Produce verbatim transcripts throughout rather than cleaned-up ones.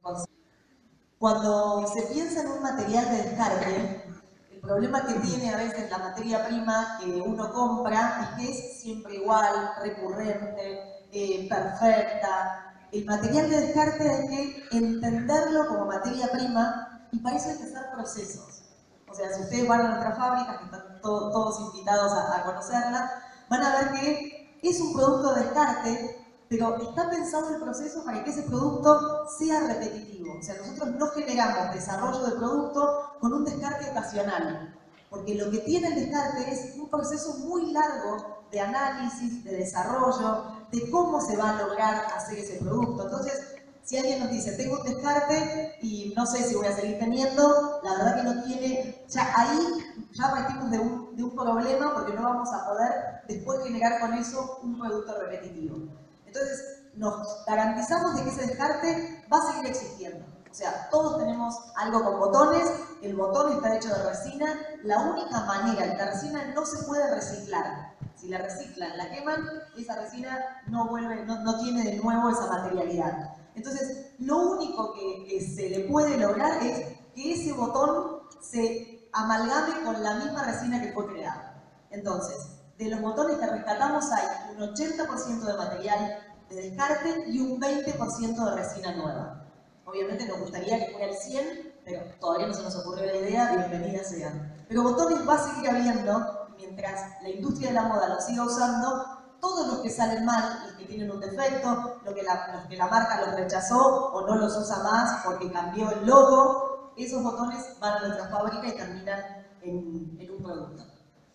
Cuando se piensa en un material de descarte, el problema que tiene a veces la materia prima que uno compra es que es siempre igual, recurrente, eh, perfecta. El material de descarte hay que entenderlo como materia prima y para eso hay que hacer procesos. O sea, si ustedes van a nuestra fábrica, que están to todos invitados a, a conocerla, van a ver que es un producto de descarte, pero está pensado el proceso para que ese producto sea repetitivo. O sea, nosotros no generamos desarrollo de producto con un descarte ocasional, porque lo que tiene el descarte es un proceso muy largo de análisis, de desarrollo, de cómo se va a lograr hacer ese producto. Entonces, si alguien nos dice, tengo un descarte y no sé si voy a seguir teniendo, la verdad que no tiene, ya ahí ya partimos de un, de un problema porque no vamos a poder después generar con eso un producto repetitivo. Entonces, nos garantizamos de que ese descarte va a seguir existiendo. O sea, todos tenemos algo con botones, el botón está hecho de resina, la única manera, la resina no se puede reciclar. Si la reciclan, la queman, esa resina no vuelve, no, no tiene de nuevo esa materialidad. Entonces, lo único que, que se le puede lograr es que ese botón se amalgame con la misma resina que fue creada. Entonces, de los botones que rescatamos hay un ochenta por ciento de material de descarte y un veinte por ciento de resina nueva. Obviamente nos gustaría que fuera el cien por ciento, pero todavía no se nos ocurrió la idea, bienvenidas sean. Pero botones va a seguir habiendo, mientras la industria de la moda lo siga usando, todos los que salen mal, los que tienen un defecto, los que la, los que la marca los rechazó o no los usa más porque cambió el logo, esos botones van a nuestra fábrica y terminan en, en un producto.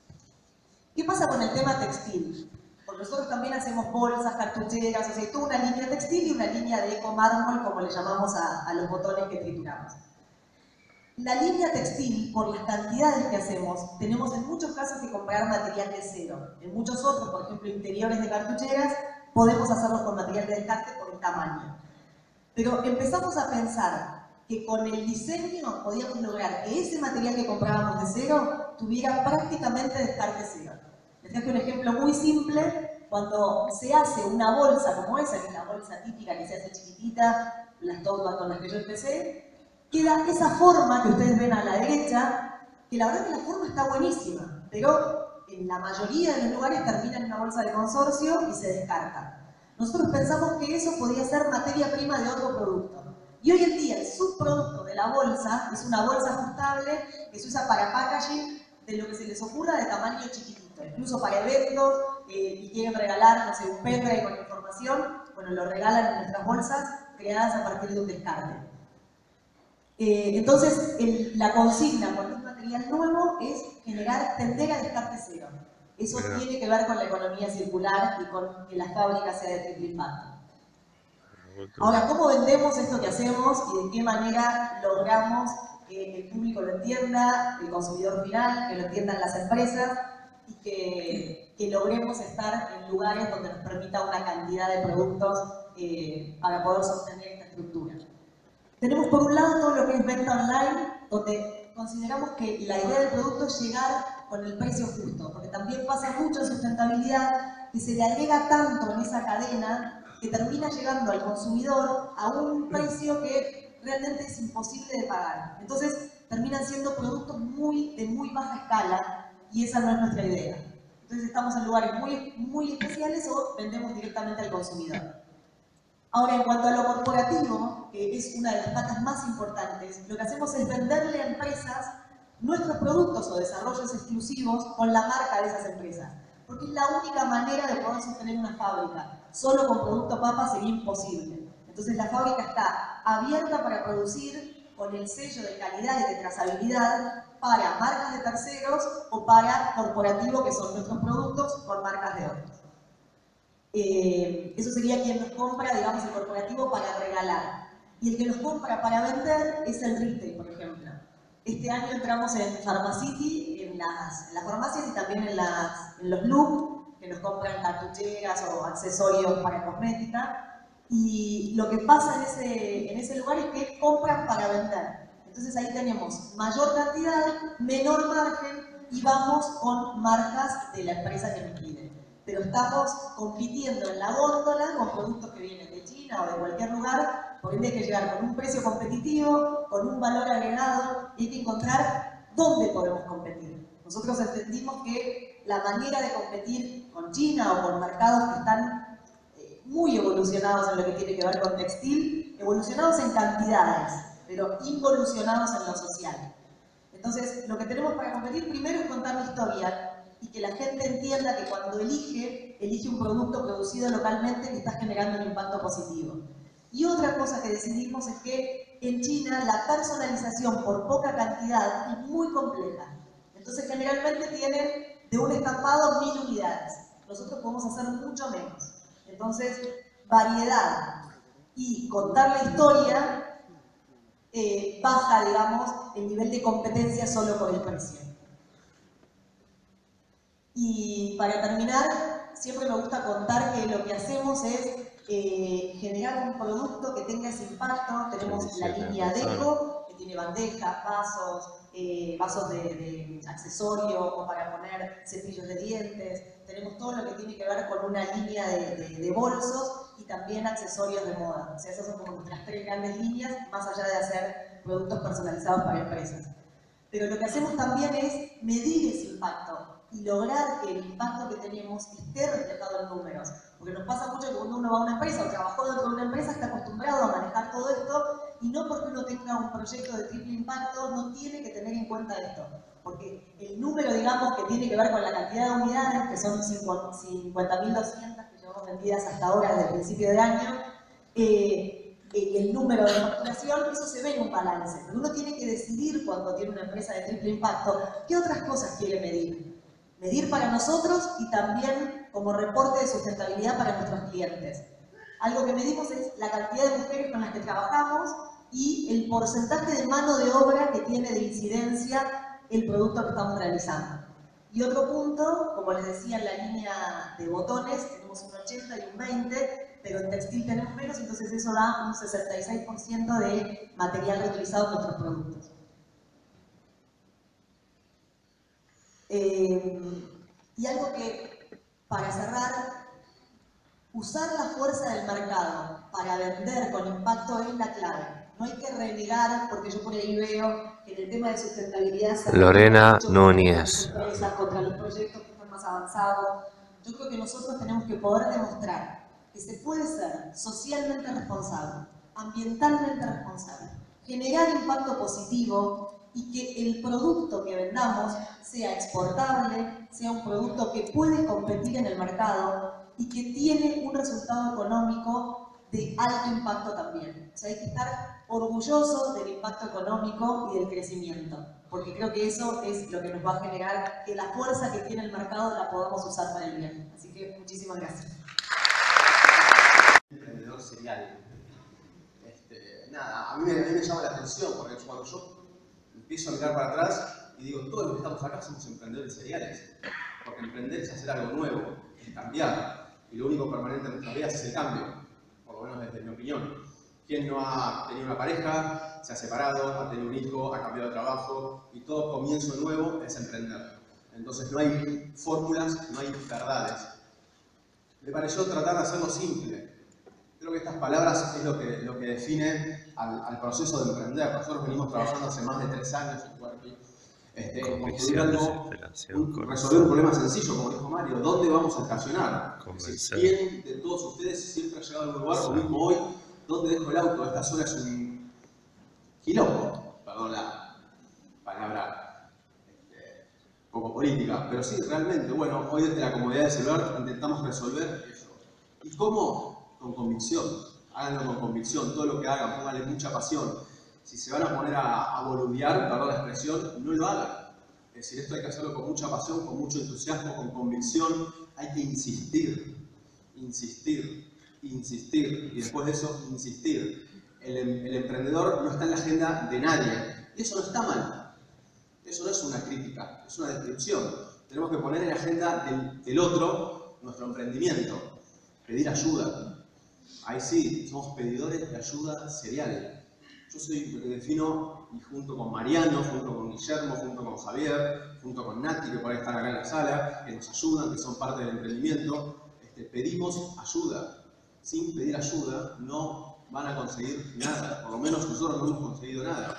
¿Qué pasa con el tema textil? Porque nosotros también hacemos bolsas, cartucheras, o sea, toda una línea textil y una línea de eco-mármol, como le llamamos a, a los botones que trituramos. La línea textil, por las cantidades que hacemos, tenemos en muchos casos que comprar material de cero. En muchos otros, por ejemplo, interiores de cartucheras, podemos hacerlos con material de descarte por el tamaño. Pero empezamos a pensar que con el diseño podíamos lograr que ese material que comprábamos de cero tuviera prácticamente descarte cero. Les traje un ejemplo muy simple. Cuando se hace una bolsa como esa, que es la bolsa típica que se hace chiquitita, las tomas con las que yo empecé, queda esa forma que ustedes ven a la derecha, que la verdad que la forma está buenísima, pero en la mayoría de los lugares termina en una bolsa de consorcio y se descarta. Nosotros pensamos que eso podía ser materia prima de otro producto. Y hoy en día el subproducto de la bolsa es una bolsa ajustable que se usa para packaging de lo que se les ocurra de tamaño chiquitito. Incluso para eventos eh, y quieren regalar, no sé, un pendrive con información, bueno, lo regalan en nuestras bolsas creadas a partir de un descarte. Eh, entonces, el, la consigna cuando es material nuevo es generar, tender a descarte cero. Eso Pero... tiene que ver con la economía circular y con que la fábrica sea de triple impacto. Ahora, ¿cómo vendemos esto que hacemos y de qué manera logramos que el público lo entienda, el consumidor final, que lo entiendan las empresas y que, que logremos estar en lugares donde nos permita una cantidad de productos eh, para poder sostener esta estructura? Tenemos por un lado todo lo que es venta online, donde consideramos que la idea del producto es llegar con el precio justo, porque también pasa mucho en sustentabilidad que se le agrega tanto en esa cadena que termina llegando al consumidor a un precio que realmente es imposible de pagar. Entonces terminan siendo productos muy, de muy baja escala y esa no es nuestra idea. Entonces estamos en lugares muy, muy especiales o vendemos directamente al consumidor. Ahora, en cuanto a lo corporativo, que es una de las patas más importantes, lo que hacemos es venderle a empresas nuestros productos o desarrollos exclusivos con la marca de esas empresas. Porque es la única manera de poder sostener una fábrica. Solo con producto papa sería imposible. Entonces la fábrica está abierta para producir con el sello de calidad y de trazabilidad para marcas de terceros o para corporativo, que son nuestros productos, con marcas de otros. Eh, eso sería quien nos compra, digamos, el corporativo para regalar. Y el que nos compra para vender es el retail, por ejemplo. Este año entramos en Pharmacity, en las, en las farmacias y también en, las, en los look, que nos compran cartucheras o accesorios para cosmética. Y lo que pasa en ese, en ese lugar es que compran para vender. Entonces ahí tenemos mayor cantidad, menor margen y vamos con marcas de la empresa que nos pide. Pero estamos compitiendo en la góndola con productos que vienen de China o de cualquier lugar por ende hay que llegar con un precio competitivo, con un valor agregado, y hay que encontrar dónde podemos competir. Nosotros entendimos que la manera de competir con China o con mercados que están eh, muy evolucionados en lo que tiene que ver con textil, evolucionados en cantidades, pero involucionados en lo social. Entonces, lo que tenemos para competir primero es contar la historia y que la gente entienda que cuando elige, elige un producto producido localmente que está generando un impacto positivo. Y otra cosa que decidimos es que en China la personalización por poca cantidad es muy compleja. Entonces, generalmente tienen de un estampado mil unidades. Nosotros podemos hacer mucho menos. Entonces, variedad y contar la historia Eh, baja, digamos, el nivel de competencia solo por el precio. Y para terminar, siempre me gusta contar que lo que hacemos es eh, generar un producto que tenga ese impacto. Tenemos la línea Deco, que tiene bandejas, vasos, eh, vasos de, de accesorio o para poner cepillos de dientes. Tenemos todo lo que tiene que ver con una línea de, de, de bolsos y también accesorios de moda. O sea, esas son como nuestras tres grandes líneas, más allá de hacer productos personalizados para empresas. Pero lo que hacemos también es medir ese impacto y lograr que el impacto que tenemos esté reflejado en números. Porque nos pasa mucho que cuando uno va a una empresa o trabajó dentro de una empresa está acostumbrado a manejar todo esto, y no porque uno tenga un proyecto de triple impacto no tiene que tener en cuenta esto. Porque el número, digamos, que tiene que ver con la cantidad de unidades, que son cincuenta mil doscientas que llevamos vendidas hasta ahora desde el principio de año, eh, el número de facturación, eso se ve en un balance. Pero uno tiene que decidir cuando tiene una empresa de triple impacto qué otras cosas quiere medir. Medir para nosotros y también como reporte de sustentabilidad para nuestros clientes. Algo que medimos es la cantidad de mujeres con las que trabajamos y el porcentaje de mano de obra que tiene de incidencia el producto que estamos realizando. Y otro punto, como les decía, en la línea de botones tenemos un ochenta y un veinte, pero en textil tenemos menos, entonces eso da un sesenta y seis por ciento de material reutilizado en nuestros productos. Eh, y algo que, para cerrar, usar la fuerza del mercado para vender con impacto es la clave. No hay que renegar, porque yo por ahí veo que en el tema de sustentabilidad se Lorena Núñez. contra las empresas, contra los proyectos que están más avanzados. Yo creo que nosotros tenemos que poder demostrar que se puede ser socialmente responsable, ambientalmente responsable, generar impacto positivo y que el producto que vendamos sea exportable, sea un producto que puede competir en el mercado y que tiene un resultado económico de alto impacto también. O sea, hay que estar orgullosos del impacto económico y del crecimiento, porque creo que eso es lo que nos va a generar que la fuerza que tiene el mercado la podamos usar para el bien. Así que muchísimas gracias. Emprendedor serial. Este, nada, a mí, me, a mí me llama la atención, porque cuando yo empiezo a mirar para atrás y digo, todos los que estamos acá somos emprendedores seriales, porque emprender es hacer algo nuevo, es cambiar, y lo único permanente en nuestras vidas es el cambio, por lo menos desde mi opinión. ¿Quién no ha tenido una pareja, se ha separado, ha tenido un hijo, ha cambiado de trabajo, y todo comienzo nuevo es emprender? Entonces no hay fórmulas, no hay verdades. Me pareció tratar de hacerlo simple. Creo que estas palabras es lo que, lo que define al, al proceso de emprender. Nosotros venimos trabajando hace más de tres años en Cuerpi, este, en construir algo, un, resolver un problema sencillo, como dijo Mario. ¿Dónde vamos a estacionar? Si ¿quién de todos ustedes siempre ha llegado a algún lugar, o mismo hoy, dónde dejo el auto? Esta zona es un quilombo, perdón la palabra este, poco política, pero sí, realmente, bueno, hoy desde la comodidad del celular intentamos resolver eso. ¿Y cómo? Con convicción, háganlo con convicción, todo lo que hagan, pónganle mucha pasión. Si se van a poner a, a boludear, perdón la expresión, no lo hagan. Es decir, esto hay que hacerlo con mucha pasión, con mucho entusiasmo, con convicción. Hay que insistir, insistir, insistir, y después de eso, insistir. El, el emprendedor no está en la agenda de nadie, y eso no está mal. Eso no es una crítica, es una descripción. Tenemos que poner en la agenda del, del otro nuestro emprendimiento, pedir ayuda. Ahí sí, somos pedidores de ayuda serial. Yo soy lo que defino, y junto con Mariano, junto con Guillermo, junto con Javier, junto con Nati, que por ahí están acá en la sala, que nos ayudan, que son parte del emprendimiento, este, pedimos ayuda. Sin pedir ayuda no van a conseguir nada. Por lo menos nosotros no hemos conseguido nada.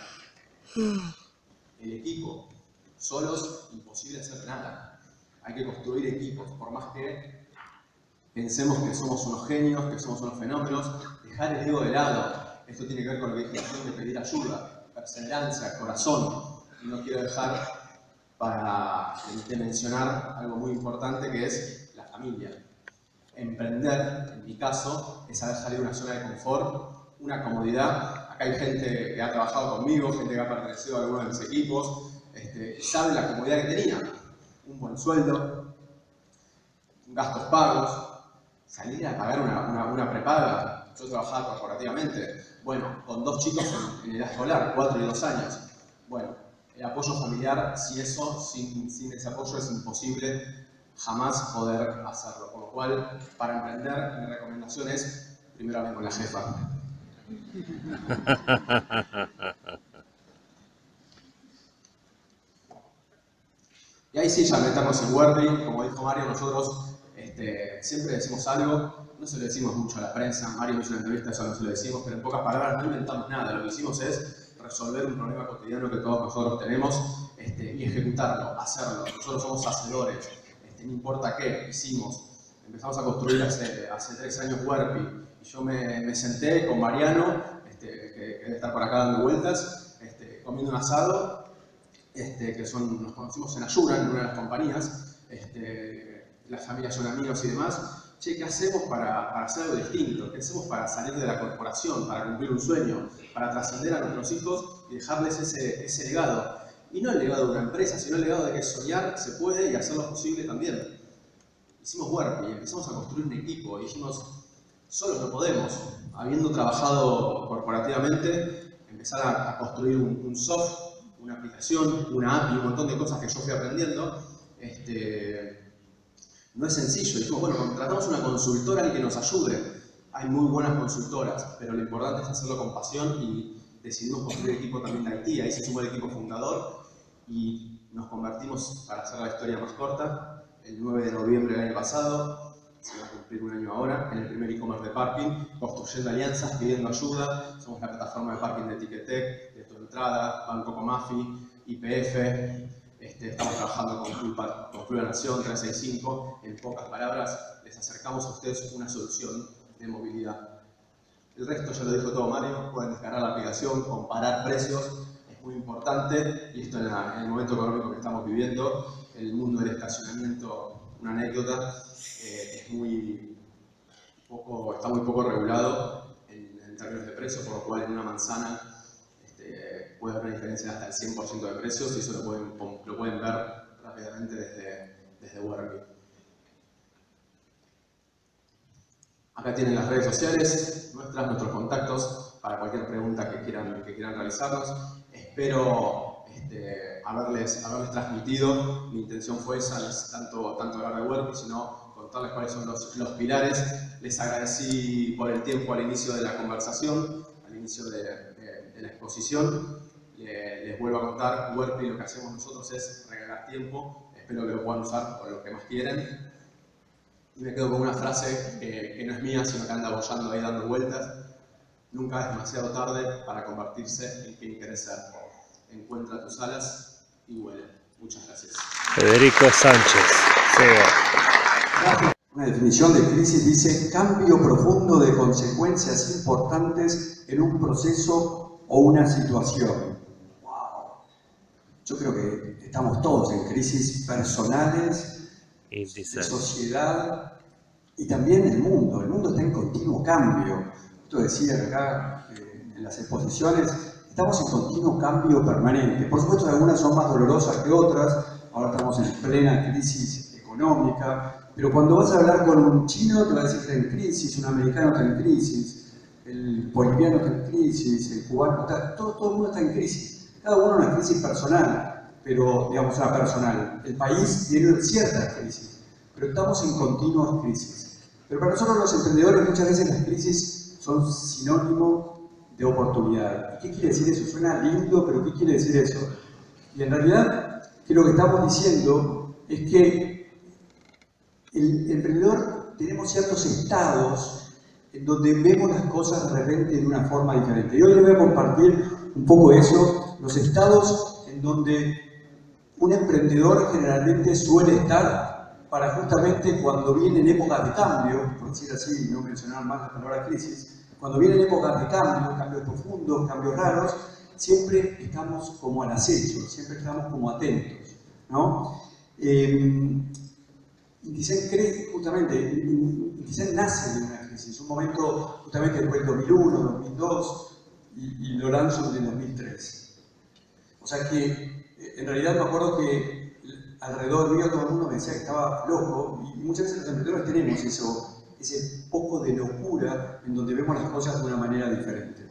El equipo, solos, imposible hacer nada. Hay que construir equipos, por más que pensemos que somos unos genios, que somos unos fenómenos, dejar el ego de lado. Esto tiene que ver con lo que dije recién de pedir ayuda, perseverancia, corazón. Y no quiero dejar para de mencionar algo muy importante que es la familia. Emprender, en mi caso, es haber salido de una zona de confort, una comodidad. Acá hay gente que ha trabajado conmigo, gente que ha pertenecido a algunos de mis equipos, este, y sabe la comodidad que tenía. Un buen sueldo, gastos pagos, salir a pagar una, una, una prepaga. Yo trabajaba corporativamente, bueno, con dos chicos en, en edad escolar, cuatro y dos años. Bueno, el apoyo familiar, si eso, sin, sin ese apoyo es imposible jamás poder hacerlo. Por lo cual, para emprender, mi recomendación es, primero hablen con la jefa. Y ahí sí, ya metamos en Wordly, como dijo Mario, nosotros este, siempre decimos algo, no se lo decimos mucho a la prensa, Mario hizo una entrevista, eso no se lo decimos, pero en pocas palabras no inventamos nada, lo que hicimos es resolver un problema cotidiano que todos nosotros tenemos este, y ejecutarlo, hacerlo. Nosotros somos hacedores, este, no importa qué, hicimos. Empezamos a construir hace, hace tres años Wordly y yo me, me senté con Mariano, este, que, que debe estar por acá dando vueltas, este, comiendo un asado, este, que son, nos conocimos en Ayura, en una de las compañías, este, las familias son amigos y demás. Che, ¿qué hacemos para, para hacer algo distinto? ¿Qué hacemos para salir de la corporación, para cumplir un sueño, para trascender a nuestros hijos y dejarles ese, ese legado? Y no el legado de una empresa, sino el legado de que soñar se puede y hacerlo posible también. Hicimos Wordly y empezamos a construir un equipo y dijimos, solos no podemos. Habiendo trabajado corporativamente, empezar a, a construir un, un soft, una aplicación, una A P I, un montón de cosas que yo fui aprendiendo, este, no es sencillo. Dijimos, bueno, contratamos una consultora y que nos ayude. Hay muy buenas consultoras, pero lo importante es hacerlo con pasión y decidimos construir equipo también de Haití. Ahí se sumó el equipo fundador y nos convertimos, para hacer la historia más corta, el nueve de noviembre del año pasado, se va a cumplir un año ahora, en el primer e-commerce de parking, construyendo alianzas, pidiendo ayuda. Somos la plataforma de parking de Ticketek, de Tu Entrada, Banco Comafi, Y P F. Este, estamos trabajando con Club, con Club Nación trescientos sesenta y cinco. En pocas palabras, les acercamos a ustedes una solución de movilidad. El resto ya lo dijo todo Mario, pueden descargar la aplicación, comparar precios, es muy importante, y esto en, la, en el momento económico que estamos viviendo, el mundo del estacionamiento, una anécdota, eh, es muy poco, está muy poco regulado en, en términos de precios, por lo cual en una manzana este, puede haber una diferencia de hasta el cien por ciento de precios y eso lo pueden, lo pueden ver rápidamente desde, desde Wordly. Acá tienen las redes sociales nuestras, nuestros contactos para cualquier pregunta que quieran, que quieran realizarnos. Espero este, haberles, haberles transmitido, mi intención fue esa, no es tanto, tanto hablar de Wordly, sino contarles cuáles son los, los pilares. Les agradecí por el tiempo al inicio de la conversación, al inicio de, de, de la exposición. Les, les vuelvo a contar, Wordly lo que hacemos nosotros es regalar tiempo, espero que lo puedan usar por lo que más quieren. Y me quedo con una frase que, que no es mía, sino que anda bollando ahí dando vueltas. Nunca es demasiado tarde para convertirse en quien querés ser. Encuentra tus alas y vuela. Muchas gracias. Federico Sánchez, C E O. Una definición de crisis dice cambio profundo de consecuencias importantes en un proceso o una situación. Wow. Yo creo que estamos todos en crisis personales, de sociedad y también el mundo. El mundo está en continuo cambio. Esto decía acá eh, en las exposiciones, estamos en continuo cambio permanente. Por supuesto, algunas son más dolorosas que otras. Ahora estamos en plena crisis económica. Pero cuando vas a hablar con un chino, te va a decir que está en crisis, un americano está en crisis, el boliviano está en crisis, el cubano está... Todo, todo el mundo está en crisis. Cada uno en una crisis personal. Pero, digamos, una personal. El país tiene ciertas crisis, pero estamos en continuas crisis. Pero para nosotros los emprendedores muchas veces las crisis son sinónimo de oportunidad. ¿Y qué quiere decir eso? Suena lindo, pero ¿qué quiere decir eso? Y en realidad, que lo que estamos diciendo es que el emprendedor tenemos ciertos estados en donde vemos las cosas de repente de una forma diferente. Y hoy les voy a compartir un poco eso, los estados en donde un emprendedor generalmente suele estar para justamente cuando vienen épocas de cambio, por decir así, no mencionar más la palabra crisis, cuando vienen épocas de cambio, cambios profundos, cambios raros, siempre estamos como al acecho, siempre estamos como atentos, ¿no? Eh, Intizen cree justamente, Intizen nace de una crisis, un momento justamente después del dos mil uno, dos mil dos y, y lo lanzo en el dos mil tres. O sea que en realidad me acuerdo que alrededor mío todo el mundo me decía que estaba loco y muchas veces los emprendedores tenemos eso, ese poco de locura en donde vemos las cosas de una manera diferente.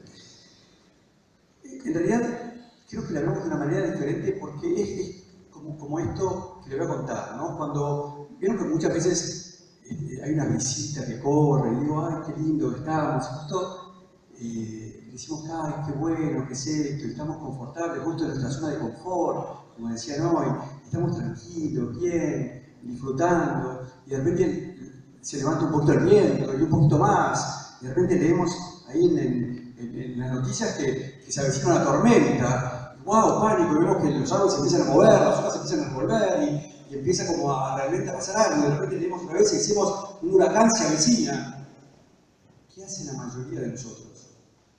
En realidad creo que la vemos de una manera diferente porque es, es como, como esto que le voy a contar, ¿no? Cuando vieron que muchas veces eh, hay una visita que corre y digo, ay, qué lindo que estamos, y justo eh, decimos, ay, qué bueno, qué es esto, y estamos confortables, justo en nuestra zona de confort, como decían hoy, estamos tranquilos, bien, disfrutando, y de repente se levanta un poquito el viento y un poquito más, y de repente leemos ahí en, en, en, en las noticias que, que se avecina una tormenta, y wow, pánico, y vemos que los árboles se empiezan a mover, las hojas se empiezan a revolver, y y empieza como a realmente a pasar algo, y de repente leemos una vez y decimos, un huracán se avecina. ¿Qué hace la mayoría de nosotros?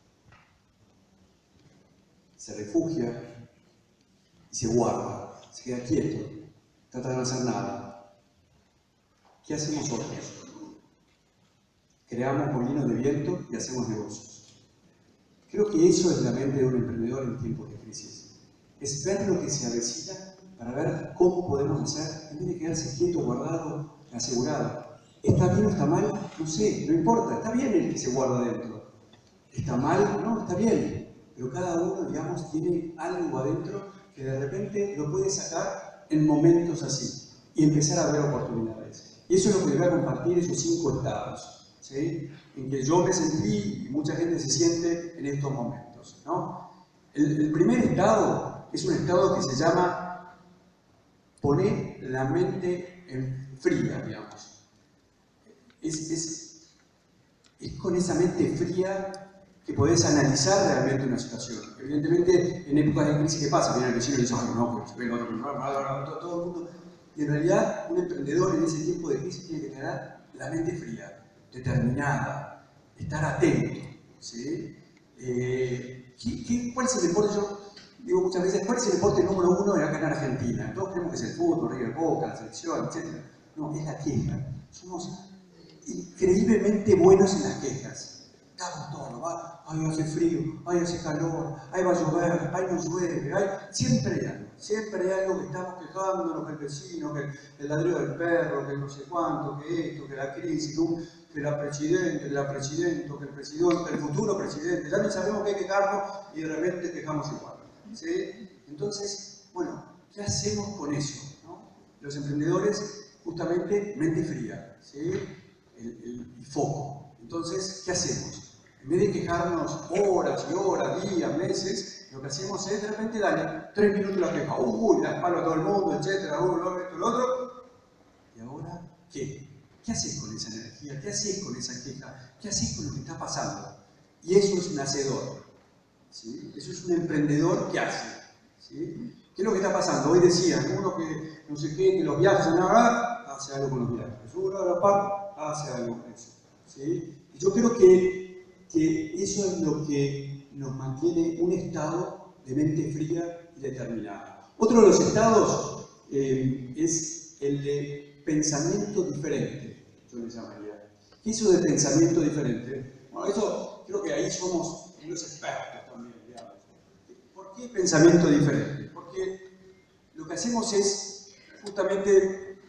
Se refugia y se guarda, se queda quieto, trata de no hacer nada. ¿Qué hacemos nosotros? Creamos molinos de viento y hacemos negocios. Creo que eso es la mente de un emprendedor en tiempos de crisis. Es ver lo que se avecina para ver cómo podemos hacer, en vez de quedarse quieto, guardado, asegurado. ¿Está bien o está mal? No sé, no importa, está bien el que se guarda adentro. ¿Está mal? No, está bien. Pero cada uno, digamos, tiene algo adentro que de repente lo puede sacar en momentos así y empezar a ver oportunidades. Y eso es lo que les voy a compartir, esos cinco estados, ¿sí? En que yo me sentí y mucha gente se siente en estos momentos, ¿no? El, el primer estado es un estado que se llama poner la mente en fría, digamos. Es, es, es con esa mente fría que podés analizar realmente una situación. Evidentemente, en épocas de crisis, ¿qué pasa? Viene el vecino y dice, ay, no, pues vengo, todo, todo el mundo. Y en realidad, un emprendedor en ese tiempo de crisis tiene que tener la mente fría, determinada, estar atento, ¿sí? Eh, ¿qué, qué, ¿Cuál es el deporte? Yo digo muchas veces, ¿cuál es el deporte número uno acá en Argentina? Todos creemos que es el fútbol, River Boca, la selección, etcétera. No, es la queja. Somos increíblemente buenos en las quejas. Estamos todos, ¿va? Ay, hace frío, ay, hace calor, ay, va a llover, ay, no llueve, ay... Siempre hay algo, siempre hay algo que estamos quejándonos, que el vecino, que el ladrido del perro, que no sé cuánto, que esto, que la crisis, que la presidente, que la presidenta, que el presidente, que el futuro presidente. Ya ni sabemos qué quejarnos y de repente quejamos igual. ¿Sí? Entonces, bueno, ¿qué hacemos con eso? ¿No? Los emprendedores, justamente, mente fría, ¿sí? el, el, el foco. Entonces, ¿qué hacemos? En vez de quejarnos horas y horas, días, meses, lo que hacemos es de repente darle tres minutos la queja, uy, la espalda a todo el mundo, etcétera, uy, lo, esto, lo otro. ¿Y ahora qué? ¿Qué haces con esa energía? ¿Qué haces con esa queja? ¿Qué haces con lo que está pasando? Y eso es un hacedor. ¿Sí? Eso es un emprendedor que hace. ¿Sí? ¿Qué es lo que está pasando? Hoy decían, uno que no sé qué, que los viajes, nada, hace algo con los viajes. Uno de la par, hace algo con eso. ¿Sí? Y yo creo que, que eso es lo que nos mantiene un estado de mente fría y determinada. Otro de los estados eh, es el de pensamiento diferente, yo le llamaría. ¿Qué es eso de pensamiento diferente? Bueno, eso creo que ahí somos unos expertos también, digamos. ¿Por qué pensamiento diferente? Porque lo que hacemos es, justamente,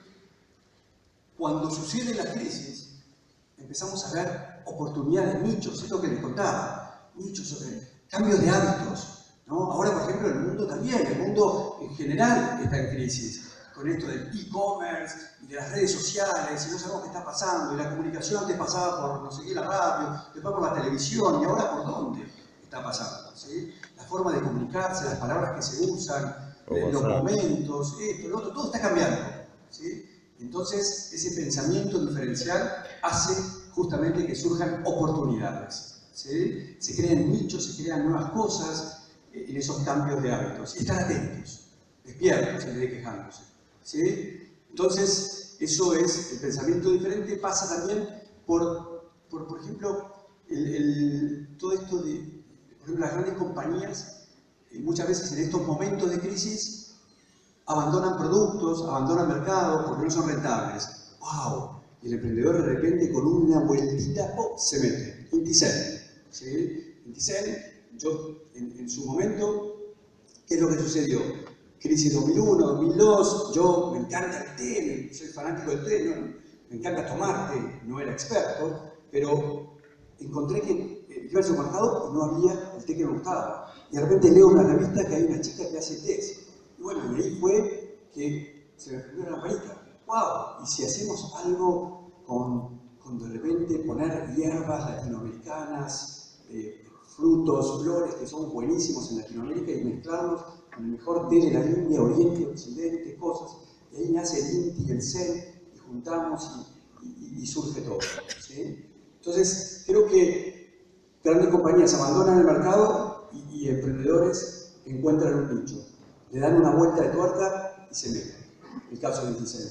cuando sucede la crisis, empezamos a ver oportunidades, nichos, es lo que les contaba, nichos sobre cambios de hábitos, ¿no? Ahora, por ejemplo, el mundo también, el mundo en general está en crisis, con esto del e-commerce y de las redes sociales, y no sabemos qué está pasando, y la comunicación antes pasaba por, no sé qué, la radio, después por la televisión, y ahora por dónde está pasando, ¿sí? La forma de comunicarse, las palabras que se usan, eh, los momentos, esto, lo otro, todo está cambiando, ¿sí? Entonces, ese pensamiento diferencial hace justamente que surjan oportunidades, ¿sí? Se crean nichos, se crean nuevas cosas eh, en esos cambios de hábitos. Y estar atentos, despiertos en vez de quejándose, ¿sí? Entonces, eso es el pensamiento diferente, pasa también por, por, por ejemplo, el, el, todo esto de, por ejemplo, las grandes compañías, eh, muchas veces en estos momentos de crisis, abandonan productos, abandonan mercados porque no son rentables. ¡Wow! Y el emprendedor de repente con una vueltita, ¡oh!, se mete. Intisel, ¿sí? Intisel, yo en, en su momento, ¿qué es lo que sucedió? Crisis dos mil uno, dos mil dos, yo me encanta el té, soy fanático del té, ¿no? Me encanta tomar té, no era experto, pero encontré que iba al supermercado y no había el té que me gustaba. Y de repente leo una revista que hay una chica que hace té. Y bueno, y ahí fue que se me prendió una lamparita. ¡Wow! Y si hacemos algo con, con de repente poner hierbas latinoamericanas, eh, frutos, flores que son buenísimos en Latinoamérica y mezclarlos con el mejor té de la India, Oriente, Occidente, cosas. Y ahí nace el Inti y el Zen y juntamos y, y, y surge todo, ¿sí? Entonces, creo que grandes compañías abandonan el mercado y, y emprendedores encuentran un nicho. Le dan una vuelta de tuerca y se meten. El caso de Intisel.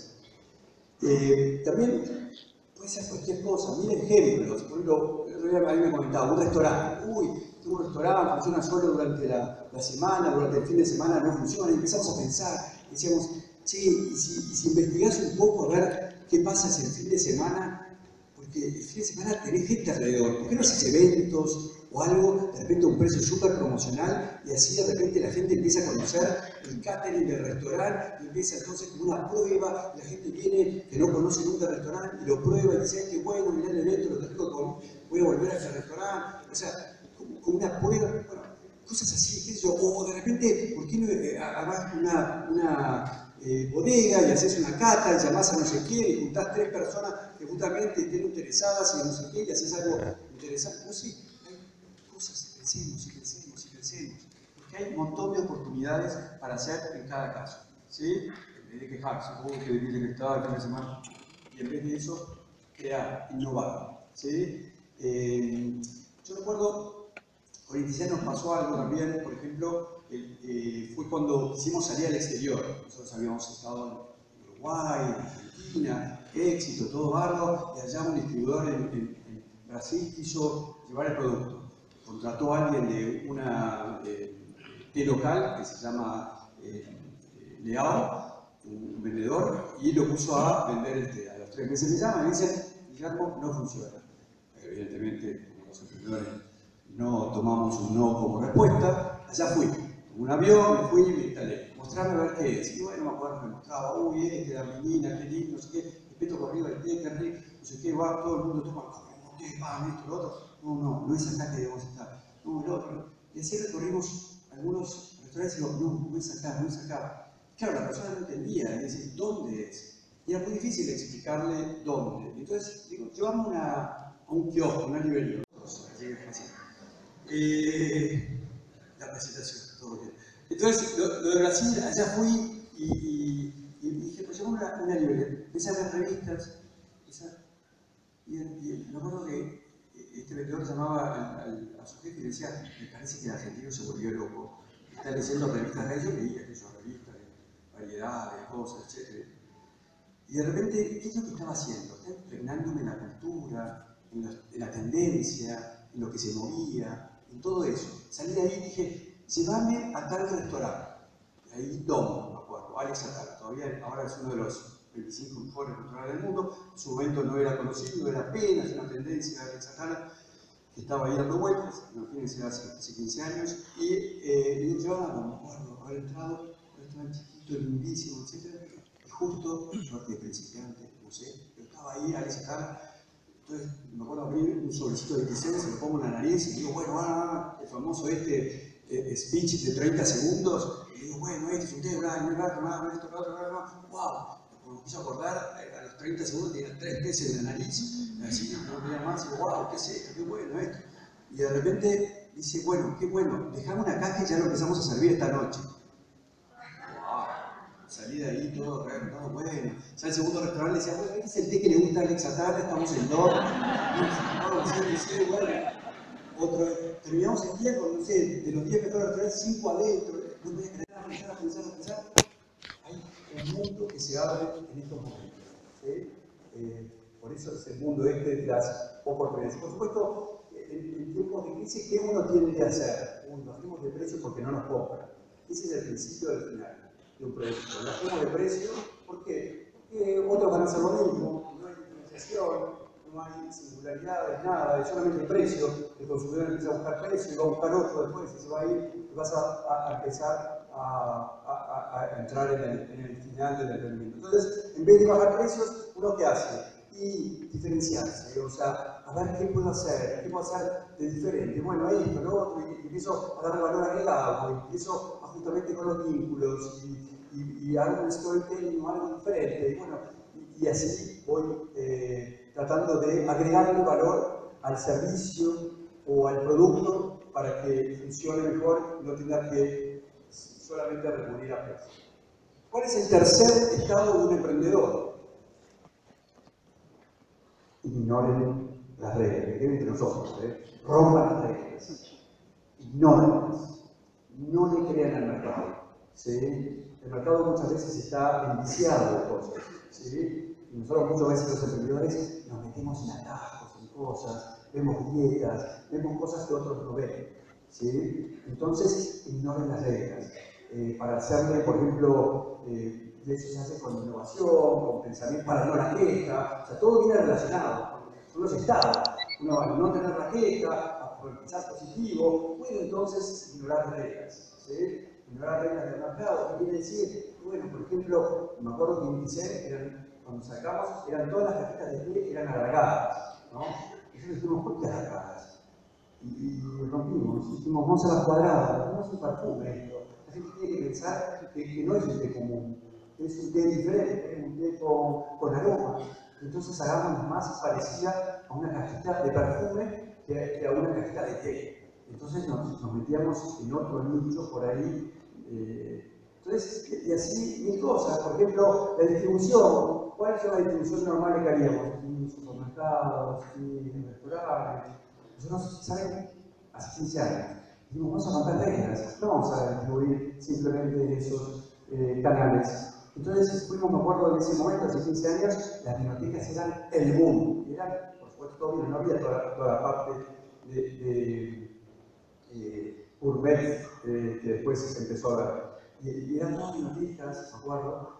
Eh, también puede ser cualquier cosa. Miren ejemplos. Por ejemplo, el otro día a mí me comentaba, un restaurante. Uy, tengo un restaurante, funciona solo durante la, la semana, durante el fin de semana no funciona. Y empezamos a pensar, decíamos, che, y si, y si investigás un poco a ver qué pasa si el fin de semana, porque el fin de semana tenés gente alrededor, ¿por qué no haces eventos o algo, de repente a un precio súper promocional y así de repente la gente empieza a conocer el catering del restaurante y empieza entonces como una prueba, la gente viene que no conoce nunca el restaurante y lo prueba y dice, qué bueno, mirá el evento, lo traigo con, voy a volver a ese restaurante, o sea, como, como una prueba, bueno, cosas así, qué sé yo, o de repente, ¿por qué no eh, armás una, una Eh, bodega y haces una cata y llamás a no sé quién y juntás tres personas que justamente estén interesadas y no sé qué y haces algo interesante? No sé, hay cosas, pensemos y pensemos y pensemos, porque hay un montón de oportunidades para hacer en cada caso, ¿sí? En vez de quejarse, oh, qué difícil que estaba el fin de semana, y en vez de eso, crear, innovar, ¿sí? Eh, yo recuerdo, con Intisel nos pasó algo también, por ejemplo, Eh, fue cuando quisimos salir al exterior. Nosotros habíamos estado en Uruguay, en Argentina, éxito, todo barro, y allá un distribuidor en, en, en Brasil quiso llevar el producto. Contrató a alguien de una eh, té local que se llama eh, Leao, un vendedor, y lo puso a vender el té. A los tres meses me llaman y me dicen, Guillermo, no funciona. Evidentemente, como los emprendedores no tomamos un no como respuesta, allá fui. Un avión, me fui y me instalé. Mostrarme a ver qué es. Y bueno, me acuerdo, me mostraba, uy, este, la menina, qué lindo, no sé qué, el peto por arriba del té, qué rico, no sé qué, va, todo el mundo toma, no, té, pan, esto, lo otro. No, no, no es acá que debemos estar. No, el otro. Y así recorrimos algunos restaurantes y digo, no, no es acá, no es acá. Claro, la persona no entendía, y decía, ¿dónde es? Y era muy difícil explicarle dónde. Entonces, digo, llevamos una, a un kiosco, una librería. Así que fácil. Eh, la presentación, todo bien. Entonces, lo, lo de Brasil, allá fui y, y, y dije, pues llevo una, una librería. Empecé a ver revistas, esa, y, y me acuerdo que este vendedor llamaba al, al, a su jefe y le decía, me parece que el argentino se volvió loco. Está leyendo revistas de ellos, leía aquellas revistas de variedades, cosas, etcétera. Y de repente, ¿qué es lo que estaba haciendo? Estaba impregnándome en la cultura, en la, en la tendencia, en lo que se movía, en todo eso. Salí de ahí y dije, llévame a tal restaurante. Ahí Dom, me acuerdo, Alex Atala, todavía ahora es uno de los veinticinco mejores restaurantes del mundo. En su momento no era conocido, era apenas una tendencia de Alex Atala, que estaba ahí dando vueltas, imagínense, hace, hace quince años. Y eh, digo, yo no me acuerdo haber entrado, un restaurante chiquito, lindísimo, etcétera. Y justo, suerte de principiante, no sé, pero estaba ahí Alex Atala. Entonces me acuerdo abrir un sobrecito de Intisel, se lo pongo en la nariz y digo, bueno, ah, el famoso este eh, speech de treinta segundos, y digo, bueno, este es un té, bla, bla, bla, bla, esto, bla, bla, bla, wow. Me quiso acordar, a los treinta segundos tenía tres peces en la nariz, así no tenía más, y digo, wow, ¿qué es esto? Qué bueno esto. Y de repente dice, bueno, qué bueno, dejame una caja y ya lo empezamos a servir esta noche. Wow. salí de ahí todo, todo bueno. Ya el segundo restaurante decía, bueno, este es el té que le gusta a Alex Atala, estamos en dos. No, sí, sí, bueno. Otro, terminamos el día con, no sé, de los diez mejores restaurantes, cinco adentro. No podía creer, a pensar, a pensar, a pensar. Hay un mundo que se abre en estos momentos. ¿Sí? Eh, por eso es el mundo este de las oportunidades. Por supuesto, en, en tiempos de crisis, ¿qué uno tiene que hacer? Uno, bajemos de precio porque no nos compran. Ese es el principio del final de un producto. Bajemos de precio, ¿por qué? Porque otros van a hacer lo mismo, no hay diferenciación, no hay singularidades, nada, es solamente precio. El consumidor empieza a buscar precio y va a buscar otro después y se va a ir y vas a, a, a empezar a, a, a entrar en el, en el final del emprendimiento. Entonces, en vez de bajar precios, ¿uno qué hace? Y diferenciarse, o sea, a ver qué puedo hacer, qué puedo hacer de diferente. Bueno, esto, lo otro, y empiezo a darle valor agregado, y empiezo a justamente con los vínculos, y, y, y hago un storytelling o algo diferente. Y bueno, y, y así voy eh, tratando de agregarle valor al servicio o al producto para que funcione mejor y no tenga que solamente recurrir a precio. ¿Cuál es el tercer estado de un emprendedor? Ignoren las reglas, que queden entre nosotros, ¿eh? Rompan las reglas, ignórenlas, no le crean al mercado. ¿Sí? El mercado muchas veces está enviciado de cosas, ¿sí? Y nosotros muchas veces los emprendedores nos metemos en atajos, en cosas, vemos dietas, vemos cosas que otros no ven, ¿sí? Entonces, ignoren las reglas. Eh, para hacerle, por ejemplo, eh, y eso se hace con innovación, con pensamiento, para no la queja, o sea, todo viene relacionado. Son los estados. Uno al no tener la queja, a pensar positivo, puede entonces ignorar reglas, ¿sí? Ignorar reglas del mercado, ¿qué quiere decir? Bueno, por ejemplo, me acuerdo que en Liceo, eran, cuando sacamos, eran todas las cajitas de té eran alargadas, ¿no? Nosotros dijimos, ¿por qué alargadas? Y, y rompimos, dijimos, vamos a las cuadradas, no es un perfume esto. La gente tiene que pensar que, que no es un té común, es un té diferente, es un té con, con aroma. Entonces hagamos más parecida a una cajita de perfume que, que a una cajita de té. Entonces nos, nos metíamos en otro nicho por ahí. Eh, entonces, y así mil cosas. Por ejemplo, la distribución. ¿Cuál es la distribución normal que haríamos? En supermercados, en restaurantes. Nosotros, ¿saben? Hace quince años. Dijimos, vamos a romper reglas, no vamos a distribuir simplemente esos eh, canales. Entonces fuimos, me acuerdo en ese momento, hace quince años, las bibliotecas eran el boom. Eran, por supuesto, todavía no había toda, toda la parte de, de eh, gourmet eh, que después se empezó a ver. Y, y eran todas bibliotecas, me acuerdo,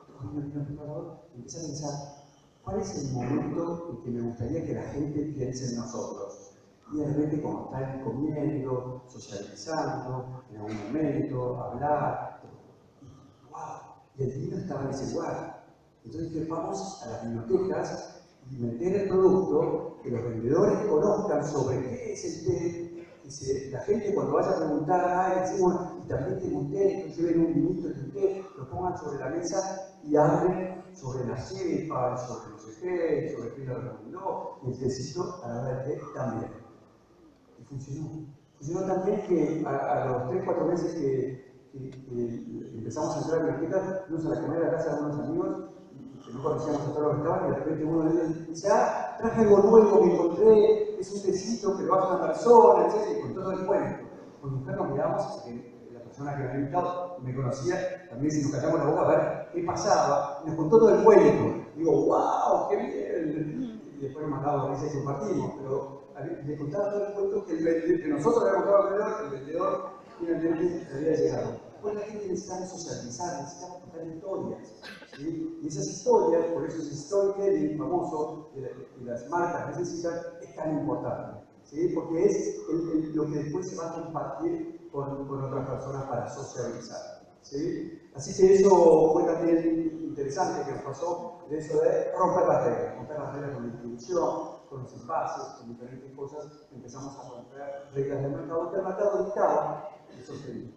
y empecé a pensar, ¿cuál es el momento en que me gustaría que la gente piense en nosotros? Y de repente, como están comiendo, socializando, en algún momento, hablar, y wow, y el vino estaba en ese lugar. Entonces dije, vamos a las bibliotecas y meter el producto, que los vendedores conozcan sobre qué es el té, que se, la gente cuando vaya a preguntar, ah, decimos, y también tengo un té, que lleven un vinito de té, lo pongan sobre la mesa y hablen sobre la cepa, sobre no sé qué, sobre qué lo recomendó, y el tecito a la hora del té también. Y funcionó. Funcionó también que a, a los tres cuatro meses que, que, que empezamos a entrar a la biblioteca, fuimos a la comer a la casa de unos amigos y que no conocíamos a todos los que estaban, y de repente uno de ellos dice, ah, traje algo nuevo que encontré, es un tecito que lo hace una persona, etcétera, y con todo el cuento. Con mi mujer nos miramos, porque la persona que me había invitado me conocía, también si nos callamos la boca a ver qué pasaba, y nos contó todo el cuento. Digo, wow, qué bien. Y después nos mandamos a veces y compartimos, pero le contaba todo el cuento que, el vendedor, que nosotros habíamos contado al vendedor, el vendedor finalmente había llegado. Pues la gente necesita socializar, necesita contar historias, ¿sí? Y esas historias, por eso ese storytelling famoso que, la, que las marcas necesitan, es tan importante, ¿sí? Porque es el, el, lo que después se va a compartir con, con otras personas para socializar, ¿sí? Así que eso fue también interesante que nos pasó, de eso de romper las reglas, romper las reglas con la distribución, con los envases, con diferentes cosas, empezamos a romper reglas del mercado, que el mercado dictaba y sostenía.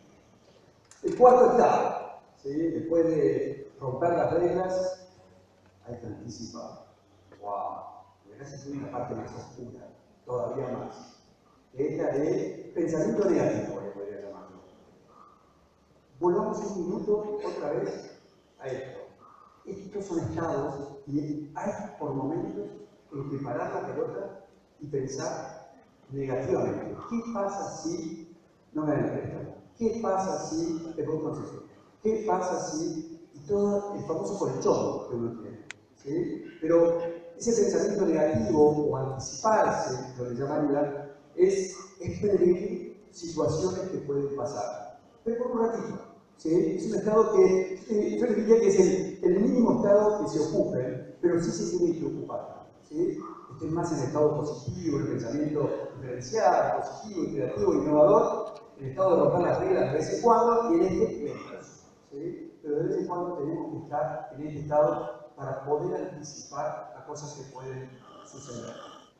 El cuarto estado, ¿sí? Después de romper las reglas, hay que anticipar. ¡Wow! Y acá se sube una parte más oscura, todavía más. Esta de pensamiento negativo, le podría llamarlo. Volvamos un minuto otra vez a esto. Estos son estados y hay por momentos en que parar la pelota y pensar negativamente. ¿Qué pasa si no me dan el préstamo? ¿Qué pasa si te pongo un consejo? ¿Qué pasa si...? Y todo el famoso colchón que uno tiene. ¿Sí? Pero ese pensamiento negativo o anticiparse, lo que llamaría, es, es prevenir situaciones que pueden pasar. Pero por un ratito. ¿Sí? Es un estado que, eh, yo les diría que es el, el mínimo estado que se ocupe, pero sí se tiene que ocupar. ¿Sí? Estén más en el estado positivo, el pensamiento diferenciado, positivo, creativo, innovador, el estado de romper las reglas de vez en cuando y en este menos. ¿Sí? Pero de vez en cuando tenemos que estar en este estado para poder anticipar a cosas que pueden suceder.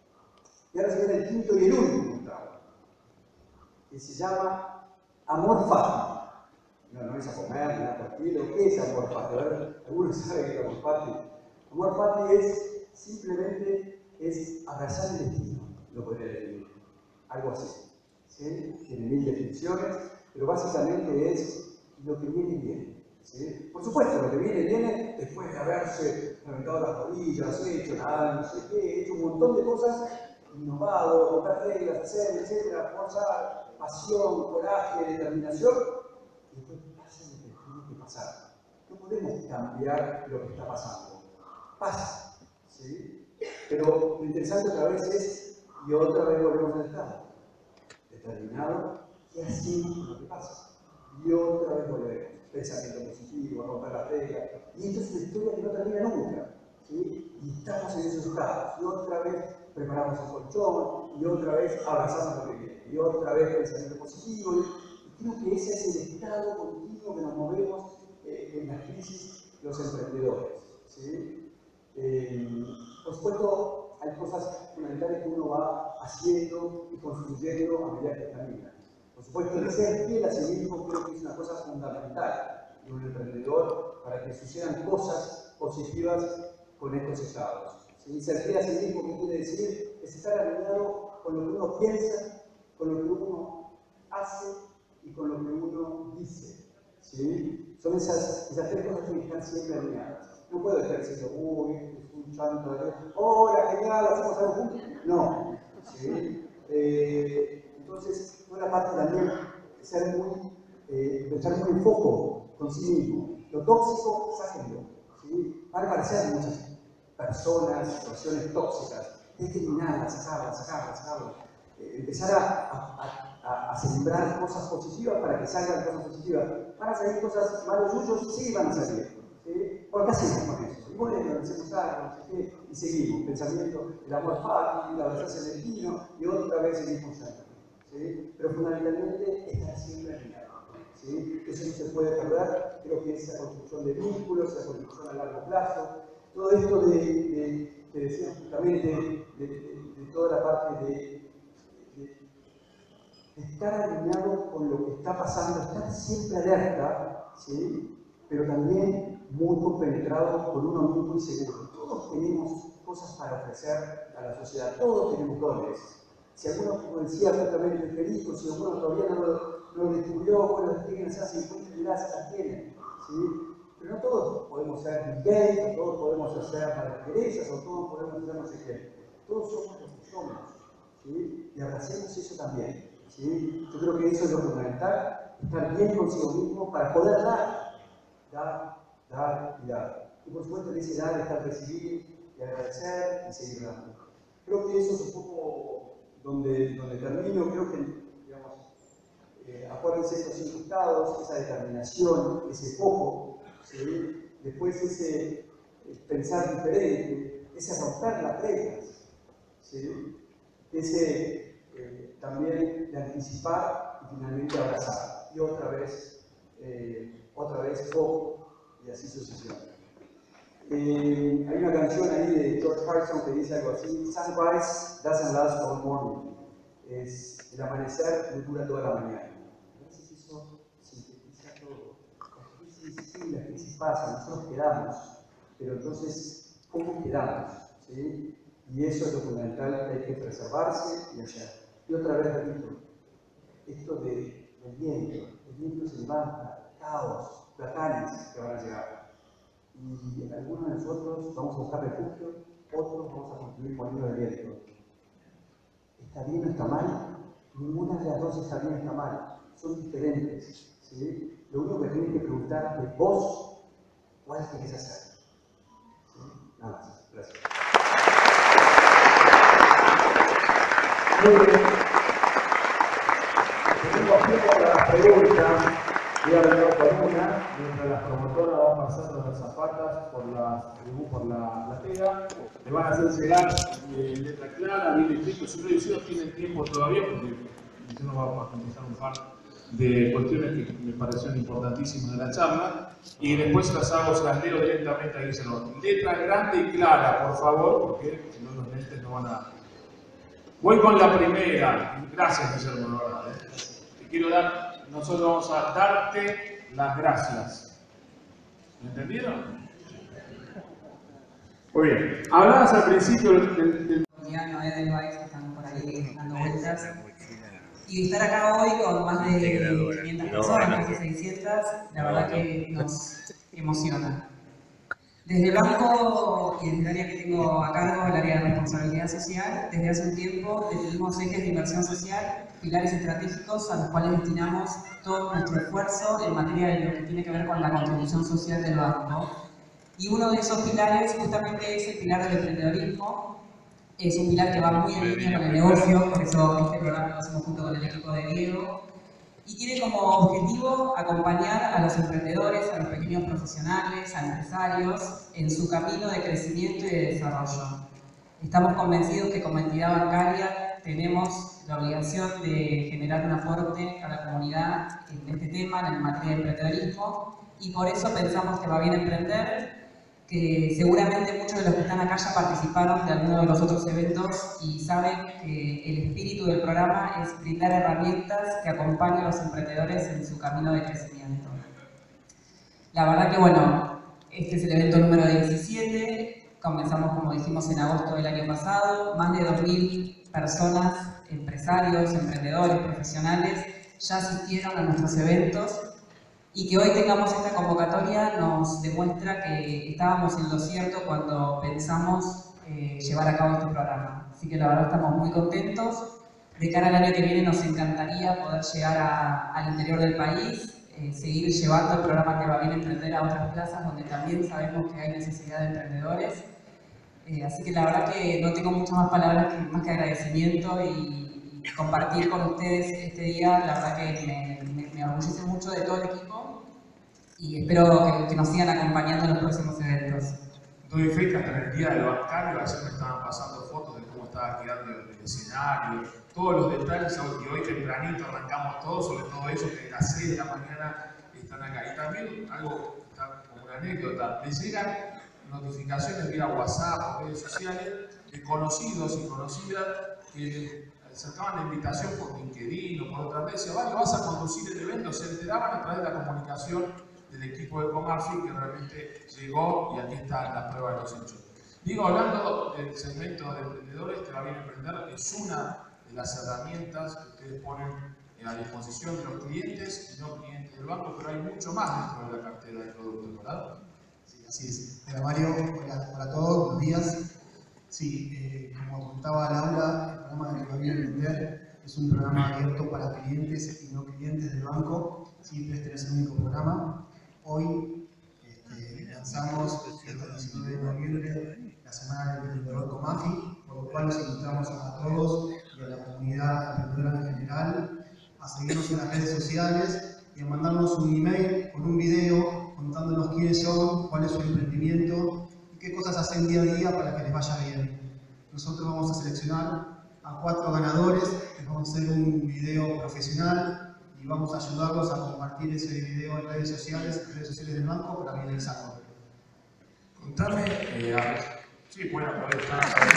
Y ahora se viene el quinto y el último estado, que se llama amor fati. No, no es a comer, ni a partido. ¿Qué es amor fati? A ver, algunos saben que es amor fati. Amor fati es simplemente es abrazar el destino, lo podría definir. Algo así. ¿Sí? Tiene mil definiciones, pero básicamente es lo que viene viene. ¿Sí? Por supuesto, lo que viene viene después de haberse reventado las rodillas, hecho nada, no sé qué, hecho un montón de cosas, innovado, romper reglas, hacer, etcétera, forzar, pasión, coraje, determinación. Y después pasa lo que tiene que pasar. No podemos cambiar lo que está pasando. Pasa. ¿Sí? Pero lo interesante otra vez es, y otra vez volvemos al estado, determinado, y así lo que pasa. Y otra vez volvemos. Pensamiento positivo, romper las reglas. Y esto es una historia que no termina nunca. ¿Sí? Y estamos en esos estados. Y otra vez preparamos el colchón, y otra vez abrazamos lo que viene. Y otra vez pensamiento positivo. Y creo que ese es el estado continuo que nos movemos eh, en las crisis los emprendedores. ¿Sí? Eh, por supuesto, hay cosas fundamentales que uno va haciendo y construyendo a medida que camina. Por supuesto, el ser fiel a sí mismo creo que es una cosa fundamental de un emprendedor para que sucedan cosas positivas con estos estados. ¿Sí? Ser fiel a sí mismo, ¿qué quiere decir? Es estar alineado con lo que uno piensa, con lo que uno hace y con lo que uno dice. ¿Sí? Son esas, esas tres cosas que tienen que estar siempre alineadas. No puedo estar diciendo, uy, es un chanto de hola, genial, hacemos algo juntos. No. ¿Sí? Eh, entonces, toda la parte también de ser muy, eh, de estar muy en foco con sí mismo. Lo tóxico, sáquenlo. ¿Sí? Van a aparecer muchas personas, situaciones tóxicas. Hay que eliminarlas, sacarlas, sacarlas, sacarlas. Eh, empezar a, a, a, a sembrar cosas positivas para que salgan cosas positivas. Van a salir cosas malos suyos, sí van a salir. ¿Sí? ¿Por qué hacemos con eso? Y bueno, hacemos algo, no sé qué, y seguimos. Pensamiento, el amor fácil, la abrazarse el destino, y otra vez seguimos yendo. ¿Sí? Pero fundamentalmente estar siempre alineado. ¿Sí? Eso no se puede perder. Creo que esa construcción de vínculos, esa construcción a largo plazo, todo esto de, de, que decíamos justamente, de, de, de toda la parte de, de, de estar alineado con lo que está pasando, estar siempre alerta, ¿sí? Pero también muy compenetrado con uno mismo y seguro. Todos tenemos cosas para ofrecer a la sociedad, todos tenemos dones. Si alguno, como decía justamente Federico, si alguno todavía no lo, no lo descubrió, bueno, las tienen esas cincuenta gracias, las tienen. ¿Sí? Pero no todos podemos ser Bill Gates, o todos podemos hacer Madre Teresa, o todos podemos hacer no sé qué. Todos somos lo que somos. ¿Sí? Y abracemos eso también. ¿Sí? Yo creo que eso es lo fundamental, estar bien consigo mismo para poder dar. Dar, dar y dar. Y por supuesto en ese dar está recibir y agradecer y seguir dando. Creo que eso es un poco donde, donde termino. Creo que, digamos, eh, acuérdense estos cinco estados, esa determinación, ese foco, ¿sí? Después ese eh, pensar diferente, ese romper las reglas, ¿sí? Ese eh, también de anticipar y finalmente abrazar. Y otra vez, eh, otra vez foco y así sucesivamente. Eh, hay una canción ahí de George Harrison que dice algo así: Sunrise doesn't last all morning. Es, el amanecer no dura toda la mañana. A veces eso sintetiza todo. Las crisis, sí, las crisis pasan, nosotros quedamos, pero entonces, ¿cómo quedamos? ¿Sí? Y eso es lo fundamental que hay que preservarse y hacer. Y otra vez repito, esto de, del viento, el viento se levanta, caos, huracanes que van a llegar. y algunos de nosotros vamos a buscar refugio, otros vamos a construir molinos de viento. ¿Está bien o está mal? Ninguna de las dos está bien o está mal, son diferentes. ¿Sí? Lo único que tienes que preguntar es vos, ¿cuál querés hacer? ¿Sí? Nada más, gracias. Muy bien. Tenemos tiempo para las preguntas. Voy a hablar con una, mientras las promotoras van pasando las zapatas por, las, por la platea. Le van a hacer llegar eh, letra clara, bien escrito. Si no no tienen tiempo todavía, porque yo no voy a contestar un par de cuestiones que me parecieron importantísimas de la charla. Y después las hago, se las leo directamente a Guillermo. Letra grande y clara, por favor, porque si no los lentes no van a... Voy con la primera. Gracias, Guillermo, la verdad. ¿eh? Te quiero dar... Nosotros vamos a darte las gracias. ¿Me entendieron? Muy bien. Hablabas al principio del... del, del... Noé del Baix, que están por ahí dando vueltas. Y estar acá hoy con más de quinientas personas, más de seiscientas, la verdad que nos emociona. Desde el banco y desde el área que tengo a cargo, el área de responsabilidad social, desde hace un tiempo definimos ejes de inversión social, pilares estratégicos a los cuales destinamos todo nuestro esfuerzo en materia de lo que tiene que ver con la contribución social del banco. Y uno de esos pilares justamente es el pilar del emprendedorismo. Es un pilar que va muy en línea con el negocio, por eso este programa lo hacemos junto con el equipo de Diego. Y tiene como objetivo acompañar a los emprendedores, a los pequeños profesionales, a empresarios en su camino de crecimiento y de desarrollo. Estamos convencidos que como entidad bancaria tenemos la obligación de generar un aporte a la comunidad en este tema, en materia de emprendedorismo, y por eso pensamos que va bien emprender, que seguramente muchos de los que están acá ya participaron de alguno de los otros eventos y saben que el espíritu del programa es brindar herramientas que acompañen a los emprendedores en su camino de crecimiento. La verdad que, bueno, este es el evento número diecisiete, comenzamos, como dijimos, en agosto del año pasado, más de dos mil personas, empresarios, emprendedores, profesionales, ya asistieron a nuestros eventos. Y que hoy tengamos esta convocatoria nos demuestra que estábamos en lo cierto cuando pensamos eh, llevar a cabo este programa. Así que la verdad estamos muy contentos. De cara al año que viene nos encantaría poder llegar a, al interior del país, eh, seguir llevando el programa Que Va Bien Emprender a otras plazas donde también sabemos que hay necesidad de emprendedores. Eh, así que la verdad que no tengo muchas más palabras que, más que agradecimiento y, y compartir con ustedes este día. La verdad que me, me, me orgullece mucho de todo el equipo. Y espero que, que nos sigan acompañando en los próximos eventos. Doy fe que hasta el día del bancario, ayer me estaban pasando fotos de cómo estaba quedando el escenario, todos los detalles, y hoy tempranito arrancamos todos, sobre todo ellos que a las seis de la mañana están acá. Y también algo, está como una anécdota, les llegan notificaciones vía WhatsApp o redes sociales de conocidos y conocidas que acercaban la invitación por LinkedIn o por otras redes, decían, vale, vas a conducir el evento, se enteraban a través de la comunicación del equipo de Comarfi que realmente llegó y aquí está la prueba de los hechos. Digo, hablando del segmento de emprendedores, Que Va Bien Emprender es una de las herramientas que ustedes ponen a disposición de los clientes y no clientes del banco, pero hay mucho más dentro de la cartera de productos, ¿verdad? Sí, así es. Hola Mario, hola, hola a todos, buenos días. Sí, eh, como contaba Laura, el programa de Que Va Bien Emprender es un programa abierto para clientes y no clientes del banco. Siempre este es el único programa. Hoy este, lanzamos el diecinueve de noviembre la Semana del Emprendedor Comafi, por lo cual los invitamos a todos y a la comunidad emprendedora en general a seguirnos en las redes sociales y a mandarnos un email con un video contándonos quiénes son, cuál es su emprendimiento y qué cosas hacen día a día para que les vaya bien. Nosotros vamos a seleccionar a cuatro ganadores, les vamos a hacer un video profesional y vamos a ayudarlos a compartir ese video en redes sociales, en redes sociales del banco para viralizarlo. Contame, eh, a ver, sí, pueden aprovechar.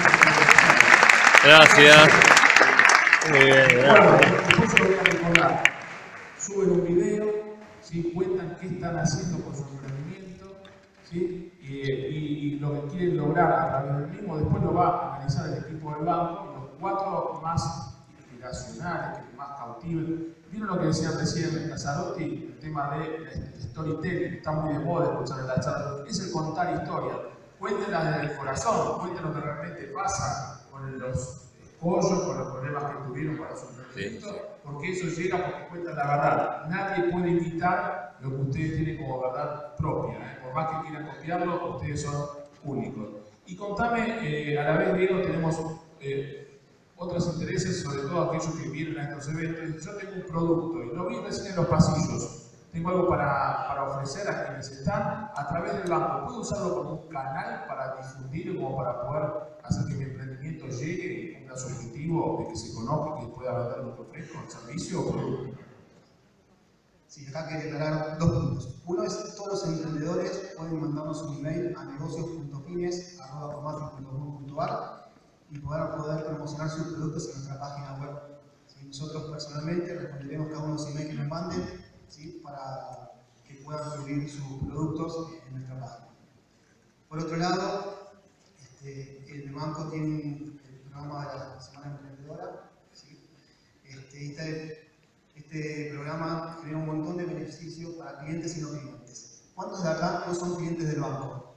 Gracias. Muy bien, Bueno, gracias. después se lo voy a recordar. Suben un video, ¿sí? Cuentan qué están haciendo con su emprendimiento, ¿sí? y, y, y lo que quieren lograr a través del mismo. Después lo va a analizar el equipo del banco y los cuatro más inspiracionales, que más cautiven vieron lo que decía recién Casarotti, el tema de storytelling, que está muy de moda escuchar en la charla, es el contar historias. Cuéntenlas desde el corazón, cuenten lo que realmente pasa con los escollos, con los problemas que tuvieron para su proyecto, sí, sí. Porque eso llega porque cuentan la verdad. Nadie puede imitar lo que ustedes tienen como verdad propia, ¿eh? Por más que quieran copiarlo, ustedes son únicos. Y contame, eh, a la vez, Diego, tenemos eh, otros intereses, sobre todo aquellos que vienen a estos eventos. Yo tengo un producto y lo vi recién en los pasillos. Tengo algo para, para ofrecer a quienes están a través del banco. ¿Puedo usarlo como un canal para difundir, como para poder hacer que mi emprendimiento llegue y cumpla su objetivo de que se conozca y que pueda vender lo que ofrezco, el servicio o producto? Sí, acá quería aclarar dos puntos. Uno es todos los emprendedores pueden mandarnos un email a negocios punto pymes arroba comafi punto com punto ar y poder, poder promocionar sus productos en nuestra página web. ¿Sí? Nosotros personalmente responderemos cada uno de los emails que nos manden, ¿sí? Para que puedan subir sus productos en nuestra página. Por otro lado, este, el banco tiene el programa de la Semana Emprendedora. ¿Sí? Este, este, este programa genera un montón de beneficios para clientes y no clientes. ¿Cuántos de acá no son clientes del banco?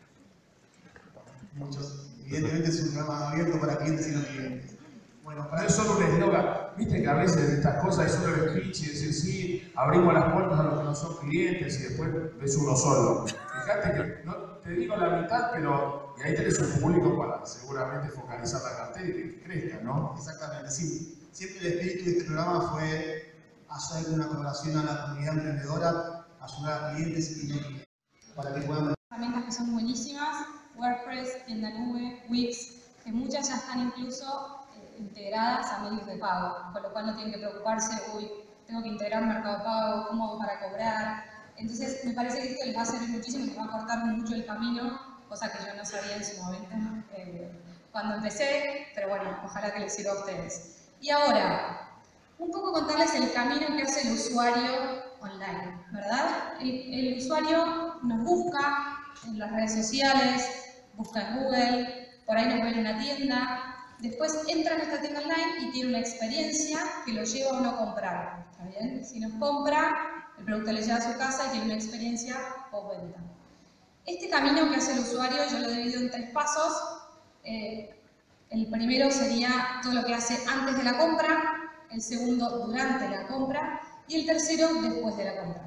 Muchos. Evidentemente es un programa abierto para clientes y no clientes. Bueno, para no es solo un eslogan. Viste que a veces de estas cosas es solo el speech y decir sí, abrimos las puertas a los que no son clientes y después ves uno solo. Fíjate que no te digo la mitad, pero y ahí tenés un público para seguramente focalizar la cartera y que crezca, ¿no? Exactamente, sí. Siempre el espíritu de este programa fue hacer una colaboración a la comunidad emprendedora, ayudar a clientes y no clientes, para que puedan... Herramientas que son buenísimas, WordPress, tienda nube, Wix, que muchas ya están incluso integradas a medios de pago, con lo cual no tienen que preocuparse, uy, tengo que integrar Mercado Pago, cómo hago para cobrar. Entonces, me parece que esto les va a servir muchísimo, les va a cortar mucho el camino, cosa que yo no sabía en su momento eh, cuando empecé, pero bueno, ojalá que les sirva a ustedes. Y ahora, un poco contarles el camino que hace el usuario online, ¿verdad? El, el usuario nos busca en las redes sociales, busca en Google, por ahí nos ve en una tienda. Después entra en esta tienda online y tiene una experiencia que lo lleva a uno comprar, ¿está bien? Si nos compra, el producto le llega a su casa y tiene una experiencia postventa. Este camino que hace el usuario yo lo divido en tres pasos. Eh, el primero sería todo lo que hace antes de la compra, el segundo durante la compra y el tercero después de la compra.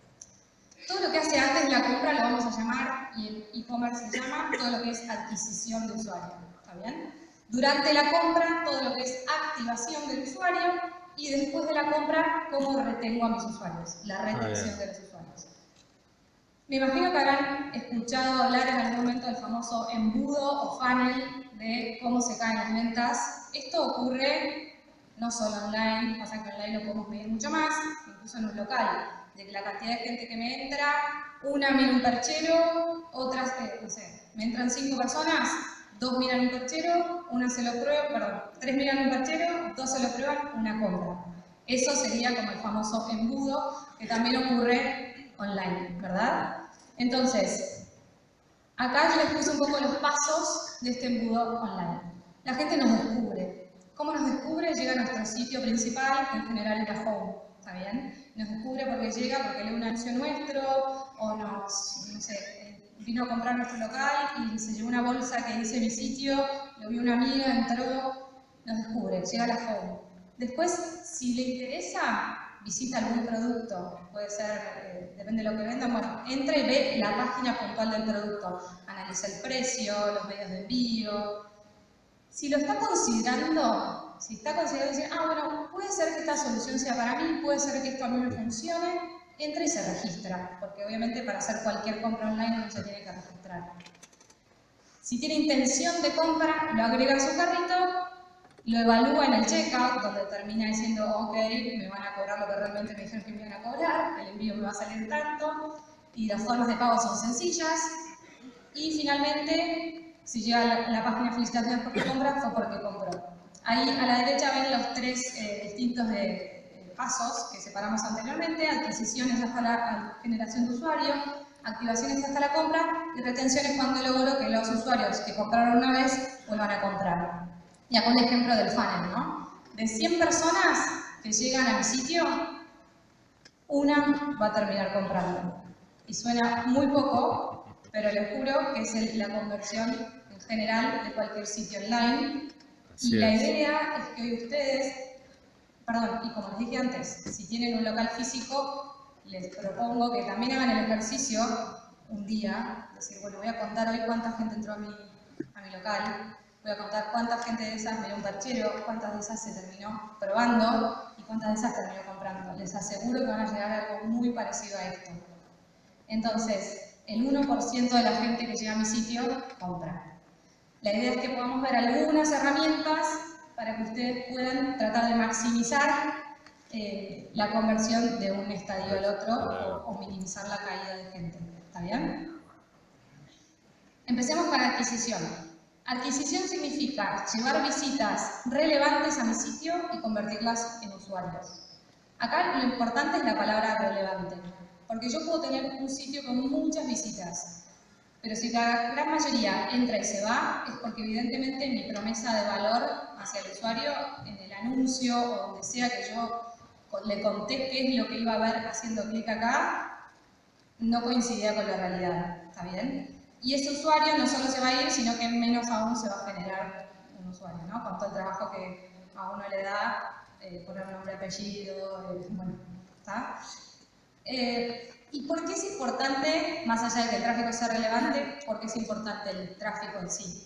Todo lo que hace antes de la compra lo vamos a llamar, y en e-commerce se llama, todo lo que es adquisición de usuario, ¿está bien? Durante la compra, todo lo que es activación del usuario y después de la compra, cómo retengo a mis usuarios, la retención de los usuarios. Me imagino que habrán escuchado hablar en algún momento del famoso embudo o funnel de cómo se caen las ventas. Esto ocurre no solo online, pasa que online lo podemos medir mucho más, incluso en un local, de que la cantidad de gente que me entra, una mira un perchero, otras, eh, no sé, me entran cinco personas, dos miran un perchero, una se lo prueba, perdón, tres miran un perchero, dos se lo prueban, una compra. Eso sería como el famoso embudo que también ocurre online, ¿verdad? Entonces, acá yo les puse un poco los pasos de este embudo online. La gente nos descubre. ¿Cómo nos descubre? Llega a nuestro sitio principal, que en general es la home, ¿está bien? Nos descubre porque llega, porque lee un anuncio nuestro, o nos, no sé, vino a comprar nuestro local y se llevó una bolsa que dice mi sitio, lo vio una amiga, entró, nos descubre, llega a la home. Después, si le interesa, visita algún producto, puede ser, eh, depende de lo que vendan, bueno, entra y ve la página puntual del producto, analiza el precio, los medios de envío. Si lo está considerando, si está considerando decir, ah, bueno, puede ser que esta solución sea para mí, puede ser que esto a mí me funcione, entra y se registra, porque obviamente para hacer cualquier compra online uno se tiene que registrar. Si tiene intención de compra, lo agrega a su carrito, lo evalúa en el checkout, donde termina diciendo, ok, me van a cobrar lo que realmente me dijeron que me iban a cobrar, el envío me va a salir tanto, y las formas de pago son sencillas, y finalmente, si llega a la, la página felicitaciones porque compra, fue porque compró. Ahí a la derecha ven los tres eh, distintos de, de pasos que separamos anteriormente, adquisiciones hasta la generación de usuario, activaciones hasta la compra y retenciones cuando logro que los usuarios que compraron una vez vuelvan a comprar. Y acá un ejemplo del funnel, ¿no? De cien personas, que llegan a mi sitio, una va a terminar comprando. Y suena muy poco, pero les juro que es el, la conversión en general de cualquier sitio online. Así y la es. idea es que hoy ustedes, perdón, y como les dije antes, si tienen un local físico, les propongo que también hagan el ejercicio un día, decir, bueno, voy a contar hoy cuánta gente entró a mi, a mi local, voy a contar cuánta gente de esas me dio un perchero, cuántas de esas se terminó probando y cuántas de esas terminó comprando. Les aseguro que van a llegar a algo muy parecido a esto. Entonces, el uno por ciento de la gente que llega a mi sitio compra. La idea es que podamos ver algunas herramientas para que ustedes puedan tratar de maximizar eh, la conversión de un estadio al otro o, o minimizar la caída de gente. ¿Está bien? Empecemos con adquisición. Adquisición significa llevar visitas relevantes a mi sitio y convertirlas en usuarios. Acá lo importante es la palabra relevante, porque yo puedo tener un sitio con muchas visitas, pero si la gran mayoría entra y se va, es porque evidentemente mi promesa de valor hacia el usuario en el anuncio o donde sea que yo le conté qué es lo que iba a ver haciendo clic acá, no coincidía con la realidad. ¿Está bien? Y ese usuario no solo se va a ir, sino que menos aún se va a generar un usuario, ¿no? Con todo el trabajo que a uno le da eh, poner nombre, apellido, eh, bueno, ¿está? Eh, ¿Y por qué es importante, más allá de que el tráfico sea relevante, por qué es importante el tráfico en sí?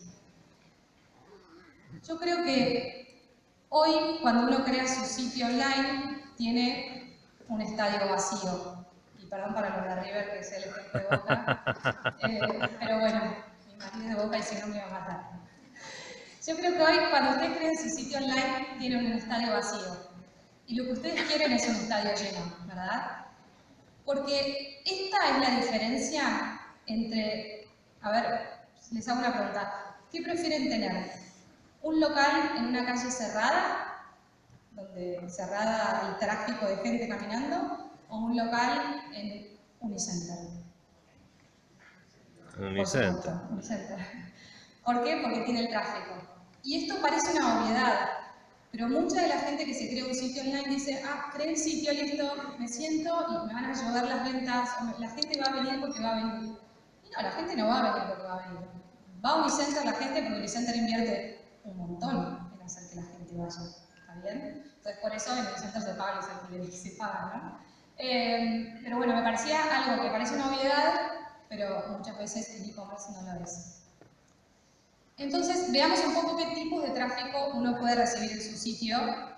Yo creo que hoy, cuando uno crea su sitio online, tiene un estadio vacío. Y perdón para los de River, que es el ejemplo de Boca. Eh, pero bueno, mi marido es de Boca y si no me iba a matar. Yo creo que hoy, cuando ustedes creen su sitio online, tienen un estadio vacío. Y lo que ustedes quieren es un estadio lleno, ¿verdad? Porque esta es la diferencia entre, a ver, les hago una pregunta, ¿qué prefieren tener? ¿Un local en una calle cerrada, donde cerrada el tráfico de gente caminando, o un local en Unicenter? Unicenter. Por supuesto, Unicenter. ¿Por qué? Porque tiene el tráfico. Y esto parece una obviedad, pero mucha de la gente que se crea un sitio online dice, ah, creé el sitio, listo, me siento y me van a llover las ventas, o la gente va a venir porque va a venir. Y no, la gente no va a venir porque va a venir. Va a Unicenter la gente porque Unicenter invierte un montón en hacer que la gente vaya. ¿Está bien? Entonces, por eso en Unicenter se pagan los alquileres que se pagan, ¿no? Eh, pero bueno, me parecía algo que parece una obviedad, pero muchas veces el e-commerce no lo es. Entonces, veamos un poco qué tipos de tráfico uno puede recibir en su sitio.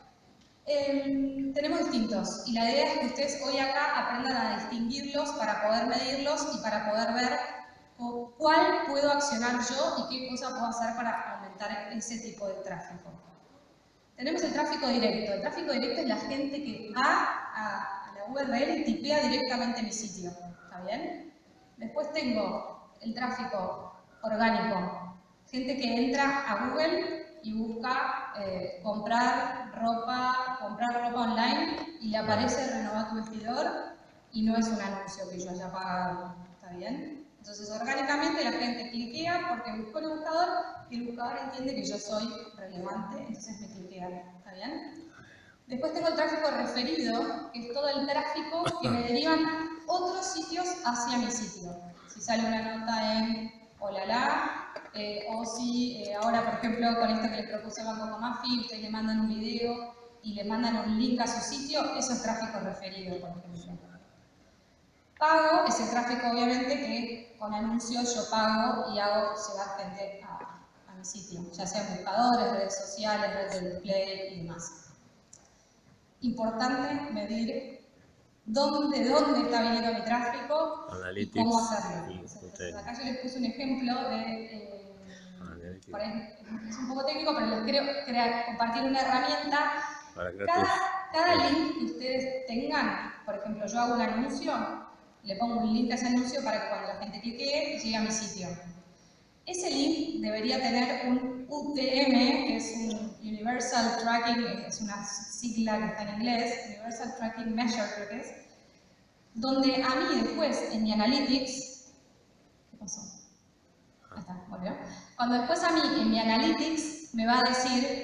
Eh, tenemos distintos, y la idea es que ustedes hoy acá aprendan a distinguirlos para poder medirlos y para poder ver cuál puedo accionar yo y qué cosa puedo hacer para aumentar ese tipo de tráfico. Tenemos el tráfico directo. El tráfico directo es la gente que va a, a la U R L y tipea directamente mi sitio. ¿Está bien? Después tengo el tráfico orgánico. Gente que entra a Google y busca eh, comprar ropa, comprar ropa online y le aparece renovar tu vestidor y no es un anuncio que yo haya pagado. ¿Está bien? Entonces, orgánicamente la gente cliquea porque buscó el buscador y el buscador entiende que yo soy relevante, entonces me cliquea. ¿Está bien? Después tengo el tráfico referido, que es todo el tráfico que me derivan otros sitios hacia mi sitio. Si sale una nota en Olala, eh, o si eh, ahora, por ejemplo, con esto que les propuse Banco Comafi, ustedes le mandan un video y le mandan un link a su sitio, eso es tráfico referido, por ejemplo. Pago es el tráfico, obviamente, que con anuncios yo pago y hago llegar gente a, a mi sitio, ya sean buscadores, redes sociales, redes de display y demás. Importante medir dónde, de dónde está viniendo mi tráfico Analytics, y cómo hacerlo. y Entonces, acá yo les puse un ejemplo de, eh, por ahí, es un poco técnico, pero les quiero crear, compartir una herramienta. Para crear Cada, tus- cada link que ustedes tengan, por ejemplo, yo hago un anuncio, le pongo un link a ese anuncio para que cuando la gente clique llegue a mi sitio. Ese link debería tener un U T M, que es un Universal Tracking, es una sigla que está en inglés, Universal Tracking Measure creo que es, donde a mí después en mi Analytics, ¿qué pasó? Ahí está, volvió. Cuando después a mí en mi Analytics me va a decir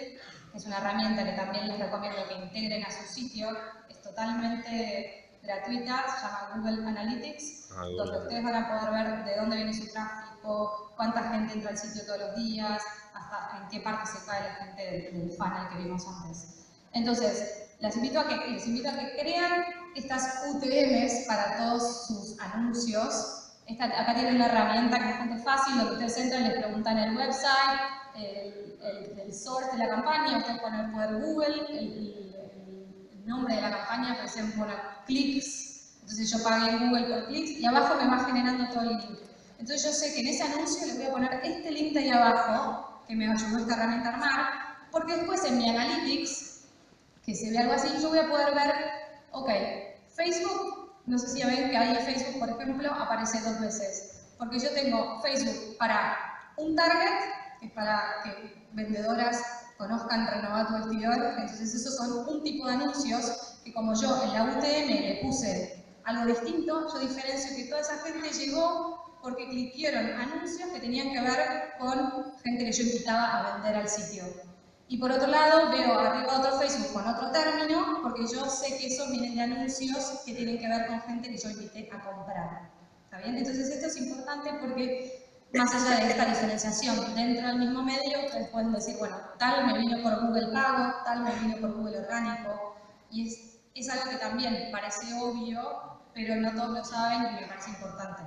que es una herramienta que también les recomiendo que integren a su sitio. Es totalmente gratuita, se llama Google Analytics, Ah, donde ustedes van a poder ver de dónde viene su tráfico, cuánta gente entra al sitio todos los días, hasta en qué parte se cae la gente del, del funnel que vimos antes. Entonces, les invito a que, les invito a que crean estas U T Ms para todos sus anuncios. Esta, acá tienen una herramienta que es bastante fácil, donde ustedes entran y les preguntan el website, el, el, el source de la campaña, ustedes pueden poner Google, el, el, el nombre de la campaña, por ejemplo, poner clics. Entonces yo pagué en Google por clics y abajo me va generando todo el link. Entonces yo sé que en ese anuncio le voy a poner este link de ahí abajo, que me ayudó esta herramienta a armar, porque después en mi Analytics, que se ve algo así, yo voy a poder ver, ok, Facebook, no sé si ya ven que ahí Facebook, por ejemplo, aparece dos veces, porque yo tengo Facebook para un target, que es para que vendedoras conozcan Renová tu Vestidor, entonces esos son un tipo de anuncios que como yo en la U T M le puse algo distinto, yo diferencio que toda esa gente llegó porque cliquearon anuncios que tenían que ver con gente que yo invitaba a vender al sitio. Y por otro lado, veo arriba otro Facebook con otro término, porque yo sé que esos vienen de anuncios que tienen que ver con gente que yo invité a comprar. ¿Está bien? Entonces esto es importante porque, más allá de esta diferenciación dentro del mismo medio, ustedes pueden decir, bueno, tal me vino por Google Pago, tal me vino por Google Orgánico, y es, es algo que también parece obvio, pero no todos lo saben y me parece importante.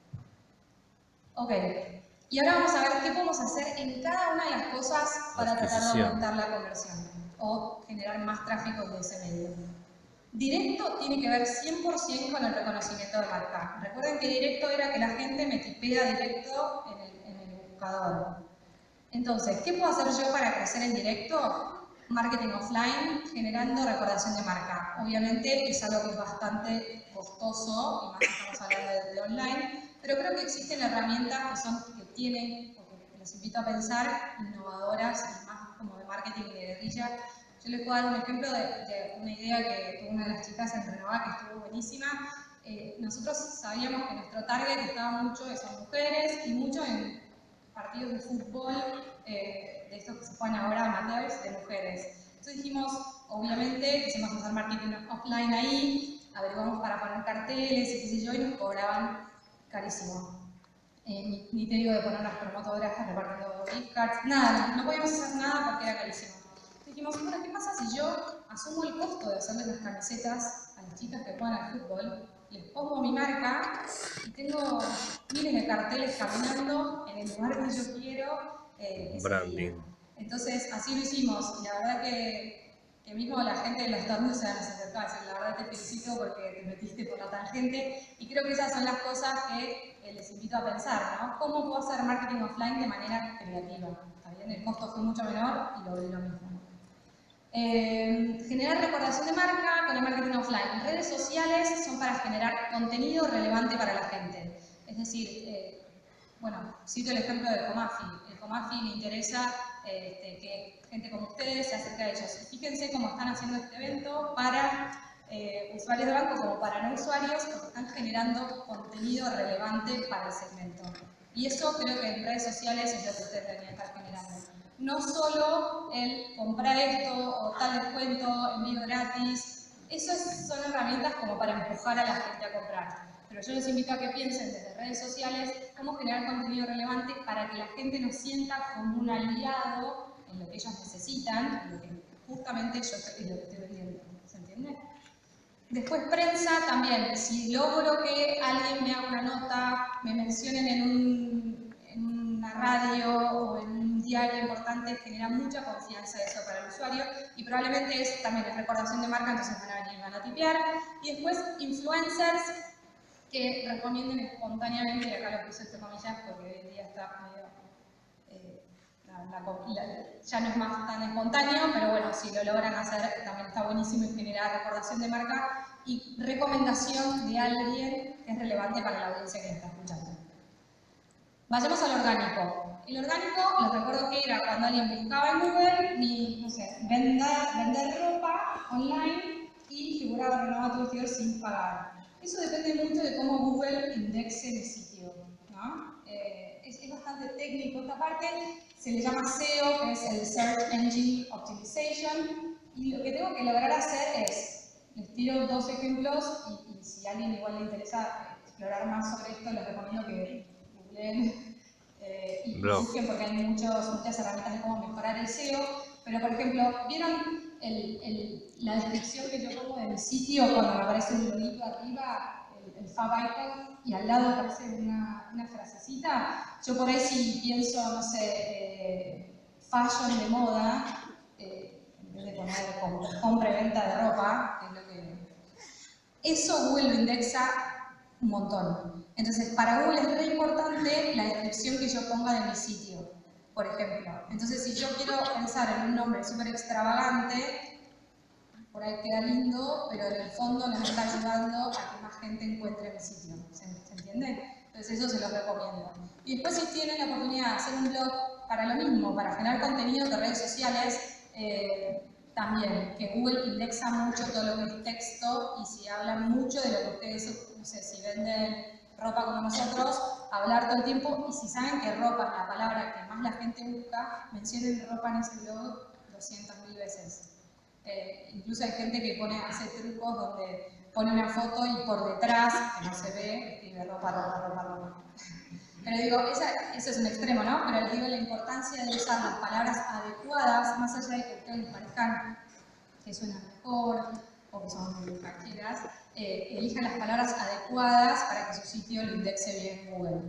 Ok. Y ahora vamos a ver qué podemos hacer en cada una de las cosas para tratar de aumentar la conversión o generar más tráfico de ese medio. Directo tiene que ver cien por cien con el reconocimiento de marca. Recuerden que directo era que la gente me tipea directo en el, en el buscador. Entonces, ¿qué puedo hacer yo para crecer en directo? Marketing offline, generando recordación de marca. Obviamente es algo que es bastante costoso, y más que estamos hablando de, de online, pero creo que existen herramientas que son que tienen, porque les invito a pensar, innovadoras y más como de marketing y de guerrilla. Yo les puedo dar un ejemplo de, de una idea que tuvo una de las chicas en Renová que estuvo buenísima. Eh, nosotros sabíamos que nuestro target estaba mucho en esas mujeres y mucho en partidos de fútbol, eh, de estos que se juegan ahora amateurs, de mujeres. Entonces dijimos, obviamente, quisimos hacer marketing offline ahí, averiguamos para poner carteles y qué sé yo, y nos cobraban carísimo. Eh, ni, ni te digo de poner las promotoras repartiendo gift cards, nada, no podíamos hacer nada porque era carísimo. Entonces dijimos, bueno, ¿qué pasa si yo asumo el costo de hacerles las camisetas a las chicas que juegan al fútbol? Les pongo mi marca y tengo miles de carteles caminando en el lugar que yo quiero. Eh, Branding. día. Entonces, así lo hicimos. Y la verdad que, que mismo la gente de los torneos se van a acercar a decir, la verdad te felicito porque te metiste por la tangente. Y creo que esas son las cosas que eh, les invito a pensar, ¿no? ¿Cómo puedo hacer marketing offline de manera creativa? ¿Está bien? El costo fue mucho menor y logré lo mismo. Eh, generar recordación de marca con el marketing offline. Redes sociales son para generar contenido relevante para la gente. Es decir, eh, bueno, cito el ejemplo del Comafi. El Comafi le interesa eh, este, que gente como ustedes se acerque a ellos. Fíjense cómo están haciendo este evento para eh, usuarios de banco como para no usuarios, porque están generando contenido relevante para el segmento. Y eso creo que en redes sociales es lo que ustedes deberían estar generando. No solo el comprar esto o tal descuento, envío gratis, eso es, son herramientas como para empujar a la gente a comprar. Pero yo les invito a que piensen desde redes sociales cómo generar contenido relevante para que la gente nos sienta como un aliado en lo que ellos necesitan, en lo que justamente yo estoy, lo que estoy vendiendo. ¿Se entiende? Después prensa también. Si logro que alguien me haga una nota, me mencionen en, un, en una radio o en un diario importante, genera mucha confianza eso para el usuario y probablemente es también es recordación de marca, entonces van a venir, van a tipear. Y después influencers que recomienden espontáneamente, y acá lo puse entre comillas porque hoy en día está medio, eh, la, la, la, ya no es más tan espontáneo, pero bueno, si lo logran hacer también está buenísimo y genera recordación de marca y recomendación de alguien que es relevante para la audiencia que está escuchando. Vayamos al orgánico. El orgánico, les recuerdo que era cuando alguien buscaba en Google, mi, no sé, vender, vender ropa online y figuraba Renová tu Vestidor sin pagar. Eso depende mucho de cómo Google indexe el sitio, ¿no? Eh, es, es bastante bastante técnico esta parte, se le llama S E O, que es el Search Engine Optimization, y lo que tengo que lograr hacer es, les tiro dos ejemplos, y, y si a alguien igual le interesa explorar más sobre esto, les recomiendo que googleen eh, y busquen, porque hay muchos, muchas herramientas de cómo mejorar el S E O, pero por ejemplo, ¿vieron el, el, la descripción que yo pongo de mi sitio cuando me aparece un loguito arriba? El fab icon, y al lado aparece una, una frasecita? Yo por ahí si pienso, no sé, eh, fashion de moda, eh, en vez de poner compra y venta de ropa, que es lo que... Eso Google lo indexa un montón. Entonces, para Google es muy importante la descripción que yo ponga de mi sitio, por ejemplo. Entonces, si yo quiero pensar en un nombre súper extravagante, por ahí queda lindo, pero en el fondo nos está ayudando a que más gente encuentre mi sitio. ¿Se, ¿se entiende? Entonces eso se los recomiendo. Y después si tienen la oportunidad de hacer un blog para lo mismo, para generar contenido de redes sociales, eh, también, que Google indexa mucho todo lo que es texto, y si hablan mucho de lo que ustedes, no sé, si venden ropa como nosotros, hablar todo el tiempo, y si saben que ropa es la palabra que más la gente busca, mencionen ropa en ese blog doscientas mil veces. Eh, incluso hay gente que pone, hace trucos donde pone una foto y por detrás, que no se ve, escribe ropa, ropa, ropa, ropa. Pero digo, esa, eso es un extremo, ¿no? Pero digo la importancia de usar las palabras adecuadas, más allá de que a ustedes les parezcan que suenan mejor o que son muy cacheras, eh, elijan las palabras adecuadas para que su sitio lo indexe bien en Google.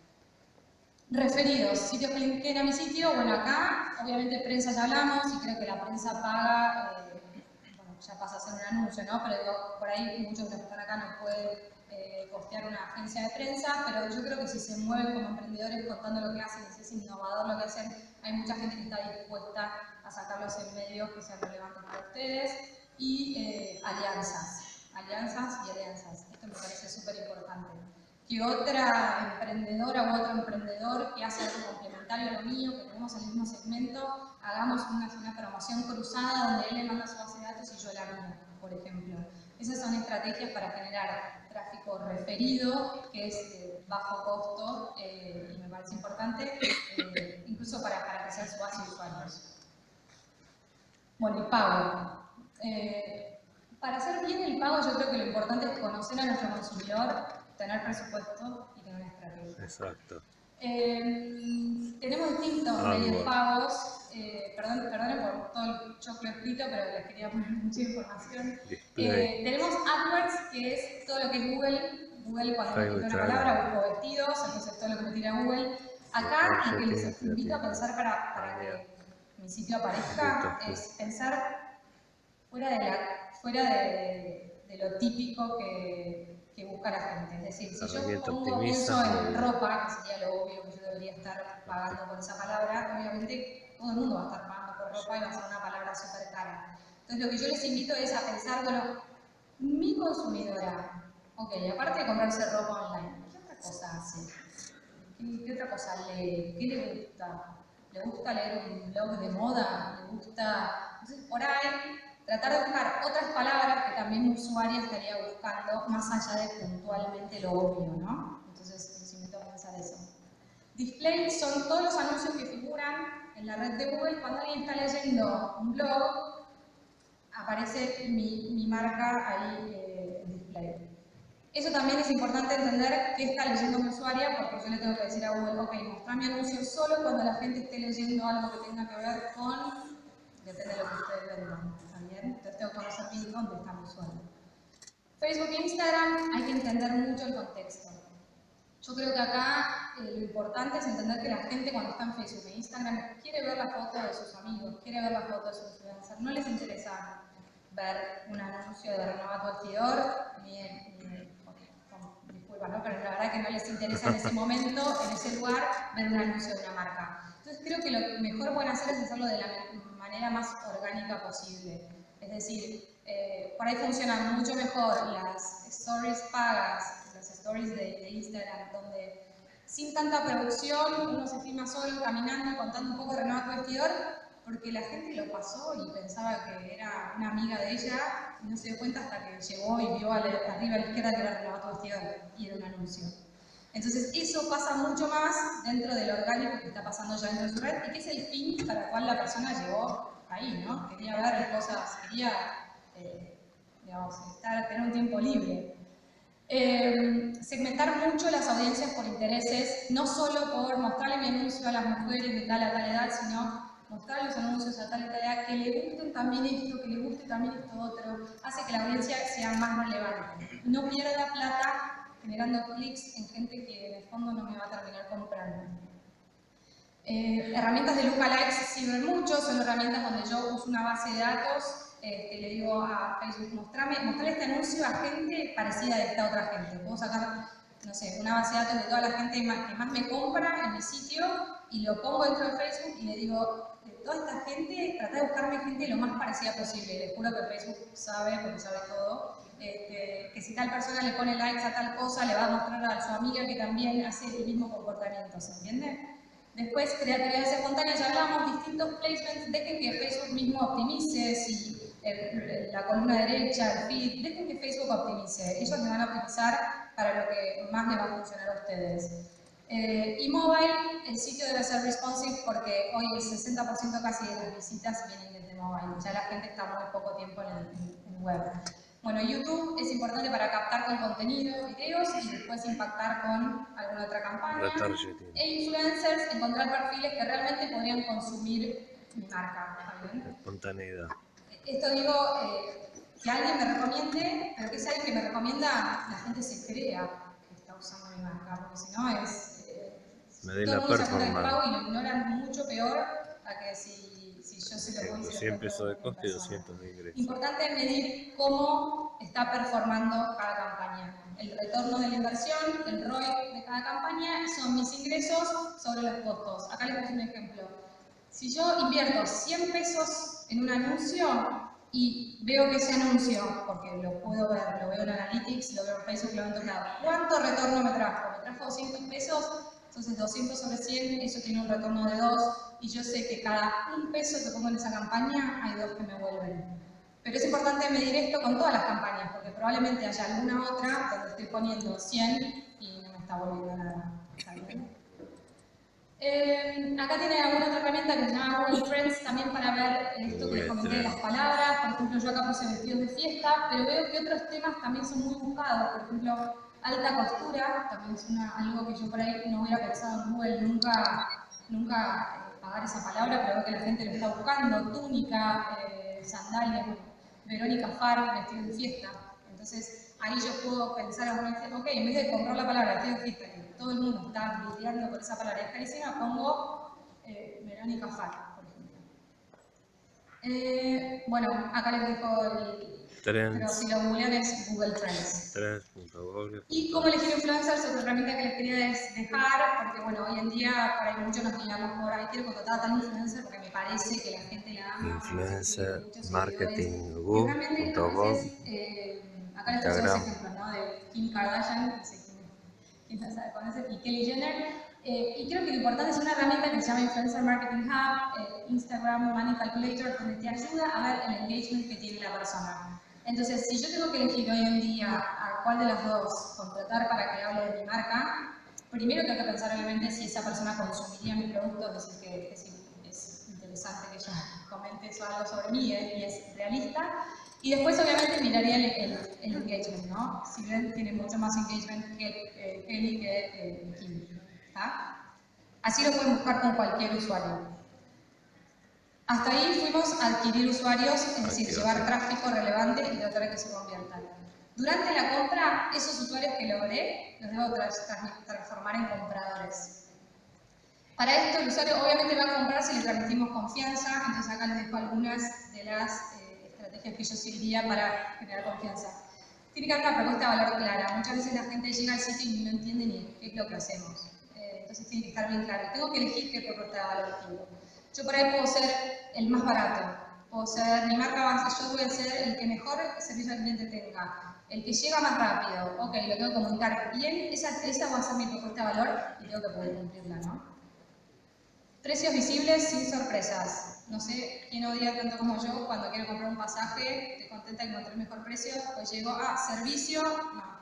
Referidos, sitios que linken a mi sitio, bueno, acá obviamente prensa ya hablamos, y creo que la prensa paga, eh, bueno, ya pasa a ser un anuncio, ¿no? Pero digo, por ahí muchos de los que están acá no pueden eh, costear una agencia de prensa, pero yo creo que si se mueven como emprendedores contando lo que hacen, si es innovador lo que hacen, hay mucha gente que está dispuesta a sacarlos en medios que sean relevantes para ustedes, y eh, alianzas, alianzas y alianzas, esto me parece súper importante. Que otra emprendedora u otro emprendedor que hace algo complementario a lo mío, que tenemos el mismo segmento, hagamos una, una promoción cruzada donde él le manda su base de datos y yo la mía, por ejemplo. Esas son estrategias para generar tráfico referido, que es de bajo costo, eh, y me parece importante, eh, incluso para, para crecer su base de usuarios. Bueno, el pago. Eh, para hacer bien el pago, yo creo que lo importante es conocer a nuestro consumidor, tener presupuesto y tener una estrategia. Exacto. Eh, tenemos distintos Ah, medios bueno. pagos, eh, perdón, perdonen por todo el choclo escrito, pero les quería poner mucha información. Eh, tenemos AdWords, que es todo lo que es Google. Google cuando me tira una palabra, busco vestidos, entonces todo lo que me tira Google. Acá lo que les invito a pensar para, para que mi sitio aparezca es pensar fuera de, la, fuera de, de lo típico que que busca la gente. Es decir, si yo pongo, pienso en ropa, que sería lo obvio que yo debería estar pagando por esa palabra, obviamente todo el mundo va a estar pagando por ropa y va a ser una palabra súper cara. Entonces lo que yo les invito es a pensar, bueno, mi consumidora, ok, aparte de comprarse ropa online, ¿qué otra cosa hace? ¿Qué, qué otra cosa lee? ¿Qué le gusta? ¿Le gusta leer un blog de moda? ¿Le gusta...? Entonces por ahí tratar de buscar otras palabras que también un usuario estaría buscando, más allá de puntualmente lo obvio, ¿no? Entonces, les invito a pensar eso. Display son todos los anuncios que figuran en la red de Google. Cuando alguien está leyendo un blog, aparece mi, mi marca ahí eh, en display. Eso también es importante entender qué está leyendo mi usuaria, porque yo le tengo que decir a Google, ok, mostrar mi anuncio solo cuando la gente esté leyendo algo que tenga que ver con... Depende de lo que ustedes vendan también. Entonces tengo que conocer bien dónde está mi usuario. Facebook e Instagram hay que entender mucho el contexto. Yo creo que acá eh, lo importante es entender que la gente cuando está en Facebook e Instagram quiere ver la foto de sus amigos, quiere ver la foto de sus influencers. No les interesa ver un anuncio de renovado vestidor, ni, ni bueno, disculpa, ¿no? Pero la verdad que no les interesa en ese momento, en ese lugar, ver un anuncio de una marca. Entonces creo que lo mejor que pueden hacer es hacerlo de la manera más orgánica posible. Es decir, eh, por ahí funcionan mucho mejor las stories pagas, las stories de, de Instagram, donde sin tanta producción uno se filma solo caminando, contando un poco de renovado vestidor, porque la gente lo pasó y pensaba que era una amiga de ella y no se dio cuenta hasta que llegó y vio a la, arriba a la izquierda que era renovado vestidor y era un anuncio. Entonces, eso pasa mucho más dentro del orgánico que está pasando ya dentro de su red y que es el fin para el cual la persona llegó ahí, ¿no? Quería ver cosas, quería, eh, digamos, estar, tener un tiempo libre. Eh, segmentar mucho las audiencias por intereses, no solo por mostrarle mi anuncio a las mujeres de tal a tal edad, sino mostrar los anuncios a tal a tal edad, que le gusten también esto, que le guste también esto otro, hace que la audiencia sea más relevante. No pierda plata generando clics en gente que en el fondo no me va a terminar comprando. Eh, herramientas de lookalikes sirven mucho, son herramientas donde yo uso una base de datos, eh, que le digo a Facebook, mostrame, mostrarle este anuncio a gente parecida a esta otra gente. Puedo sacar, no sé, una base de datos de toda la gente que más me compra en mi sitio y lo pongo dentro de Facebook y le digo, de toda esta gente, trata de buscarme gente lo más parecida posible. Les juro que Facebook sabe, porque sabe todo. Este, que si tal persona le pone likes a tal cosa, le va a mostrar a su amiga que también hace el mismo comportamiento, ¿se entiende? Después, creatividad espontánea, ya hablamos, distintos placements, dejen que Facebook mismo optimice, si el, la columna derecha, el feed, dejen que Facebook optimice, ellos le van a optimizar para lo que más les va a funcionar a ustedes. Eh, y mobile, el sitio debe ser responsive porque hoy el sesenta por ciento casi de las visitas vienen desde mobile, ya la gente está muy poco tiempo en, en, en web. Bueno, YouTube es importante para captar con contenido, videos y después impactar con alguna otra campaña. E influencers, encontrar perfiles que realmente podrían consumir mi marca. Espontaneidad. Esto digo, eh, que alguien me recomiende, pero que es alguien que me recomienda, la gente se crea que está usando mi marca, porque si no es... Eh, me dé la performance. Y lo ignoran mucho peor a que si... Si yo se lo voy a cien pesos de coste y doscientos de ingresos. Importante medir cómo está performando cada campaña. El retorno de la inversión, el R O I de cada campaña, son mis ingresos sobre los costos. Acá les puse un ejemplo. Si yo invierto cien pesos en un anuncio y veo que ese anuncio, porque lo puedo ver, lo veo en Analytics, lo veo en Facebook, lo veo en todo lado, ¿cuánto retorno me trajo? ¿Me trajo doscientos pesos? Entonces doscientos sobre cien, eso tiene un retorno de dos, y yo sé que cada un peso que pongo en esa campaña, hay dos que me vuelven. Pero es importante medir esto con todas las campañas, porque probablemente haya alguna otra donde estoy poniendo cien y no me está volviendo nada. ¿Está bien? Eh, acá tiene alguna otra herramienta que se llama Google Trends, también para ver esto que les comenté de las palabras. Por ejemplo, yo acá puse vestidos de fiesta, pero veo que otros temas también son muy buscados. Por ejemplo, alta costura, también es una, algo que yo por ahí no hubiera pensado en Google nunca, nunca eh, pagar esa palabra, pero veo que la gente lo está buscando. Túnica, eh, sandalias, Verónica Farr, vestido de fiesta. Entonces, ahí yo puedo pensar, ok, en vez de comprar la palabra vestido de fiesta, que todo el mundo está lidiando con esa palabra, es carísima, pongo eh, Verónica Farr, por ejemplo. Eh, bueno, acá les dejo el... Trends. Pero si lo googlean es Google Trends. Trends punto google. Y cómo elegir influencers, otra herramienta que les quería dejar, porque bueno, hoy en día por ahí muchos nos guiamos por ahí, quiero contratar a tal influencer porque me parece que la gente la ama. Influencer marketing punto gov. Eh, acá les puse dos ejemplos, ¿no? De Kim Kardashian, no sé quién, quién la sabe conocer, y Kelly Jenner. Eh, y creo que lo importante es una herramienta que se llama Influencer Marketing Hub, eh, Instagram Money Calculator, donde te ayuda a ver el engagement que tiene la persona. Entonces, si yo tengo que elegir hoy en día a cuál de las dos contratar para que hable de mi marca, primero tengo que pensar obviamente si esa persona consumiría mi producto, es decir, que, que si es interesante que ella comente eso, algo sobre mí eh, y es realista. Y después obviamente miraría el, el, el engagement, ¿no? Si ven, tiene mucho más engagement que eh, Kelly que eh, Kim. ¿Está? Así lo pueden buscar con cualquier usuario. Hasta ahí fuimos a adquirir usuarios, es decir, llevar tráfico relevante y tratar de que se conviertan. Durante la compra, esos usuarios que logré, los debo tra tra transformar en compradores. Para esto, el usuario obviamente va a comprar si le transmitimos confianza, entonces acá les dejo algunas de las eh, estrategias que yo seguiría para generar confianza. Tiene que haber una propuesta de valor clara. Muchas veces la gente llega al sitio y no entiende ni qué es lo que hacemos. Eh, entonces tiene que estar bien claro. Tengo que elegir qué propuesta de valor tengo. Yo por ahí puedo ser el más barato, puedo ser, mi marca va a ser, yo voy a ser el que mejor servicio al cliente tenga, el que llega más rápido, ok, lo tengo que comunicar bien, esa, esa va a ser mi propuesta de valor y tengo que poder cumplirla, ¿no? Precios visibles sin sorpresas. No sé quién odia tanto como yo cuando quiero comprar un pasaje, estoy contenta de encontrar el mejor precio, pues llego a servicio, no.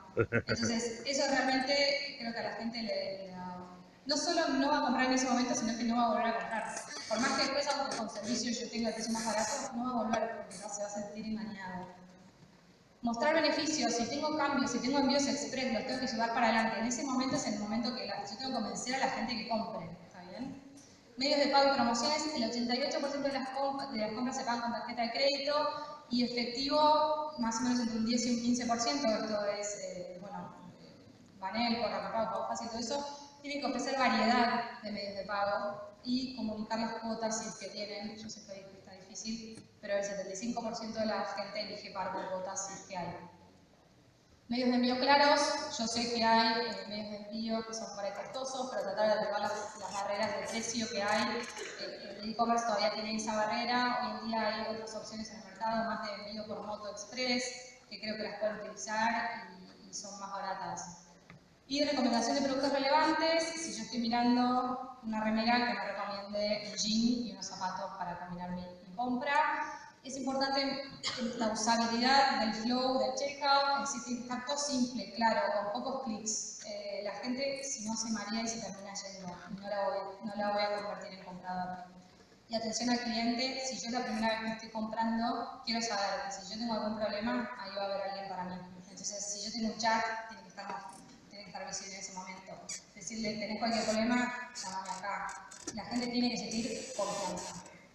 Entonces, eso realmente creo que a la gente le, le da... No solo no va a comprar en ese momento, sino que no va a volver a comprar. Por más que después, aunque con servicio yo tenga el precio más barato, no va a volver porque no se va a sentir engañado. Mostrar beneficios, si tengo cambios, si tengo envíos express, los tengo que llevar para adelante. En ese momento es el momento que la, yo tengo que convencer a la gente que compre, ¿está bien? Medios de pago y promociones, el ochenta y ocho por ciento de las, de las compras se pagan con tarjeta de crédito y efectivo más o menos entre un diez y un quince por ciento, esto es, eh, bueno, Banel, Corrapago, Pago Fácil, todo eso, tienen que ofrecer variedad de medios de pago y comunicar las cuotas si es que tienen, yo sé que está difícil, pero el setenta y cinco por ciento de la gente elige pagar por cuotas si es que hay. Medios de envío claros, yo sé que hay eh, medios de envío que son por ahí costosos, pero tratar de derribar las, las barreras de precio que hay. Eh, el e-commerce todavía tiene esa barrera, hoy en día hay otras opciones en el mercado, más de envío por Moto Express, que creo que las pueden utilizar y, y son más baratas. Y recomendación de productos relevantes, si yo estoy mirando una remera, que me recomiende un jean y unos zapatos para combinar mi, mi compra. Es importante la usabilidad del flow, del checkout, es decir, tiene que estar todo simple, claro, con pocos clics. Eh, la gente, si no, se marea y se termina yendo, no la voy, no la voy a convertir en comprador. Y atención al cliente, si yo es la primera vez que estoy comprando, quiero saber que si yo tengo algún problema, ahí va a haber alguien para mí. Entonces, si yo tengo un chat, tiene que estar, tiene que estar visible en ese momento. Decirle, tenés cualquier problema, llámame acá. La gente tiene que sentir confianza.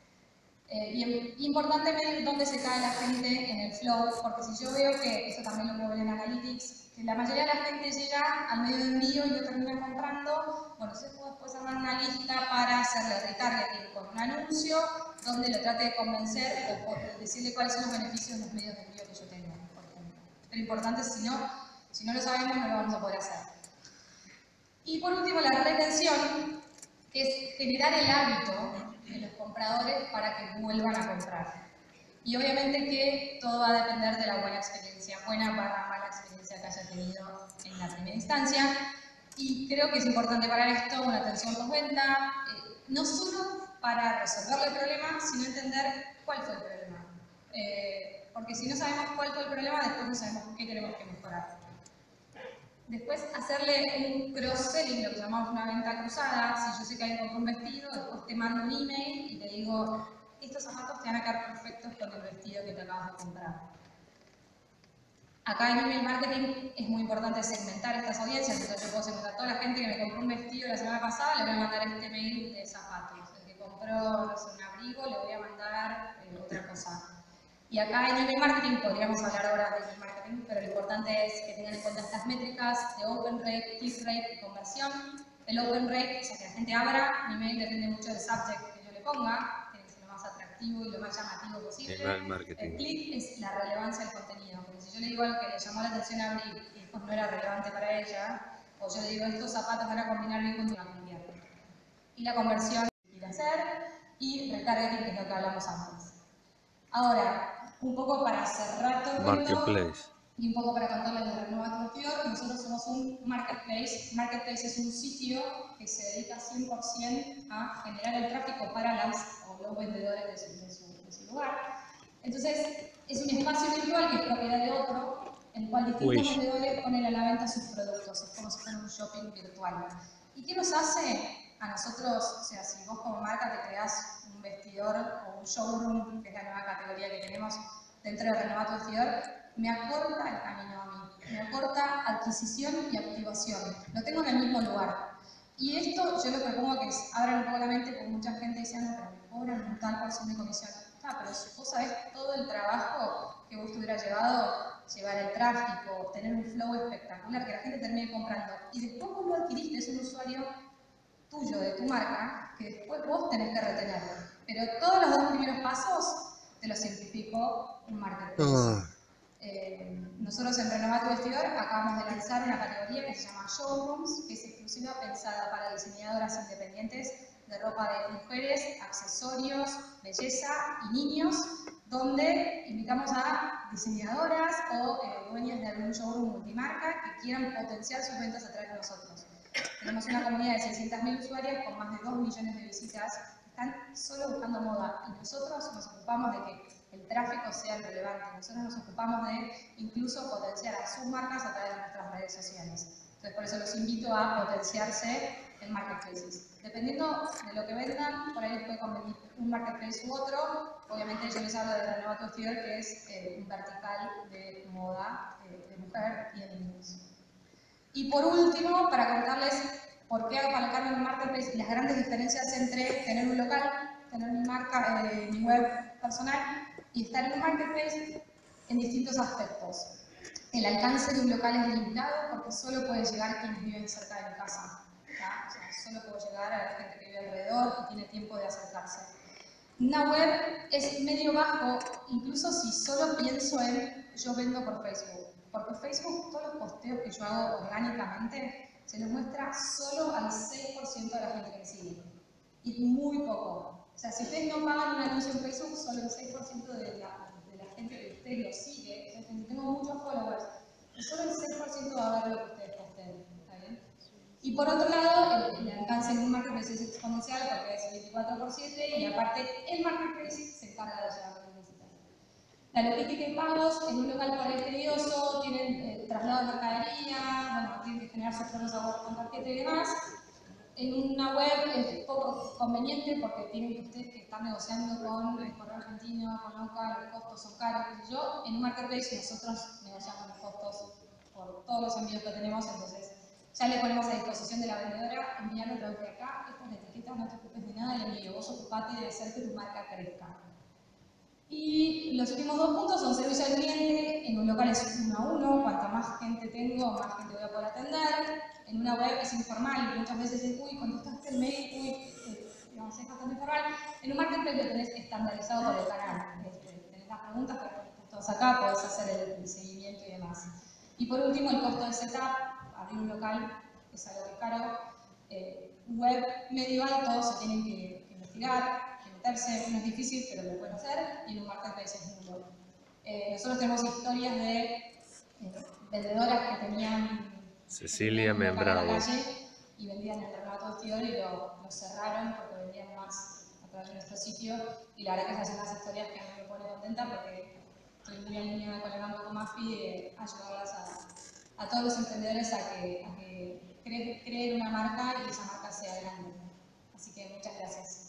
Eh, bien, importante ver dónde se cae la gente en el flow, porque si yo veo que, eso también lo puedo ver en Analytics, que la mayoría de la gente llega al medio de envío y no termina comprando, bueno, entonces puedo después armar una lista para hacerle retargeting con un anuncio, donde lo trate de convencer o, o decirle cuáles son los beneficios de los medios de envío que yo tengo, por ejemplo. Pero importante, si no, si no lo sabemos, no lo vamos a poder hacer. Y por último, la retención, que es generar el hábito de los compradores para que vuelvan a comprar. Y obviamente que todo va a depender de la buena experiencia, buena barra mala experiencia que haya tenido en la primera instancia. Y creo que es importante para esto una atención postventa, eh, no solo para resolver el problema, sino entender cuál fue el problema. Eh, porque si no sabemos cuál fue el problema, después no sabemos qué tenemos que mejorar. Después, hacerle un cross-selling, lo que llamamos una venta cruzada. Si yo sé que alguien compró un vestido, después te mando un email y te digo, estos zapatos te van a quedar perfectos con el vestido que te acabas de comprar. Acá en email marketing es muy importante segmentar estas audiencias, entonces yo puedo segmentar a toda la gente que me compró un vestido la semana pasada, le voy a mandar este mail de zapatos. El que compró, no sé, un abrigo, le voy a mandar eh, otra cosa. Y acá en email marketing, podríamos hablar ahora de email marketing, pero lo importante es que tengan en cuenta estas métricas de open rate, click rate y conversión. El open rate, o sea, que la gente abra, mi email depende mucho del subject que yo le ponga, tiene que ser lo más atractivo y lo más llamativo posible. Email marketing. El click es la relevancia del contenido, porque si yo le digo algo que le llamó la atención a Abril y después no era relevante para ella, o yo le digo, estos zapatos van a combinar bien con tu invierno. Y la conversión que quiere hacer, y retargeting, que es lo que hablamos antes. Ahora, un poco para cerrar todo Marketplace. y un poco para contarles de Renova tu Vestidor, nosotros somos un marketplace. Marketplace es un sitio que se dedica cien por cien a generar el tráfico para las o los vendedores de su, de su, de su lugar. Entonces, es un espacio virtual que es propiedad de otro, en el cual distintos Uy. vendedores ponen a la venta sus productos. Es como si fuera un shopping virtual. ¿Y qué nos hace a nosotros? O sea, si vos como marca te creás un vestidor o un showroom, que es la nueva categoría que tenemos dentro de Renova tu Vestidor, me acorta el camino a mí, me acorta adquisición y activación. Lo tengo en el mismo lugar. Y esto yo lo propongo que abran un poco la mente, porque mucha gente dice, no, pero me cobran un tal por ciento de comisión. Ah, pero si vos sabés todo el trabajo que vos te hubieras llevado, llevar el tráfico, tener un flow espectacular, que la gente termine comprando, y después vos lo adquiriste, es un usuario tuyo, de tu marca, que después vos tenés que retenerlo. Pero todos los dos primeros pasos te los simplificó un marketplace. Oh. Eh, nosotros en Renova tu Vestidor acabamos de lanzar una categoría que se llama Showrooms, que es exclusiva pensada para diseñadoras independientes de ropa de mujeres, accesorios, belleza y niños, donde invitamos a diseñadoras o eh, dueñas de algún showroom multimarca que quieran potenciar sus ventas a través de nosotros. Tenemos una comunidad de seiscientas mil usuarias con más de dos millones de visitas que están solo buscando moda, y nosotros nos ocupamos de que el tráfico sea relevante. Nosotros nos ocupamos de incluso potenciar a sus marcas a través de nuestras redes sociales. Entonces, por eso los invito a potenciarse en marketplaces. Dependiendo de lo que vendan, por ahí les puede convenir un marketplace u otro. Obviamente yo les hablo de Renovato Estudiar, que es eh, un vertical de moda eh, de mujer y de niños. Y por último, para contarles por qué apalancarme en un marketplace y las grandes diferencias entre tener un local, tener mi marca, eh, mi web personal y estar en un marketplace en distintos aspectos. El alcance de un local es limitado porque solo puede llegar quienes viven cerca de mi casa. ¿Ya? O sea, solo puedo llegar a la gente que vive alrededor y tiene tiempo de acercarse. Una web es medio bajo, incluso si solo pienso en yo vendo por Facebook. Porque Facebook, todos los posteos que yo hago orgánicamente, se los muestra solo al seis por ciento de la gente que me sigue. Y muy poco. O sea, si ustedes no pagan un anuncio en Facebook, solo el seis por ciento de la, de la gente que ustedes lo sigue. O sea, tengo muchos followers. Y solo el seis por ciento va a ver lo que ustedes posteen. ¿Está bien? Y por otro lado, el, el alcance en un marketplace es exponencial porque es veinticuatro por siete y aparte el marketplace se encarga de llevar las visitas. La logística y pagos en un local por ahí tedioso, tienen eh, traslado de mercadería, bueno, tienen que generar sus propios ahorros con tarjeta y demás. En una web es poco conveniente porque tienen que ustedes que estar negociando con el correo argentino, con local, los costos son caros. Yo, en un marketplace nosotros negociamos los costos por todos los envíos que tenemos, entonces ya le ponemos a disposición de la vendedora, enviarlo a través de acá, esta es la etiqueta, no te ocupes de nada, le envío, vos ocupate de hacer que tu marca crezca. Y los últimos dos puntos son servicio al cliente, en un local es uno a uno, cuanta más gente tengo, más gente voy a poder atender. En una web es informal, y muchas veces es, uy, contestaste el mail, uy, eh, digamos, es bastante informal. En un marketplace lo tenés estandarizado por el canal. Este, tenés las preguntas que respondes todas acá, podés hacer el, el seguimiento y demás. Y por último, el costo de setup, abrir un local es algo que es caro. Eh, web medio alto, se tienen que, que investigar, que meterse, no es difícil, pero lo pueden hacer, y en un marketplace es muy bueno. Eh, nosotros tenemos historias de eh, vendedoras que tenían Cecilia Membrado. Y vendían el Renovato Estudiar y lo, lo cerraron porque vendían más a través de nuestro sitio. Y la verdad que esas son las historias que a mí me pone contenta porque estoy muy en línea con el Banco Mafi de ayudarlas a, a todos los emprendedores a que, a que creen, creen una marca y esa marca sea grande. Así que muchas gracias.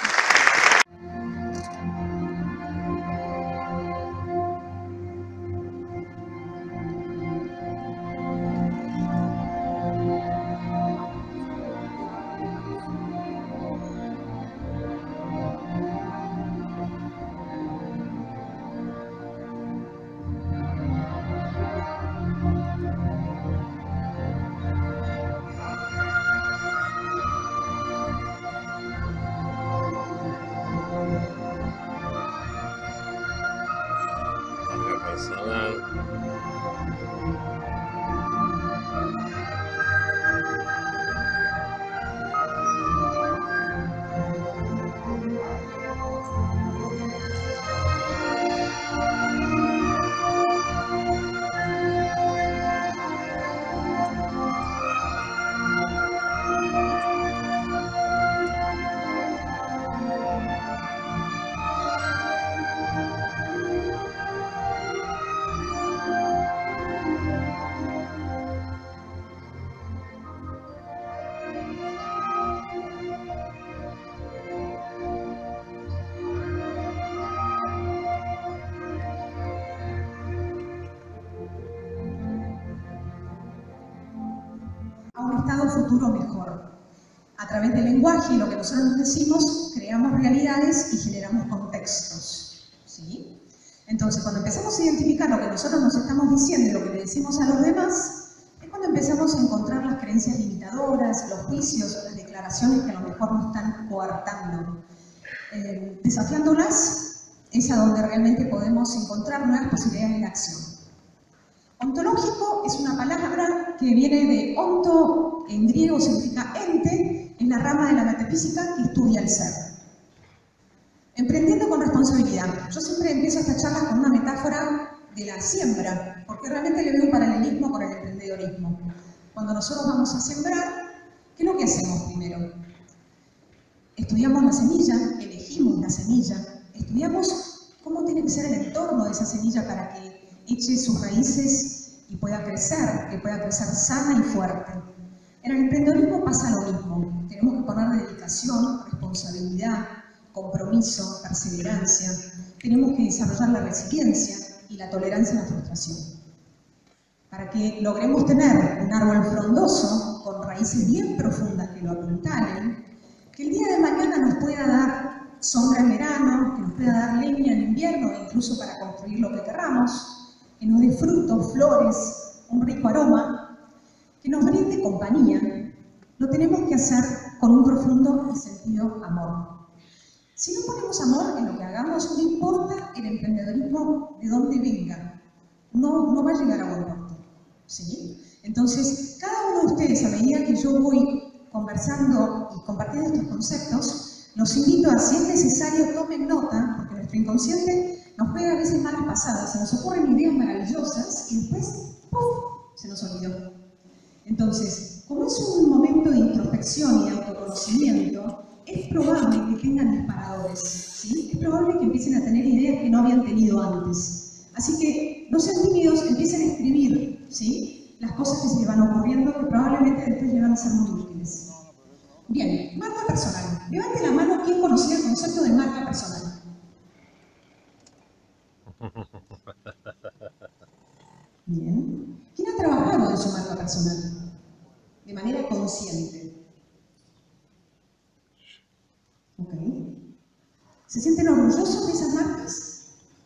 Estado futuro mejor. A través del lenguaje y lo que nosotros nos decimos, creamos realidades y generamos contextos. ¿Sí? Entonces, cuando empezamos a identificar lo que nosotros nos estamos diciendo y lo que le decimos a los demás, es cuando empezamos a encontrar las creencias limitadoras, los juicios, las declaraciones que a lo mejor nos están coartando. Eh, desafiándolas es a donde realmente podemos encontrar nuevas posibilidades de acción. Ontológico es una palabra que viene de onto, en griego significa ente, en la rama de la metafísica que estudia el ser. Emprendiendo con responsabilidad. Yo siempre empiezo estas charlas con una metáfora de la siembra, porque realmente le veo un paralelismo con el emprendedorismo. Cuando nosotros vamos a sembrar, ¿qué es lo que hacemos primero? Estudiamos la semilla, elegimos la semilla, estudiamos cómo tiene que ser el entorno de esa semilla para que eche sus raíces y pueda crecer, que pueda crecer sana y fuerte. En el emprendedorismo pasa lo mismo. Tenemos que poner dedicación, responsabilidad, compromiso, perseverancia. Tenemos que desarrollar la resiliencia y la tolerancia a la frustración. Para que logremos tener un árbol frondoso con raíces bien profundas que lo apuntalen, que el día de mañana nos pueda dar sombra en verano, que nos pueda dar leña en invierno, incluso para construir lo que querramos, que nos dé frutos, flores, un rico aroma, que nos brinde compañía, lo tenemos que hacer con un profundo y sentido amor. Si no ponemos amor en lo que hagamos, no importa el emprendedorismo de dónde venga, no, no va a llegar a buen puerto, ¿sí? Entonces, cada uno de ustedes, a medida que yo voy conversando y compartiendo estos conceptos, los invito a, si es necesario, tomen nota, porque nuestro inconsciente nos juega a veces malas pasadas, se nos ocurren ideas maravillosas y después, ¡puf!, se nos olvidó. Entonces, como es un momento de introspección y de autoconocimiento, es probable que tengan disparadores, ¿sí? Es probable que empiecen a tener ideas que no habían tenido antes. Así que no sean tímidos, empiecen a escribir, ¿sí?, las cosas que se les van ocurriendo, que probablemente después les van a ser muy útiles. Bien, marca personal. Levante la mano quien conocía el concepto de marca personal. Bien. ¿Quién ha trabajado en su marca personal? De manera consciente. Ok. ¿Se sienten orgullosos de esas marcas?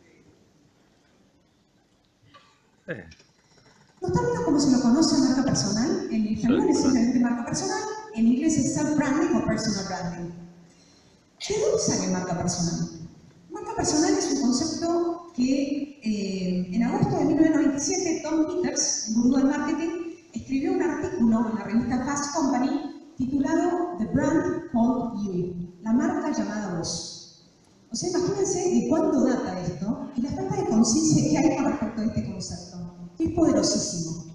Eh. ¿Los términos como se lo conoce marca personal? En español es simplemente marca personal, en inglés es self-branding o personal branding. ¿De dónde sale marca personal? Marca personal es un concepto que eh, en agosto de mil novecientos noventa y siete Tom Peters, el gurú del marketing, escribió un artículo en la revista Fast Company titulado The Brand Called You, la marca llamada vos. O sea, imagínense de cuándo data esto y la falta de conciencia que hay con respecto a este concepto, que es poderosísimo.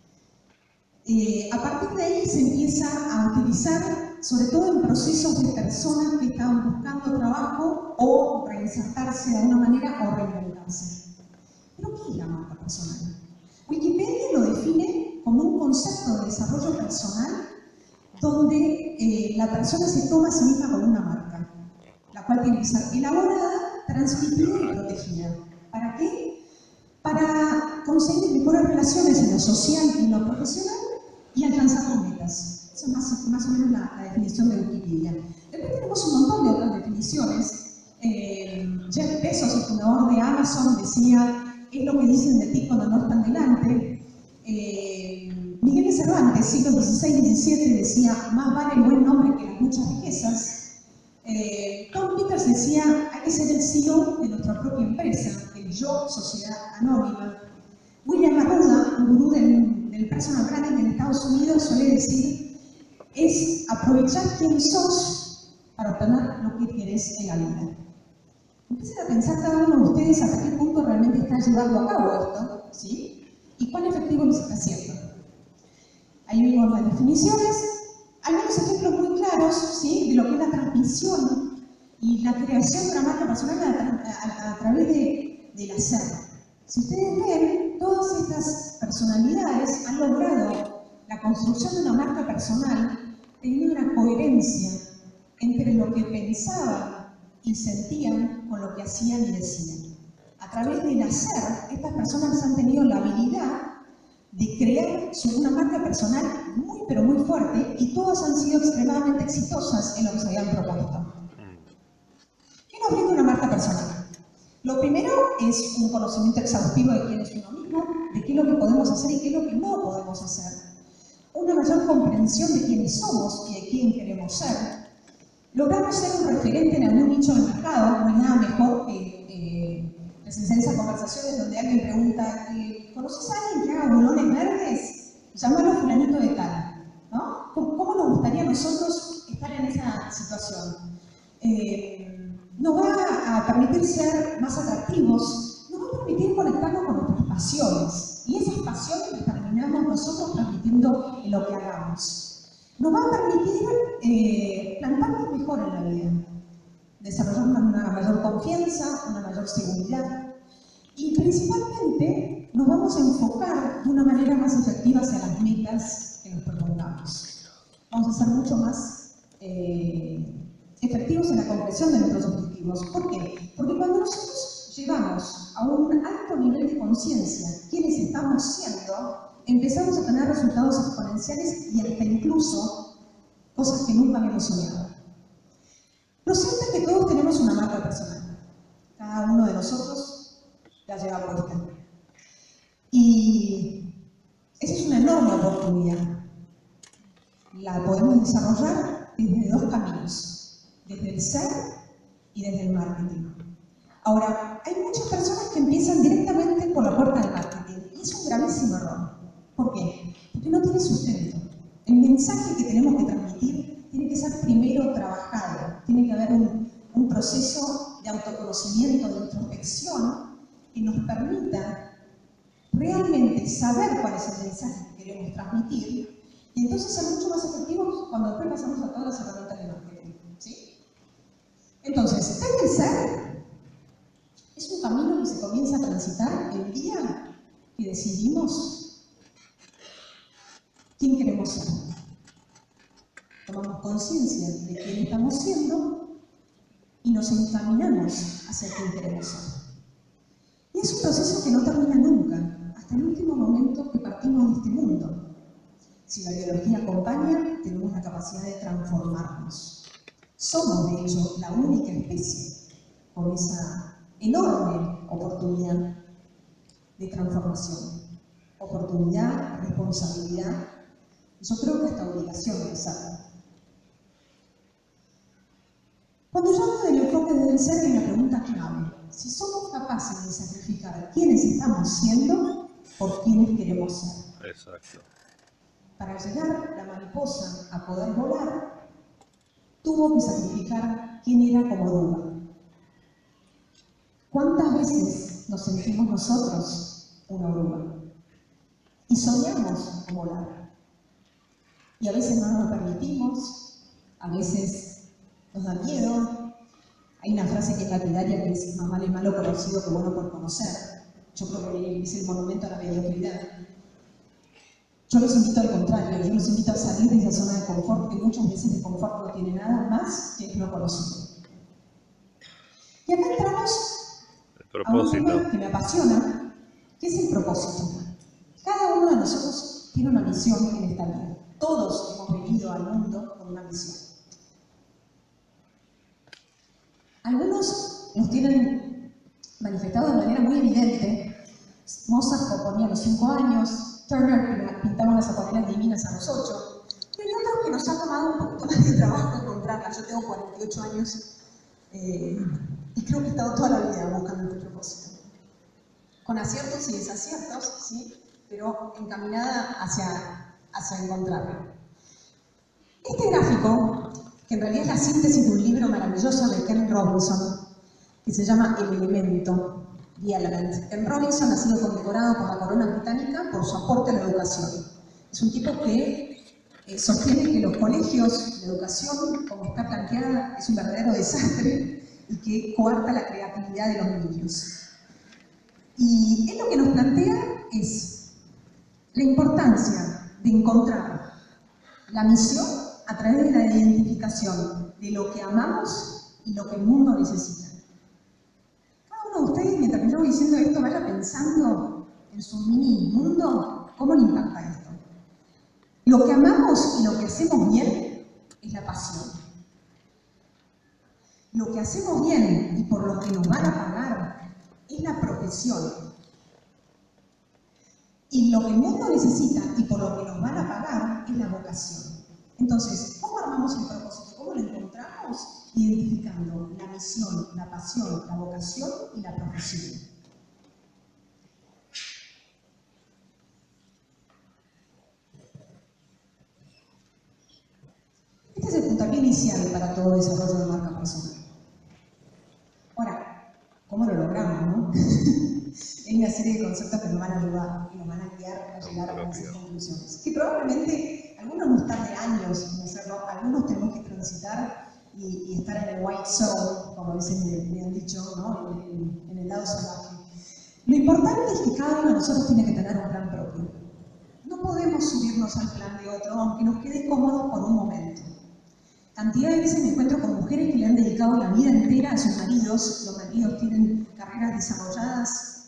Eh, a partir de ahí se empieza a utilizar, sobre todo en procesos de personas que estaban buscando trabajo o reinsertarse de alguna manera o reinventarse. ¿Pero qué es la marca personal? Wikipedia lo define como un concepto de desarrollo personal donde eh, la persona se toma a sí misma como una marca, la cual tiene que ser elaborada, transmitida y protegida. ¿Para qué? Para conseguir mejores relaciones en lo social y en lo profesional y alcanzar sus metas. Esa es más, más o menos la, la definición de Wikipedia. Después tenemos un montón de otras definiciones. Eh, Jeff Bezos, el fundador de Amazon, decía, es lo que dicen de ti cuando no están delante. Eh, Miguel de Cervantes, siglo dieciséis diecisiete, decía, más vale el buen nombre que las muchas riquezas. Eh, Tom Peters decía, hay que ser el C E O de nuestra propia empresa, el yo, sociedad anónima. William Arruda, un gurú del, del personal branding en Estados Unidos, suele decir, es aprovechar quién sos para obtener lo que querés en la vida. Empiecen a pensar cada uno de ustedes hasta qué punto realmente están llevando a cabo esto, ¿sí? Y cuán efectivo les está haciendo. Ahí vimos las definiciones, algunos ejemplos muy claros, ¿sí?, de lo que es la transmisión y la creación de una marca personal a, a, a través de, del hacer. Si ustedes ven, todas estas personalidades han logrado la construcción de una marca personal teniendo una coherencia entre lo que pensaban y sentían con lo que hacían y decían. A través del hacer, estas personas han tenido la habilidad de crear una marca personal muy pero muy fuerte y todas han sido extremadamente exitosas en lo que se habían propuesto. ¿Qué nos brinda una marca personal? Lo primero es un conocimiento exhaustivo de quién es uno mismo, de qué es lo que podemos hacer y qué es lo que no podemos hacer. Una mayor comprensión de quiénes somos y de quién queremos ser. Logramos ser un referente en algún nicho del mercado, no hay nada mejor que eh, presenciar esas conversaciones donde alguien pregunta, ¿conoces a alguien que haga bulones verdes? Llámalo fulanito de tal, ¿no? ¿Cómo nos gustaría a nosotros estar en esa situación? Eh, nos va a permitir ser más atractivos, nos va a permitir conectarnos con nuestras pasiones, y esas pasiones las terminamos nosotros transmitiendo en lo que hagamos. Nos va a permitir eh, plantarnos mejor en la vida. desarrollar una, una mayor confianza, una mayor seguridad y principalmente nos vamos a enfocar de una manera más efectiva hacia las metas que nos propongamos. Vamos a ser mucho más eh, efectivos en la concreción de nuestros objetivos. ¿Por qué? Porque cuando nosotros llevamos a un alto nivel de conciencia quienes estamos siendo, empezamos a tener resultados exponenciales y hasta incluso cosas que nunca habíamos soñado. Lo cierto es que todos tenemos una marca personal. Cada uno de nosotros la lleva puesta. Y esa es una enorme oportunidad. La podemos desarrollar desde dos caminos, desde el ser y desde el marketing. Ahora, hay muchas personas que empiezan directamente por la puerta del marketing y es un gravísimo error. ¿Por qué? Porque no tiene sustento. El mensaje que tenemos que transmitir tiene que ser primero trabajado, tiene que haber un, un proceso de autoconocimiento, de introspección que nos permita realmente saber cuál es el mensaje que queremos transmitir y entonces ser mucho más efectivos cuando después pasamos a todas las herramientas de marketing. ¿Sí? Entonces, desde el ser es un camino que se comienza a transitar el día que decidimos quién queremos ser. Tomamos conciencia de quién estamos siendo y nos encaminamos hacia quién queremos ser. Y es un proceso que no termina nunca, hasta el último momento que partimos de este mundo. Si la biología acompaña, tenemos la capacidad de transformarnos. Somos, de hecho, la única especie con esa enorme oportunidad de transformación. Oportunidad, responsabilidad, yo creo que hasta obligación de hacerlo. Cuando yo hablo del enfoque del ser hay una pregunta clave. Si somos capaces de sacrificar quiénes estamos siendo por quiénes queremos ser. Exacto. Para llegar la mariposa a poder volar, tuvo que sacrificar quién era como oruga. ¿Cuántas veces nos sentimos nosotros una oruga? Y soñamos con volar. Y a veces no nos lo permitimos, a veces nos da miedo. Hay una frase que es lapidaria que es: más vale malo conocido que bueno por conocer. Yo creo que es el monumento a la mediocridad. Yo los invito al contrario, yo los invito a salir de esa zona de confort, que muchas veces de confort no tiene nada más que no conocido. Y acá entramos a un tema que me apasiona, que es el propósito. Cada uno de nosotros tiene una misión en esta vida. Todos hemos venido al mundo con una misión. Algunos los tienen manifestados de manera muy evidente. Mozart componía a los cinco años, Turner pintaba unas acuarelas divinas a los ocho, pero hay otros que nos ha tomado un poquito más de trabajo encontrarlas. Yo tengo cuarenta y ocho años eh, y creo que he estado toda la vida buscando este propósito. Con aciertos y desaciertos, ¿sí? Pero encaminada hacia, hacia encontrarlo. Este gráfico, que en realidad es la síntesis de un libro maravilloso de Ken Robinson, que se llama El Elemento, The Element. Ken Robinson ha sido condecorado por la corona británica por su aporte a la educación. Es un tipo que eh, sostiene que los colegios, la educación, como está planteada, es un verdadero desastre y que coarta la creatividad de los niños. Y él lo que nos plantea es la importancia de encontrar la misión a través de la identificación de lo que amamos y lo que el mundo necesita. Cada uno de ustedes, mientras que yo voy diciendo esto, vaya pensando en su mini mundo, ¿cómo le impacta esto? Lo que amamos y lo que hacemos bien es la pasión. Lo que hacemos bien y por lo que nos van a pagar es la profesión. Y lo que el mundo necesita y por lo que nos van a pagar es la vocación. Entonces, ¿cómo armamos el propósito? ¿Cómo lo encontramos? Identificando la misión, la pasión, la vocación y la profesión. Este es el puntapié inicial para todo desarrollo de marca personal. Ahora, ¿cómo lo logramos, no? Hay una serie de conceptos que nos van a ayudar y nos van a guiar a llegar a esas conclusiones. Que probablemente algunos nos tarde años en hacerlo, algunos tenemos que transitar y, y estar en el white zone, como a veces me, me han dicho, ¿no? en, en, en el lado salvaje. Lo importante es que cada uno de nosotros tiene que tener un plan propio. No podemos subirnos al plan de otro, aunque nos quede cómodo por un momento. Cantidad de veces me encuentro con mujeres que le han dedicado la vida entera a sus maridos. Los maridos tienen carreras desarrolladas,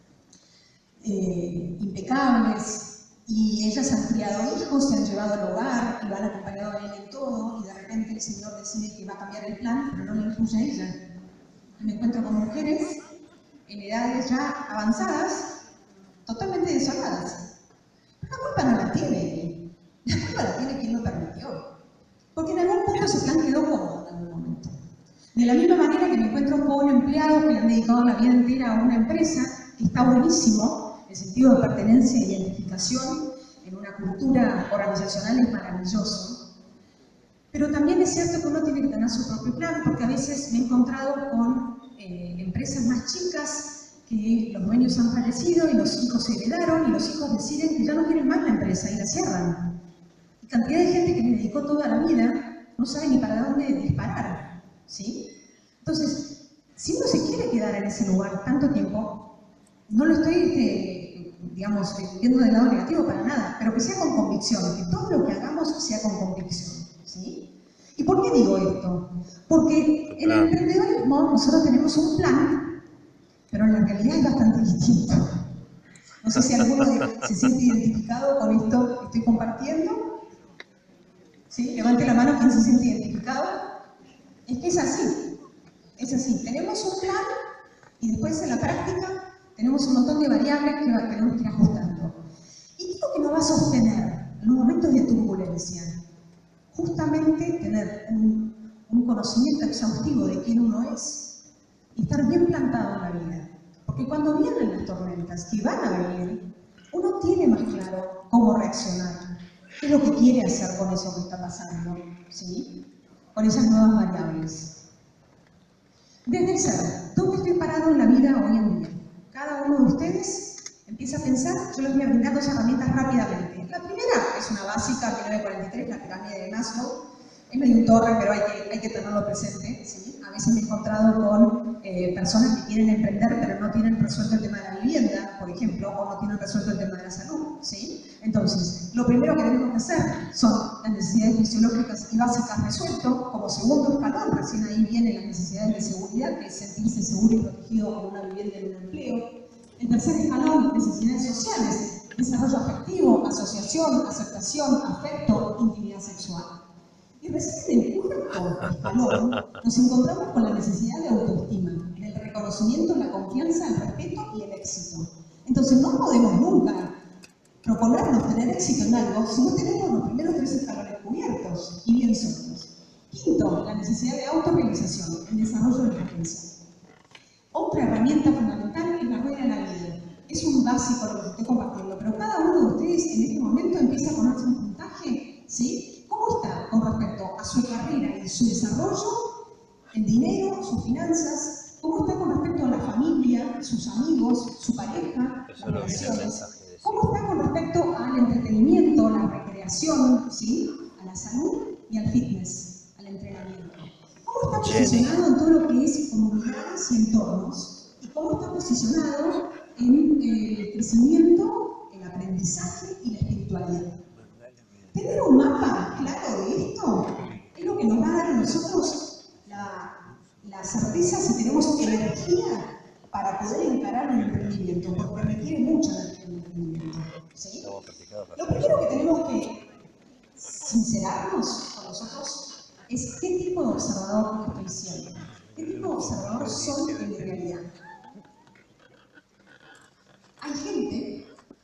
eh, impecables, y ellas han criado hijos, se han llevado al hogar y lo han acompañado a él en todo, y de repente el Señor decide que va a cambiar el plan, pero no le incluye a ella. Y me encuentro con mujeres en edades ya avanzadas, totalmente desoladas. La culpa no la tiene él, la culpa la tiene quien lo permitió. Porque en algún punto ese plan quedó cómodo en algún momento. De la misma manera que me encuentro con empleados que le han dedicado la vida entera a una empresa, que está buenísimo, el sentido de pertenencia e identificación en una cultura organizacional es maravilloso. Pero también es cierto que uno tiene que tener su propio plan, porque a veces me he encontrado con eh, empresas más chicas que los dueños han fallecido y los hijos se heredaron y los hijos deciden que ya no quieren más la empresa y la cierran. Y cantidad de gente que le dedicó toda la vida no sabe ni para dónde disparar, ¿sí? Entonces, si uno se quiere quedar en ese lugar tanto tiempo, no lo estoy, este, digamos, viendo del lado negativo para nada, pero que sea con convicción, que todo lo que hagamos sea con convicción, ¿sí? ¿Y por qué digo esto? Porque en el emprendedorismo nosotros tenemos un plan, pero en la realidad es bastante distinto. No sé si alguno de, se siente identificado con esto que estoy compartiendo. ¿Sí? Levante la mano quien se siente identificado. Es que es así. Es así. Tenemos un plan y después en la práctica tenemos un montón de variables que tenemos que ir ajustando. ¿Y qué es lo que nos va a sostener en los momentos de turbulencia? Justamente tener un, un conocimiento exhaustivo de quién uno es y estar bien plantado en la vida. Porque cuando vienen las tormentas, que van a venir, uno tiene más claro cómo reaccionar, qué es lo que quiere hacer con eso que está pasando, ¿sí? Con esas nuevas variables. Desde el ser, ¿dónde estoy parado en la vida hoy en día? Cada uno de ustedes empieza a pensar, yo les voy a brindar dos herramientas rápidamente. La primera es una básica, mil novecientos cuarenta y tres, la pirámide de Maslow. Es medio un torre, pero hay que, hay que tenerlo presente, ¿sí? A veces me he encontrado con eh, personas que quieren emprender, pero no tienen resuelto el tema de la vivienda, por ejemplo, o no tienen resuelto el tema de la salud, ¿sí? Entonces, lo primero que tenemos que hacer son las necesidades fisiológicas y básicas resuelto. Como segundo escalón, recién ahí vienen las necesidades de seguridad, que es sentirse seguro y protegido en una vivienda y en un empleo. El tercer escalón, necesidades sociales, desarrollo afectivo, asociación, aceptación, afecto, intimidad sexual. Y recién en el cuarto escalón nos encontramos con la necesidad de autoestima, del reconocimiento, la confianza, el respeto y el éxito. Entonces no podemos nunca proponernos tener éxito en algo si no tenemos los primeros tres escalones cubiertos y bien sueltos. Quinto, la necesidad de autorrealización, el desarrollo de potencial. Otra herramienta fundamental es la rueda de la vida. Es un básico lo que estoy compartiendo, pero cada uno de ustedes en este momento empieza a ponerse un puntaje, ¿sí? ¿Cómo está con respecto a su carrera y su desarrollo, el dinero, sus finanzas? ¿Cómo está con respecto a la familia, sus amigos, su pareja, las relaciones? ¿Cómo está con respecto al entretenimiento, la recreación, ¿sí? A la salud y al fitness, al entrenamiento? ¿Cómo está posicionado en todo lo que es comunidades y entornos? ¿Y cómo está posicionado en el crecimiento, el aprendizaje y la espiritualidad? Tener un mapa claro de esto es lo que nos va a dar a nosotros la, la certeza si tenemos energía para poder encarar un emprendimiento, porque requiere mucha energía el emprendimiento, ¿sí? Lo primero que tenemos que sincerarnos con nosotros es qué tipo de observador estoy siendo, qué tipo de observador soy en mi realidad. Hay gente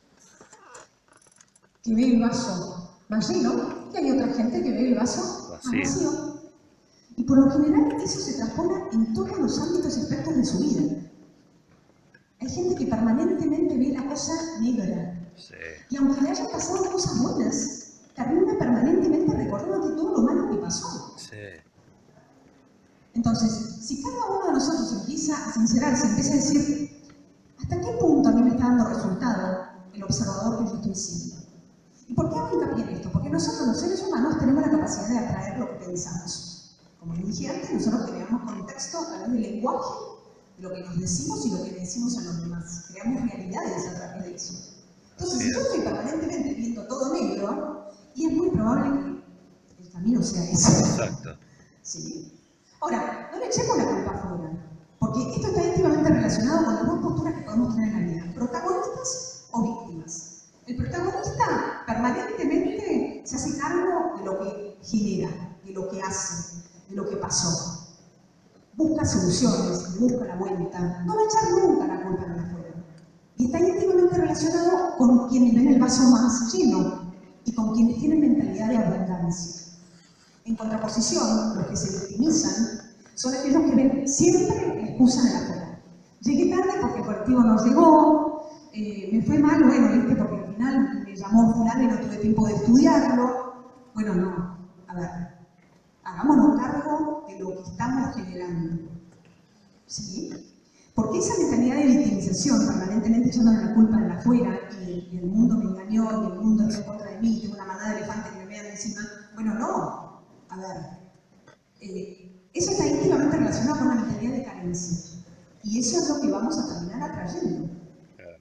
que ve el vaso más lleno, y hay otra gente que ve el vaso más vacío. Y por lo general eso se transpone en todos los ámbitos y aspectos de su vida. Hay gente que permanentemente ve la cosa negra. Sí. Y aunque le hayan pasado cosas buenas, termina permanentemente recordándote todo lo malo que pasó. Sí. Entonces, si cada uno de nosotros empieza a sincerarse, empieza a decir, ¿hasta qué punto a mí me está dando resultado el observador que yo estoy siendo? ¿Y por qué hago hincapié en esto? Porque nosotros los seres humanos tenemos la capacidad de atraer lo que pensamos. Como dije antes, nosotros creamos contexto a través del lenguaje, de lo que nos decimos y lo que le decimos a los demás. Creamos realidades a través de eso. Entonces, si yo estoy permanentemente viendo todo negro, y es muy probable que el camino sea ese. Exacto. ¿Sí? Ahora, no le echemos la culpa afuera, porque esto está íntimamente relacionado con las dos posturas que podemos tener en la vida, protagonistas o víctimas. El protagonista permanentemente se hace cargo de lo que genera, de lo que hace, de lo que pasó. Busca soluciones, busca la vuelta, no va a echar nunca la culpa de afuera. Y está íntimamente relacionado con quienes ven el vaso más lleno y con quienes tienen mentalidad de abundancia. En contraposición, los que se victimizan son aquellos que ven siempre la excusa de la afuera. Llegué tarde porque el colectivo no llegó, eh, me fue mal, bueno, viste, porque al final me llamó fulano y no tuve tiempo de estudiarlo. Bueno, no, a ver, hagámonos cargo de lo que estamos generando. ¿Sí? Porque esa mentalidad de victimización, permanentemente echándole la culpa en la afuera, y, y el mundo me engañó, y el mundo está en contra de mí, y tengo una manada de elefantes que me vean encima, bueno, no. A ver, eh, eso está íntimamente relacionado con la mentalidad de carencia. Y eso es lo que vamos a terminar atrayendo. Claro.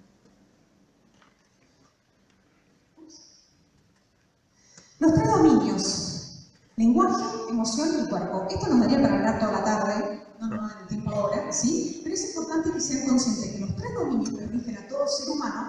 Los tres dominios: lenguaje, emoción y cuerpo. Esto nos daría para hablar toda la tarde, no nos da el tiempo ahora, ¿sí? Pero es importante que sean conscientes que los tres dominios que rigen a todo ser humano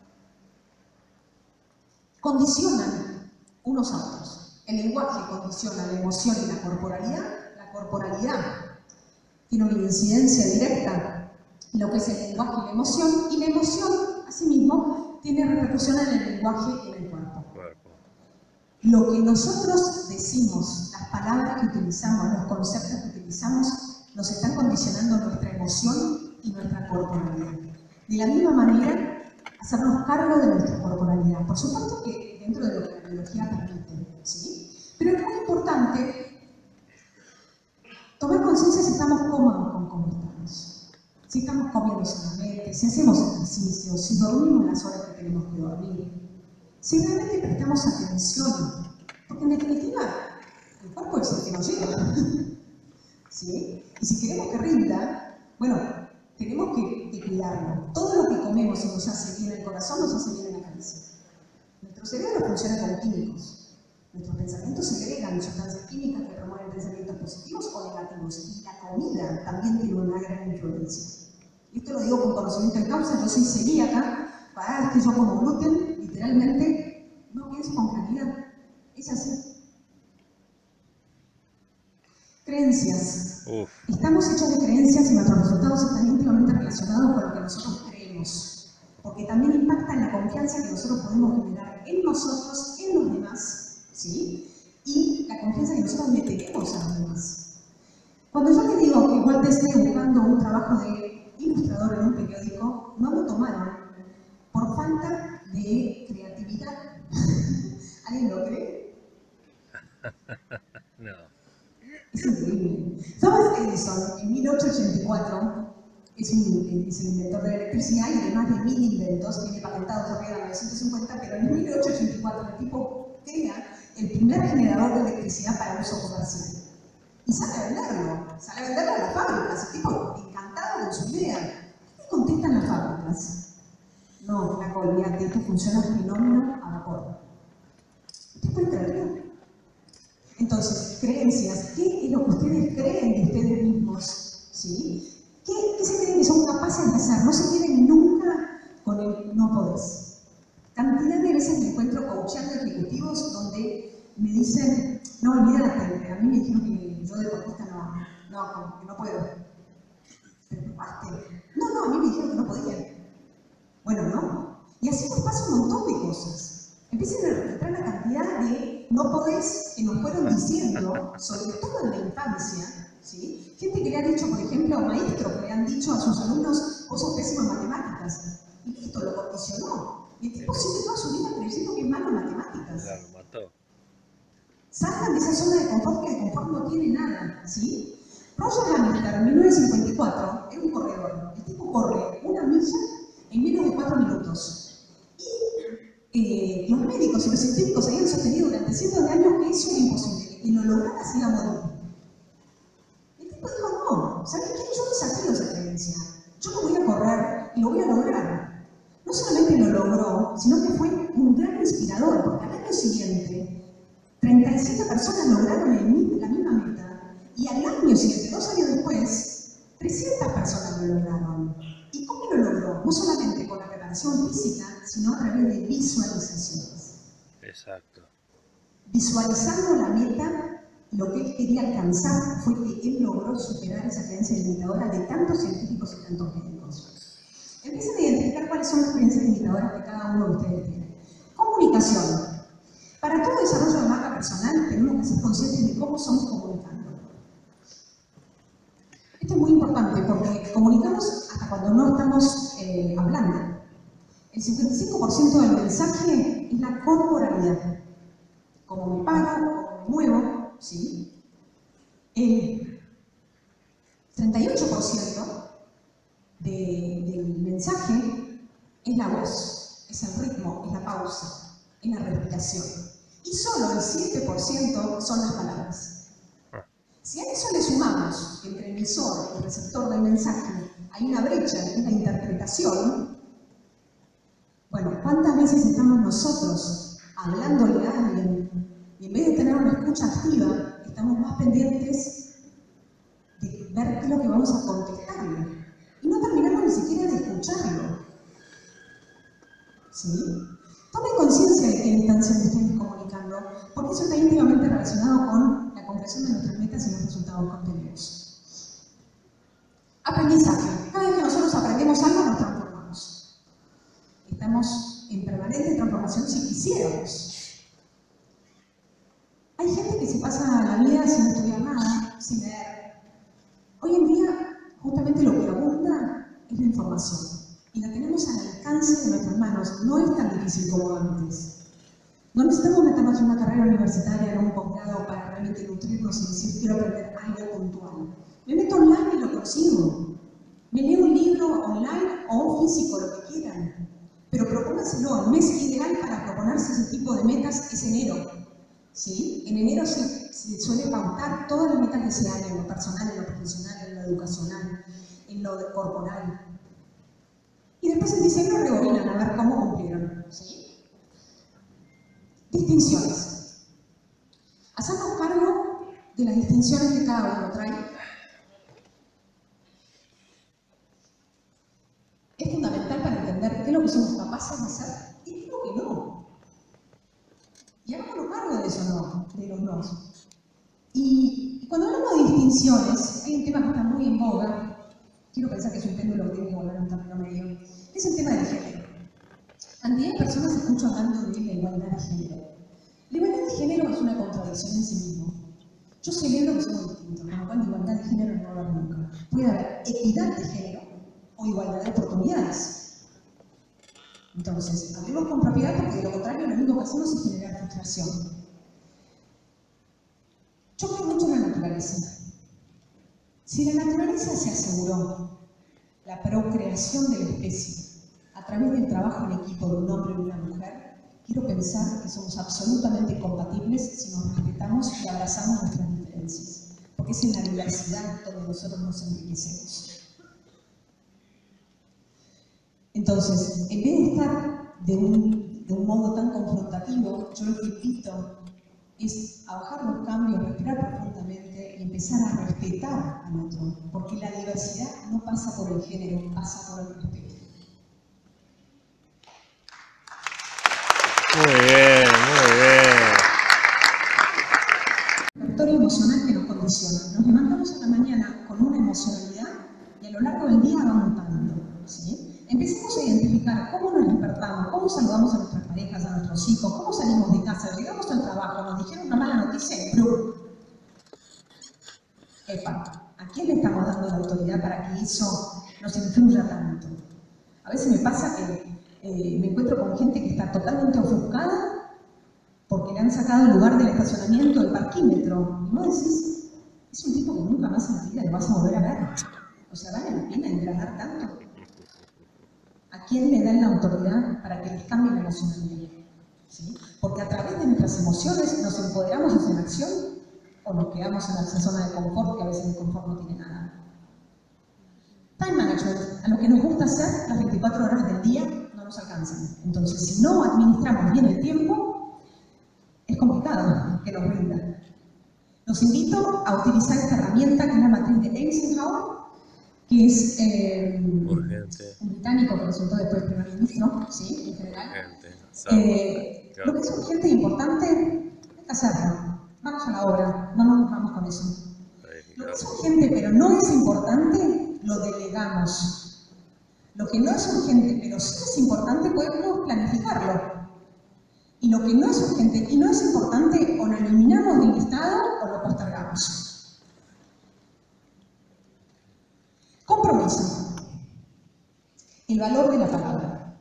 condicionan unos a otros. El lenguaje condiciona la emoción y la corporalidad. La corporalidad tiene una incidencia directa en lo que es el lenguaje y la emoción, y la emoción, asimismo, tiene repercusión en el lenguaje y en el cuerpo. Lo que nosotros decimos, las palabras que utilizamos, los conceptos que utilizamos, nos están condicionando nuestra emoción y nuestra corporalidad. De la misma manera, hacernos cargo de nuestra corporalidad. Por supuesto que dentro de lo que la biología permite, ¿sí? Pero es muy importante tomar conciencia si estamos cómodos con cómo estamos. Si estamos comiendo sanamente, si hacemos ejercicio, si dormimos las horas que tenemos que dormir. Si realmente prestamos atención, porque en definitiva, el cuerpo es el que nos lleva. ¿Sí? Y si queremos que rinda, bueno, tenemos que, que cuidarlo. Todo lo que comemos y nos hace bien el corazón, nos hace bien en la cabeza. Nuestro cerebro funciona con químicos. Nuestros pensamientos segregan sustancias químicas que promueven pensamientos positivos o negativos. Y la comida también tiene una gran influencia. Esto lo digo con conocimiento de causa. Yo soy celíaca. Cada vez que yo como gluten, literalmente no pienso con claridad. Es así. Creencias. Uf. Estamos hechos de creencias y nuestros resultados están íntimamente relacionados con lo que nosotros creemos. Porque también impacta en la confianza que nosotros podemos generar en nosotros, en los demás. ¿Sí? Y la confianza que nosotros le tenemos a los demás. Cuando yo le digo que igual te esté buscando un trabajo de ilustrador en un periódico, no lo tomaron por falta de creatividad. ¿Alguien lo cree? No. Es increíble. Thomas Edison, en mil ochocientos ochenta y cuatro, es, un, es el inventor de la electricidad y de más de mil inventos, tiene patentados arriba de novecientos cincuenta, pero en mil ochocientos ochenta y cuatro el tipo crea el primer generador de electricidad para uso comercial. Y sale a venderlo, sale a venderlo a las fábricas, el tipo encantado con su idea. ¿Qué contestan las fábricas? No, flaco, olvídate, esto funciona fenómeno a vapor. ¿Usted puede creerlo? Entonces, creencias, ¿qué es lo que ustedes creen de ustedes mismos? ¿Sí? ¿Qué, ¿Qué se creen que son capaces de hacer? No se queden nunca con el no podés. Cantidad de veces me encuentro coachando ejecutivos donde me dicen, no, olvídate, a mí me dijeron que yo deportista no, no, como que no puedo. ¿Pero probaste? No, no, a mí me dijeron que no podía. Bueno, no. Y así nos pasa un montón de cosas. Empiecen a registrar la cantidad de no podés que nos fueron diciendo, sobre todo en la infancia, ¿sí? Gente que le ha dicho, por ejemplo, maestros que le han dicho a sus alumnos, vos sos pésimo en matemáticas. Y esto lo condicionó. Y el tipo sigue toda su vida creyendo que es malo en matemáticas. Claro, mató. Salgan de esa zona de confort, que de confort no tiene nada, ¿sí? Roger Bannister, en mil novecientos cincuenta y cuatro, era un corredor. El tipo corre una milla en menos de cuatro minutos. Y eh, los médicos y los científicos habían sostenido durante cientos de años que eso era imposible, que quien lo lograra se iba a morir. treinta y siete personas lograron el, la misma meta y al año siguiente, dos años después, trescientas personas lo lograron. ¿Y cómo lo logró? No solamente con la preparación física, sino a través de visualizaciones. Exacto. Visualizando la meta, lo que él quería alcanzar fue que él logró superar esa creencia limitadora de tantos científicos y tantos médicos. Empiecen a identificar cuáles son las creencias limitadoras que cada uno de ustedes tiene. Comunicación. Para todo desarrollo de marca personal tenemos que ser conscientes de cómo somos comunicando. Esto es muy importante porque comunicamos hasta cuando no estamos eh, hablando. El cincuenta y cinco por ciento del mensaje es la corporalidad. Cómo me paro, cómo me muevo, ¿sí? El treinta y ocho por ciento de, del mensaje es la voz, es el ritmo, es la pausa, es la respiración. Y solo el siete por ciento son las palabras. Si a eso le sumamos que entre el emisor y el receptor del mensaje hay una brecha en la interpretación, bueno, ¿cuántas veces estamos nosotros hablándole a alguien y en vez de tener una escucha activa, estamos más pendientes de ver qué es lo que vamos a contestarle? Y no terminamos ni siquiera de escucharlo. ¿Sí? Tomen conciencia de qué instancia me estoy comunicando, porque eso está íntimamente relacionado con la concreción de nuestras metas y los resultados que obtenemos. Aprendizaje. Cada vez que nosotros aprendemos algo, nos transformamos. Estamos en permanente transformación si quisiéramos. Hay gente que se pasa la vida sin estudiar nada, sin leer. Hoy en día, justamente lo que abunda es la información. Y la tenemos al alcance de nuestras manos. No es tan difícil como antes. No necesitamos meternos en una carrera universitaria, en un posgrado para realmente nutrirnos y decir quiero aprender algo puntual. Me meto online y lo consigo. Me leo un libro online o un físico, lo que quieran. Pero propóngaselo. El mes ideal para proponerse ese tipo de metas es enero. ¿Sí? En enero se, se suele pautar todas las metas de ese año, en lo personal, en lo profesional, en lo educacional, en lo corporal. Y después en diciembre rebobinan a ver cómo cumplieron. ¿Sí? Distinciones. Hacernos cargo de las distinciones que cada uno trae. Es fundamental para entender qué es lo que somos capaces de hacer y qué es lo que no. Y hagámonos cargo de eso, no, de los no. Y, y cuando hablamos de distinciones, hay un tema que está muy en boga. Quiero pensar que es un péndulo que tiene que volver a un término medio. Es el tema del género. Cantidad de personas escucho hablando de la igualdad de género. La igualdad de género es una contradicción en sí mismo. Yo celebro que somos distintos, con lo cual igualdad de género no va a haber nunca. Puede haber equidad de género o igualdad de oportunidades. Entonces, hablemos con propiedad porque de lo contrario lo único que hacemos es generar frustración. Yo creo mucho en la naturaleza. Si la naturaleza se aseguró la procreación de la especie a través del trabajo en equipo de un hombre y una mujer, quiero pensar que somos absolutamente compatibles si nos respetamos y abrazamos nuestras diferencias, porque es en la diversidad donde nosotros nos enriquecemos. Entonces, en vez de estar de un, de un modo tan confrontativo, yo lo que invito es a bajar los cambios, respirar profundamente y empezar a respetar al otro, porque la diversidad no pasa por el género, pasa por el respeto. Muy bien, muy bien. Factor emocional que nos condiciona. Nos levantamos a la mañana con una emocionalidad y a lo largo del día va mutando, ¿sí? Empecemos a identificar cómo nos despertamos, cómo saludamos a nuestras parejas, a nuestros hijos, cómo salimos de casa, llegamos al trabajo, nos dijeron una mala noticia y ¡plum! Epa, ¿a quién le estamos dando la autoridad para que eso nos influya tanto? A veces me pasa que eh, me encuentro con gente que está totalmente ofuscada porque le han sacado el lugar del estacionamiento, del parquímetro. Y vos decís, es un tipo que nunca más en la vida le vas a volver a ver. O sea, ¿vale la pena engranar tanto? ¿A quién le dan la autoridad para que les cambie la emocionalidad? ¿Sí? Porque a través de nuestras emociones nos empoderamos hacia la acción o nos quedamos en esa zona de confort que a veces el confort no tiene nada. Time management, a lo que nos gusta hacer las veinticuatro horas del día no nos alcanzan. Entonces, si no administramos bien el tiempo, es complicado. que nos brinda. Los invito a utilizar esta herramienta que es la matriz de Eisenhower, que es eh, un británico que resultó después primer ministro, ¿sí? En general. Eh, lo que es urgente e importante, hay que hacerlo. Vamos a la obra, no nos vamos con eso. Lo que es urgente pero no es importante, lo delegamos. Lo que no es urgente pero sí es importante, podemos planificarlo. Y lo que no es urgente y no es importante, o lo eliminamos del listado o lo postergamos. Compromiso. El valor de la palabra.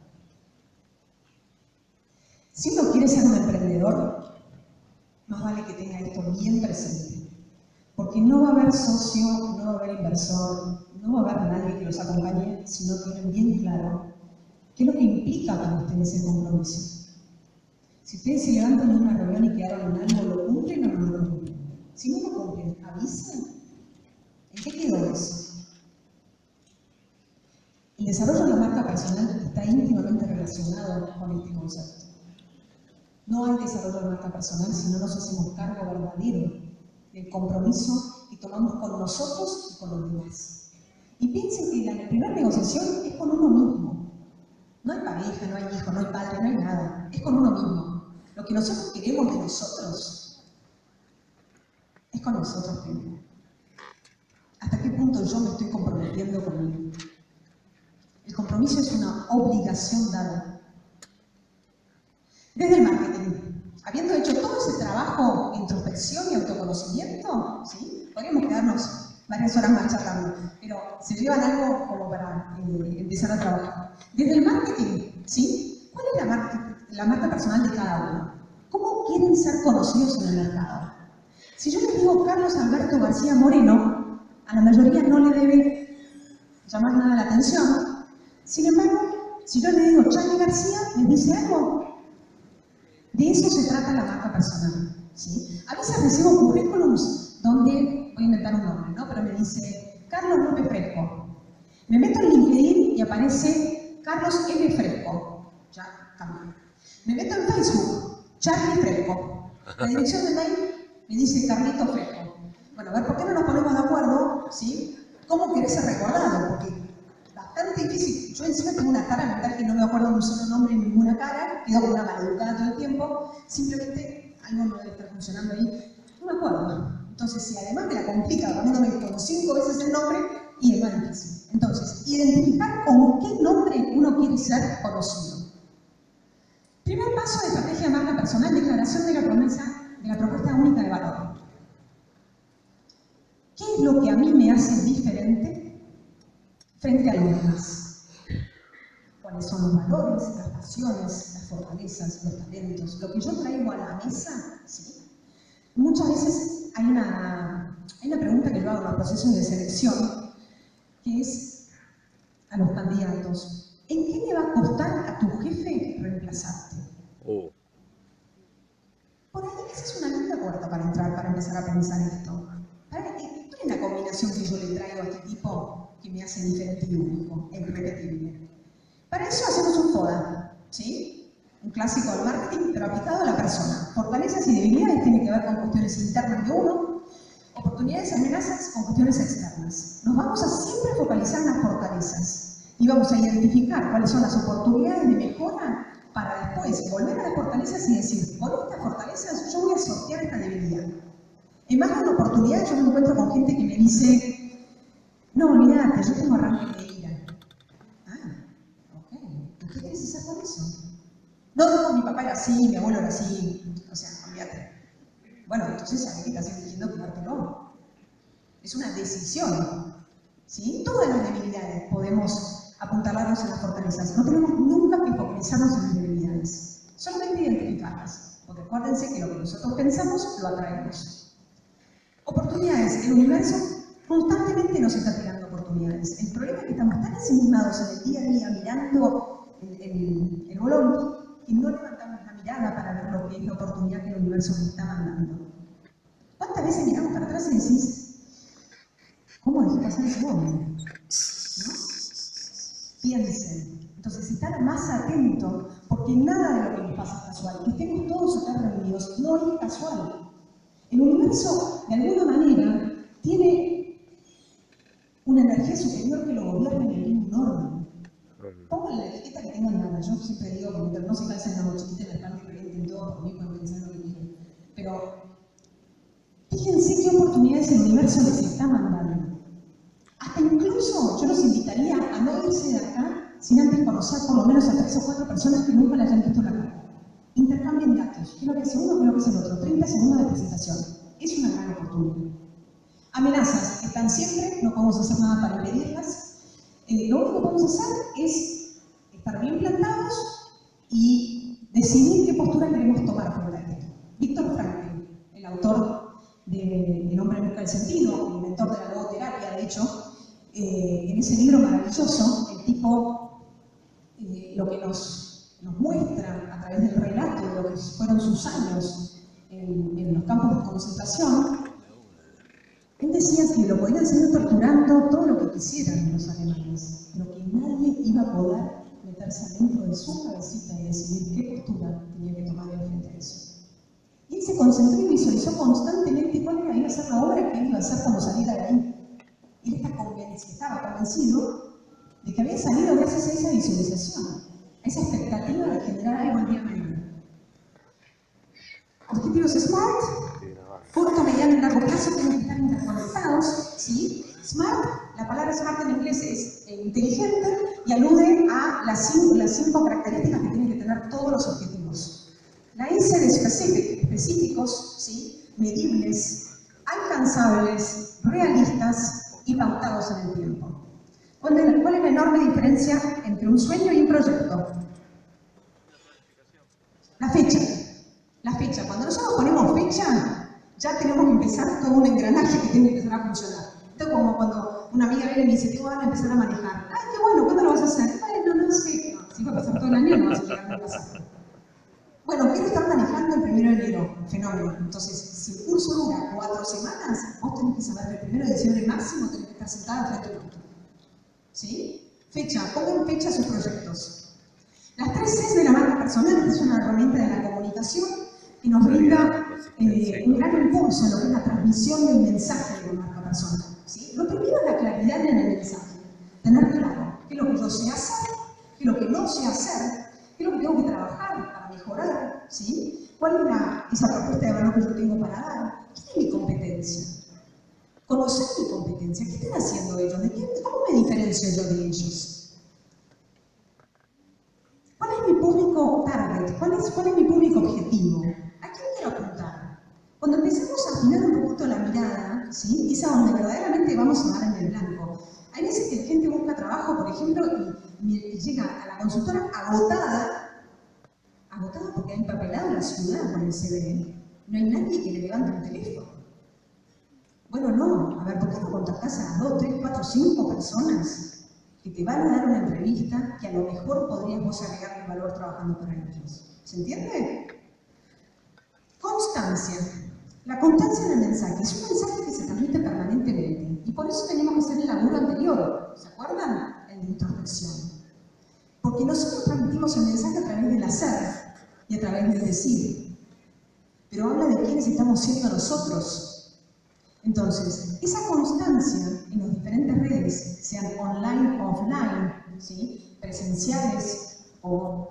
Si uno quiere ser un emprendedor, más vale que tenga esto bien presente. Porque no va a haber socio, no va a haber inversor, no va a haber nadie que los acompañe si no tienen bien claro qué es lo que implica para ustedes ese compromiso. Si ustedes se levantan de una reunión y quedaron en algo, ¿lo cumplen o no lo cumplen? Si no lo cumplen, avisen. ¿En qué quedó eso? El desarrollo de la marca personal está íntimamente relacionado con este concepto. No hay desarrollo de marca personal si no nos hacemos cargo verdadero del compromiso que tomamos con nosotros y con los demás. Y piensen que la primera negociación es con uno mismo. No hay pareja, no hay hijo, no hay padre, no hay nada. Es con uno mismo. Lo que nosotros queremos de nosotros es con nosotros primero. ¿Hasta qué punto yo me estoy comprometiendo conmigo? El compromiso es una obligación dada. Desde el marketing, habiendo hecho todo ese trabajo de introspección y autoconocimiento, ¿sí? Podríamos quedarnos varias horas más charlando, pero se llevan algo como para eh, empezar a trabajar. Desde el marketing, ¿sí? ¿Cuál es la marca, la marca personal de cada uno? ¿Cómo quieren ser conocidos en el mercado? Si yo les digo Carlos Alberto García Moreno, a la mayoría no le debe llamar nada la atención. Sin embargo, si yo le digo Charlie García, ¿les dice algo? De eso se trata la marca personal, ¿sí? A veces recibo currículums donde, voy a inventar un nombre, ¿no? Pero me dice Carlos López Fresco. Me meto en LinkedIn y aparece Carlos M. Fresco. Ya cambió. Me meto en Facebook, Charlie Fresco. La dirección de mail me dice Carlito Fresco. Bueno, a ver, ¿por qué no nos ponemos de acuerdo, ¿sí? ¿Cómo querés ser recordado? Porque bastante difícil. Yo encima tengo una cara mental que no me acuerdo de un solo nombre ni ninguna cara, quedo como una maleducada todo el tiempo, simplemente algo no debe estar funcionando ahí, no me acuerdo. Entonces, si además me la complica poniéndome con cinco veces el nombre, y es más difícil. Entonces, identificar con qué nombre uno quiere ser conocido. Primer paso de estrategia de marca personal, declaración de la promesa, de la propuesta única de valor. ¿Qué es lo que a mí me hace diferente frente a los demás? ¿Cuáles son los valores, las pasiones, las fortalezas, los talentos? Lo que yo traigo a la mesa, ¿sí? Muchas veces hay una, hay una pregunta que yo hago en los procesos de selección, que es a los candidatos: ¿en qué le va a costar a tu jefe reemplazarte? Oh. Por ahí esa es una linda puerta para entrar, para empezar a pensar esto. ¿Cuál es la combinación que yo le traigo a este tipo que me hace diferente y único, e irrepetible? Para eso hacemos un FODA, ¿sí? Un clásico del marketing, pero aplicado a la persona. Fortalezas y debilidades tienen que ver con cuestiones internas de uno, oportunidades y amenazas con cuestiones externas. Nos vamos a siempre focalizar en las fortalezas y vamos a identificar cuáles son las oportunidades de mejora para después volver a las fortalezas y decir, con estas fortalezas yo voy a sortear esta debilidad. En más de una oportunidad yo me encuentro con gente que me dice, no, olvídate, yo tengo arranque de ira. Ah, ok. ¿Y qué querés hacer con eso? No, no, mi papá era así, mi abuelo era así. O sea, olvídate. Bueno, entonces sabés que estás eligiendo quedártelo. Es una decisión. ¿Sí? Todas las debilidades podemos apuntalarnos en las fortalezas. No tenemos nunca que focalizarnos en las debilidades. Solamente identificarlas. Porque acuérdense que lo que nosotros pensamos lo atraemos. Oportunidades. El universo constantemente nos está tirando oportunidades. El problema es que estamos tan ensimismados en el día a día mirando el, el, el bolón que no levantamos la mirada para ver lo que es la oportunidad que el universo nos está mandando. ¿Cuántas veces miramos para atrás y decís, ¿cómo dejé pasar ese bolón? ¿No? Piensen. Entonces, estar más atentos, porque nada de lo que nos pasa es casual. Que estemos todos acá reunidos no es casual. El universo, de alguna manera, tiene una energía superior que lo gobierna en el mismo orden. Pongan la etiqueta que tengan ganas. Yo siempre digo que mientras no se calcen la mochilita en el plan diferente en todo, por mí pueden pensar lo que quieran. Pero fíjense qué oportunidades el universo les está mandando. Hasta incluso yo los invitaría a no irse de acá sin antes conocer por lo menos a tres o cuatro personas que nunca le hayan visto la cara. Intercambien datos. ¿Qué es lo que hace uno? ¿Qué es lo que hace el otro? treinta segundos de presentación. Es una gran oportunidad. Amenazas están siempre, no podemos hacer nada para impedirlas. Eh, lo único que podemos hacer es estar bien plantados y decidir qué postura queremos tomar frente a esto. Víctor Frankl, el autor de El hombre busca el sentido, el inventor de la logoterapia, de hecho, eh, en ese libro maravilloso, el tipo eh, lo que nos, nos muestra a través del relato de lo que fueron sus años en, en los campos de concentración, él decía que lo podían seguir torturando todo lo que quisieran los alemanes, pero que nadie iba a poder meterse adentro de su cabecita y decidir qué postura tenía que tomar en frente a eso. Y él se concentró y visualizó constantemente cuál iba a ser la obra que él iba a hacer cuando saliera de ahí. Él está convencido, estaba convencido de que había salido gracias a esa visualización, a esa expectativa de generar algo el día de mañana. Objetivos SMART, corto, mediano y largo plazo, tienen que estar interconectados, ¿sí? SMART, la palabra SMART en inglés es eh, inteligente y alude a las cinco, las cinco características que tienen que tener todos los objetivos. La S de specific, específicos, ¿sí? Medibles, alcanzables, realistas y pautados en el tiempo. ¿Cuál es, ¿Cuál es la enorme diferencia entre un sueño y un proyecto? La fecha. La fecha. Cuando nosotros ponemos fecha, ya tenemos que empezar todo un engranaje que tiene que empezar a funcionar. Esto es como cuando una amiga viene y me dice, tengo ganas de empezar a manejar. ¡Ay, qué bueno! ¿Cuándo lo vas a hacer? Bueno, no sé. No, si va a pasar todo el año, no vas a llegar a casa. Bueno, quiero estar manejando el primero de enero. Fenómeno. Entonces, si el curso dura cuatro semanas, vos tenés que saber que el primero de diciembre máximo tenés que estar sentada frente al auto. ¿Sí? Fecha. Pongan fecha a sus proyectos. Las tres Cs de la marca personal es una herramienta de la comunicación que nos brinda eh, un gran impulso en lo que es la transmisión del mensaje de la marca personal. ¿Sí? Lo primero es la claridad en el mensaje. Tener claro qué es lo que yo sé hacer, qué es lo que no sé hacer, qué es lo que tengo que trabajar para mejorar, ¿sí? ¿Cuál es la, esa propuesta de valor que yo tengo para dar? ¿Qué es mi competencia? Conocer mi competencia. ¿Qué están haciendo ellos? ¿De qué, ¿Cómo me diferencio yo de ellos? ¿Cuál es mi público target? ¿Cuál es, cuál es mi público objetivo? ¿A quién quiero apuntar? Cuando empecemos a afinar un poquito la mirada, ¿sí? Es a donde verdaderamente vamos a dar en el blanco. Hay veces que la gente busca trabajo, por ejemplo, y, y llega a la consultora agotada, agotada porque hay empapelado la ciudad con el C V N. No hay nadie que le levante el teléfono. Bueno, no. A ver, ¿por qué no contactás a dos, tres, cuatro, cinco personas que te van a dar una entrevista que a lo mejor podrías vos agregar el valor trabajando para ellos? ¿Se entiende? Constancia. La constancia en el mensaje es un mensaje que se transmite permanentemente y por eso tenemos que hacer el laburo anterior. ¿Se acuerdan? El de introspección. Porque nosotros transmitimos el mensaje a través del hacer y a través del decir. Pero habla de quiénes estamos siendo nosotros. Entonces, esa constancia en las diferentes redes, sean online o offline, ¿sí? Presenciales o,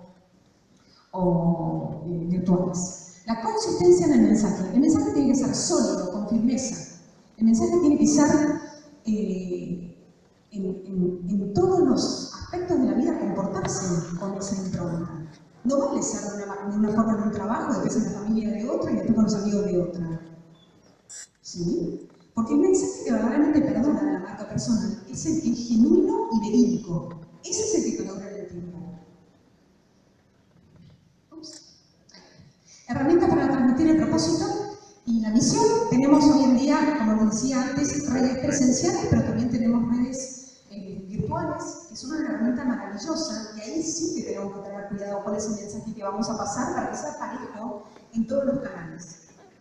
o eh, virtuales. La consistencia en el mensaje. El mensaje tiene que ser sólido, con firmeza. El mensaje tiene que ser eh, en, en, en todos los aspectos de la vida comportarse con esa impronta. No vale ser de una, de una forma en un trabajo, después en la familia de otra y después con los amigos de otra. ¿Sí? Porque el mensaje que verdaderamente perdona de la marca personal es el que es genuino y verídico. Ese es el que perdura en el tiempo. Ups. Herramientas para transmitir el propósito y la misión. Tenemos hoy en día, como les decía antes, redes presenciales, pero también tenemos redes eh, virtuales, que son una herramienta maravillosa, y ahí sí que tenemos que tener cuidado cuál es el mensaje que vamos a pasar para que sea parejo en todos los canales.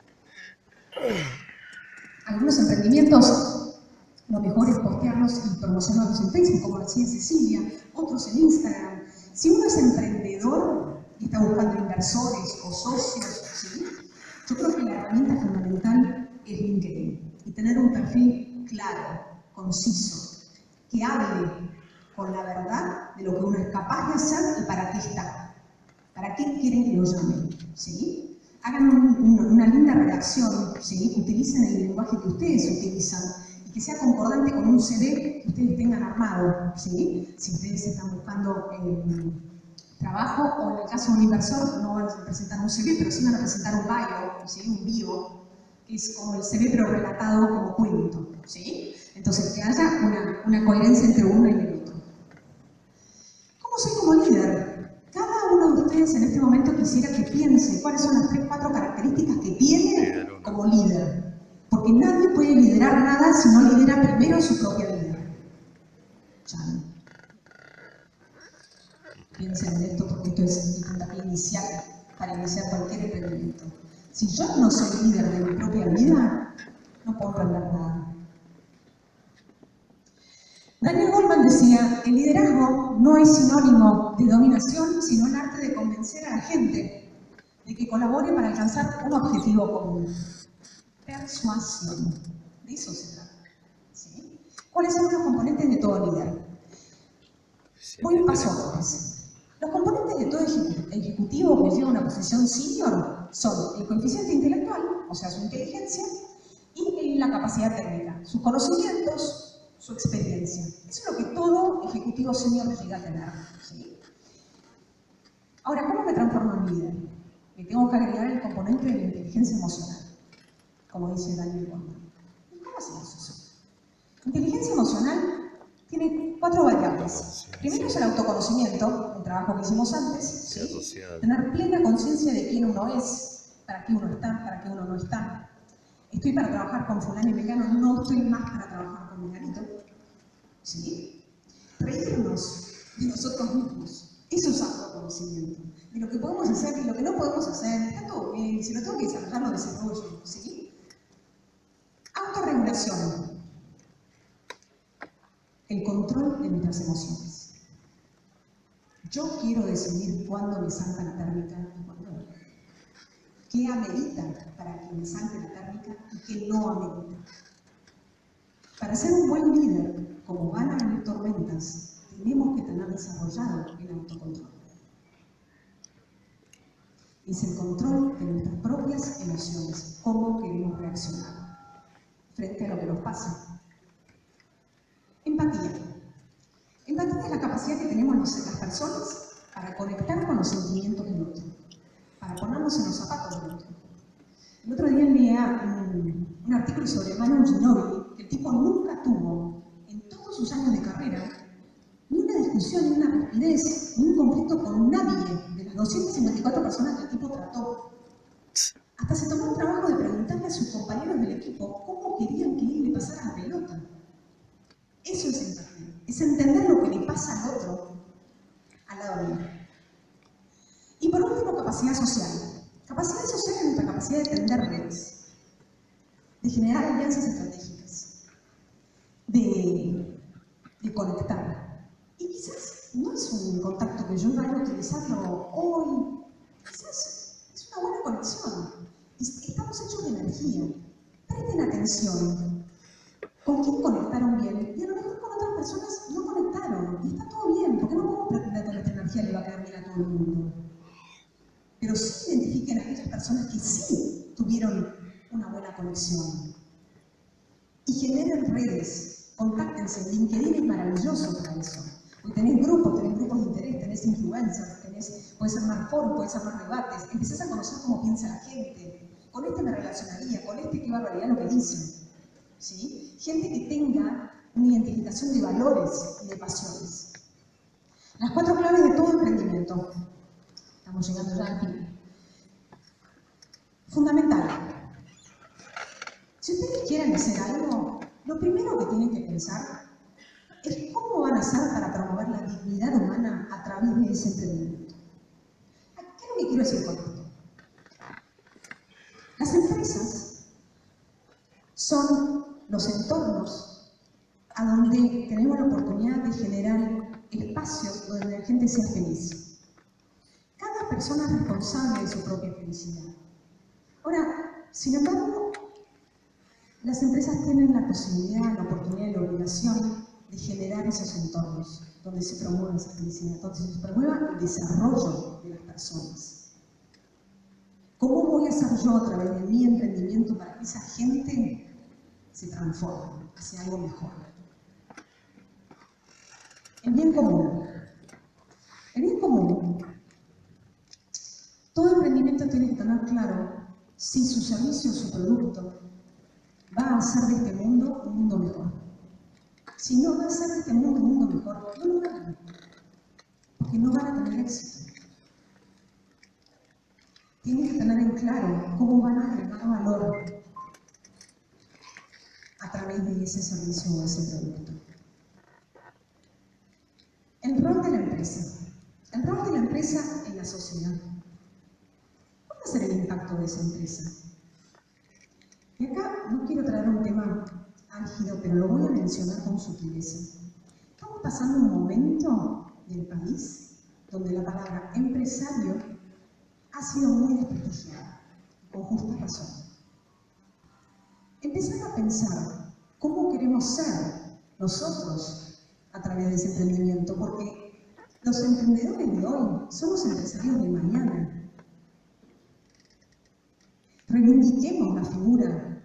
Algunos emprendimientos, lo mejor es postearlos y promocionarlos en Facebook, como decía Cecilia, otros en Instagram. Si uno es emprendedor y está buscando inversores o socios, ¿sí? Yo creo que la herramienta fundamental es LinkedIn y tener un perfil claro, conciso, que hable con la verdad de lo que uno es capaz de hacer y para qué está, para qué quieren que lo llamen, ¿sí? Hagan un, un, una linda redacción, ¿sí? Utilicen el lenguaje que ustedes utilizan y que sea concordante con un C V que ustedes tengan armado, ¿sí? Si ustedes están buscando eh, trabajo o en el caso de un inversor no van a presentar un C V, pero sí van a presentar un bio, ¿sí? Un bio, que es como el C V pero relatado como cuento, ¿sí? Entonces que haya una, una coherencia entre uno y el otro. ¿Cómo soy como líder? Cada uno de ustedes en este momento quisiera que piense cuáles son las tres, cuatro características que tiene como líder. Porque nadie puede liderar nada si no lidera primero su propia vida. Chao. Piensen en esto porque esto es mi puntapié inicial para iniciar cualquier emprendimiento. Si yo no soy líder de mi propia vida, no puedo emprender nada. Daniel Goleman decía, el liderazgo no es sinónimo de dominación, sino el arte de convencer a la gente de que colabore para alcanzar un objetivo común. Persuasión. De eso se trata. ¿Sí? ¿Cuáles son los componentes de todo líder? Voy un paso antes. Los componentes de todo ejecutivo que lleva una posición senior son el coeficiente intelectual, o sea, su inteligencia, y la capacidad técnica, sus conocimientos, su experiencia. Eso es lo que todo ejecutivo senior llega a tener. ¿Sí? Ahora, ¿cómo me transformo en líder? Le tengo que agregar el componente de la inteligencia emocional, como dice Daniel Goleman. ¿Cómo hacemos eso? Inteligencia emocional tiene cuatro variables. Primero es el autoconocimiento, el trabajo que hicimos antes, ¿sí? Tener plena conciencia de quién uno es, para qué uno está, para qué uno no está. Estoy para trabajar con fulano y mengano, no estoy más para trabajar con menganito. ¿Sí? Reírnos de nosotros mismos, eso es autoconocimiento. De lo que podemos hacer y lo que no podemos hacer, está todo bien, si lo tengo que desarrollar, lo desarrollo, ¿sí? Autorregulación. El control de nuestras emociones. Yo quiero decidir cuándo me salta la térmica y cuándo no. ¿Qué amerita para que me salte la térmica y qué no amerita? Para ser un buen líder, como van a venir tormentas, tenemos que tener desarrollado el autocontrol. Es el control de nuestras propias emociones, cómo queremos reaccionar frente a lo que nos pasa. Empatía. Empatía es la capacidad que tenemos las personas para conectar con los sentimientos del otro, para ponernos en los zapatos del otro. El otro día leía un, un artículo sobre Manu Ginóbili, que el tipo nunca tuvo, en todos sus años de carrera, ni una discusión, ni una rapidez, ni un conflicto con nadie de las doscientas cincuenta y cuatro personas que el tipo trató. Hasta se tomó el trabajo de preguntarle a sus compañeros del equipo cómo querían que él le pasara la pelota. Eso es empatía, es entender lo que le pasa al otro, al lado mío. Y por último, capacidad social. Capacidad social es nuestra capacidad de tender redes, de generar alianzas estratégicas, de, de conectar. Y quizás no es un contacto que yo vaya a utilizarlo hoy, quizás es una buena conexión. Estamos hechos de energía. Presten atención. ¿Con quién conectaron bien? Y a lo mejor con otras personas no conectaron. Y está todo bien, porque no podemos pretender que nuestra energía le va a quedar bien a todo el mundo. Pero sí identifiquen a aquellas personas que sí tuvieron una buena conexión. Y generen redes. Contáctense. LinkedIn es maravilloso para eso. Hoy tenés grupos, tenés grupos de interés, tenés influencers, tenés, puedes armar foros, puedes armar debates. Empezás a conocer cómo piensa la gente. Con este me relacionaría, con este qué barbaridad lo que dicen. ¿Sí? Gente que tenga una identificación de valores y de pasiones. Las cuatro claves de todo emprendimiento. Estamos llegando ya al fin. Fundamental. Si ustedes quieren hacer algo, lo primero que tienen que pensar es cómo van a hacer para promover la dignidad humana a través de ese emprendimiento. ¿Qué es lo que quiero decir con esto? Las empresas son los entornos a donde tenemos la oportunidad de generar espacios donde la gente sea feliz. Cada persona es responsable de su propia felicidad. Ahora, Sin embargo, las empresas tienen la posibilidad, la oportunidad y la obligación de generar esos entornos donde se promueva esa felicidad, donde se promueva el desarrollo de las personas. ¿Cómo voy a hacer yo a través de mi emprendimiento para que esa gente se transforme hacia algo mejor? El bien común. El bien común. Todo emprendimiento tiene que tener claro si su servicio o su producto va a hacer de este mundo un mundo mejor. Si no va a hacer de este mundo un mundo mejor, no lo hagan, porque no van a tener éxito. Tienen que tener en claro cómo van a agregar valor a través de ese servicio o ese producto. El rol de la empresa. El rol de la empresa en la sociedad. ¿Cuál va a ser el impacto de esa empresa? Y acá no quiero traer un tema álgido, pero lo voy a mencionar con sutileza. Estamos pasando un momento del país donde la palabra empresario ha sido muy desprestigiada, con justa razón. Empezar a pensar cómo queremos ser nosotros a través de ese emprendimiento, porque los emprendedores de hoy son los empresarios de mañana. Reivindiquemos la figura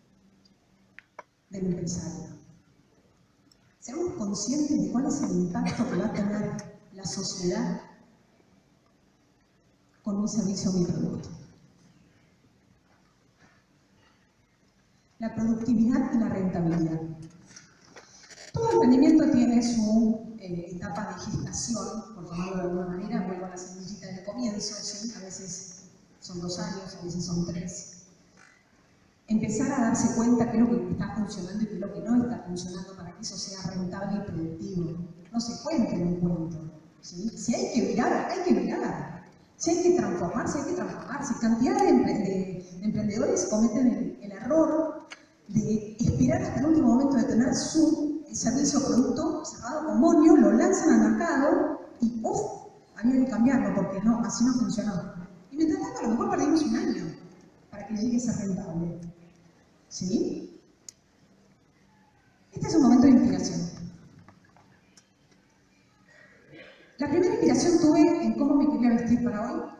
del empresario. Seamos conscientes de cuál es el impacto que va a tener la sociedad con mi servicio o mi producto. La productividad y la rentabilidad. Todo emprendimiento tiene su eh, etapa de gestación, por llamarlo de alguna manera, vuelvo a la semillita del comienzo, ¿sí? A veces son dos años, a veces son tres. Empezar a darse cuenta qué es lo que está funcionando y qué es lo que no está funcionando para que eso sea rentable y productivo. No se cuente en un cuento, ¿sí? Si hay que virar, hay que virar. Si hay que transformarse, hay que transformarse. Cantidad de, empre de, de emprendedores cometen el, el error de esperar hasta el último momento de tener su servicio o producto cerrado con moño, lo lanzan al mercado y ¡uf! Había que cambiarlo porque no, así no funcionó. Y mientras tanto, a lo mejor perdimos un año para que llegue a ser rentable. ¿Sí? Este es un momento de inspiración. La primera inspiración tuve en cómo me quería vestir para hoy.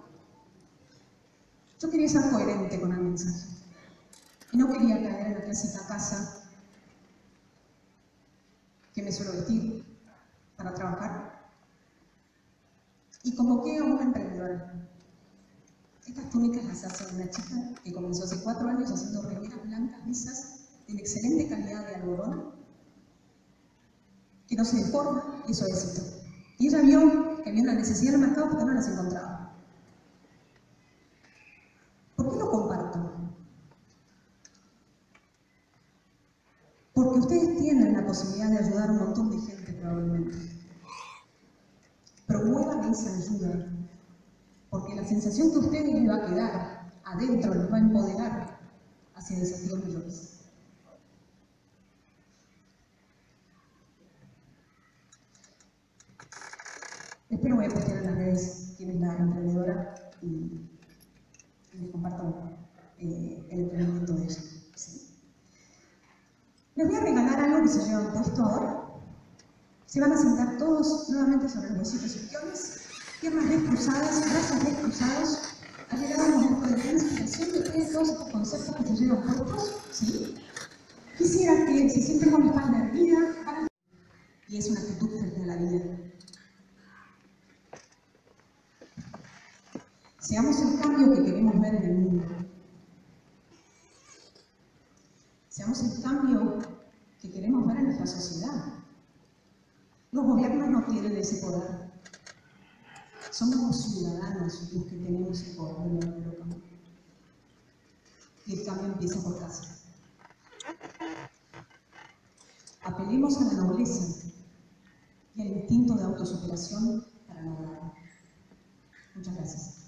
Yo quería ser coherente con el mensaje. Y no quería caer en la clásica casa que me suelo vestir para trabajar. Y convoqué a una emprendedora. Estas túnicas las hace una chica que comenzó hace cuatro años haciendo remeras blancas lisas de excelente calidad de algodón, que no se deforma, y eso es éxito. Y ella vio que había una necesidad en el mercado porque no las encontraba. ¿Por qué lo comparto? Porque ustedes tienen la posibilidad de ayudar a un montón de gente probablemente. Promuevan esa ayuda. Porque la sensación que a ustedes les va a quedar adentro les va a empoderar hacia desafíos mayores. Espero voy a postear en las redes quién es la emprendedora y, y les comparto eh, el emprendimiento de ella. ¿Sí? Les voy a regalar algo que se llevan puesto ahora. Se van a sentar todos nuevamente sobre los huesitos y piones. Piernas descruzadas, brazos descruzados. Ha llegado el momento de la inspiración de todos estos conceptos que se llevan puestos, ¿sí? Quisiera que se sienten con la espalda erguida, y es una actitud frente a la vida. Seamos el cambio que queremos ver en el mundo. Seamos el cambio que queremos ver en nuestra sociedad. Los gobiernos no tienen ese poder. Somos los ciudadanos los que tenemos el poder de verdadero cambio. Y el cambio empieza por casa. Apelemos a la nobleza y al instinto de autosuperación para lograrlo. Muchas gracias.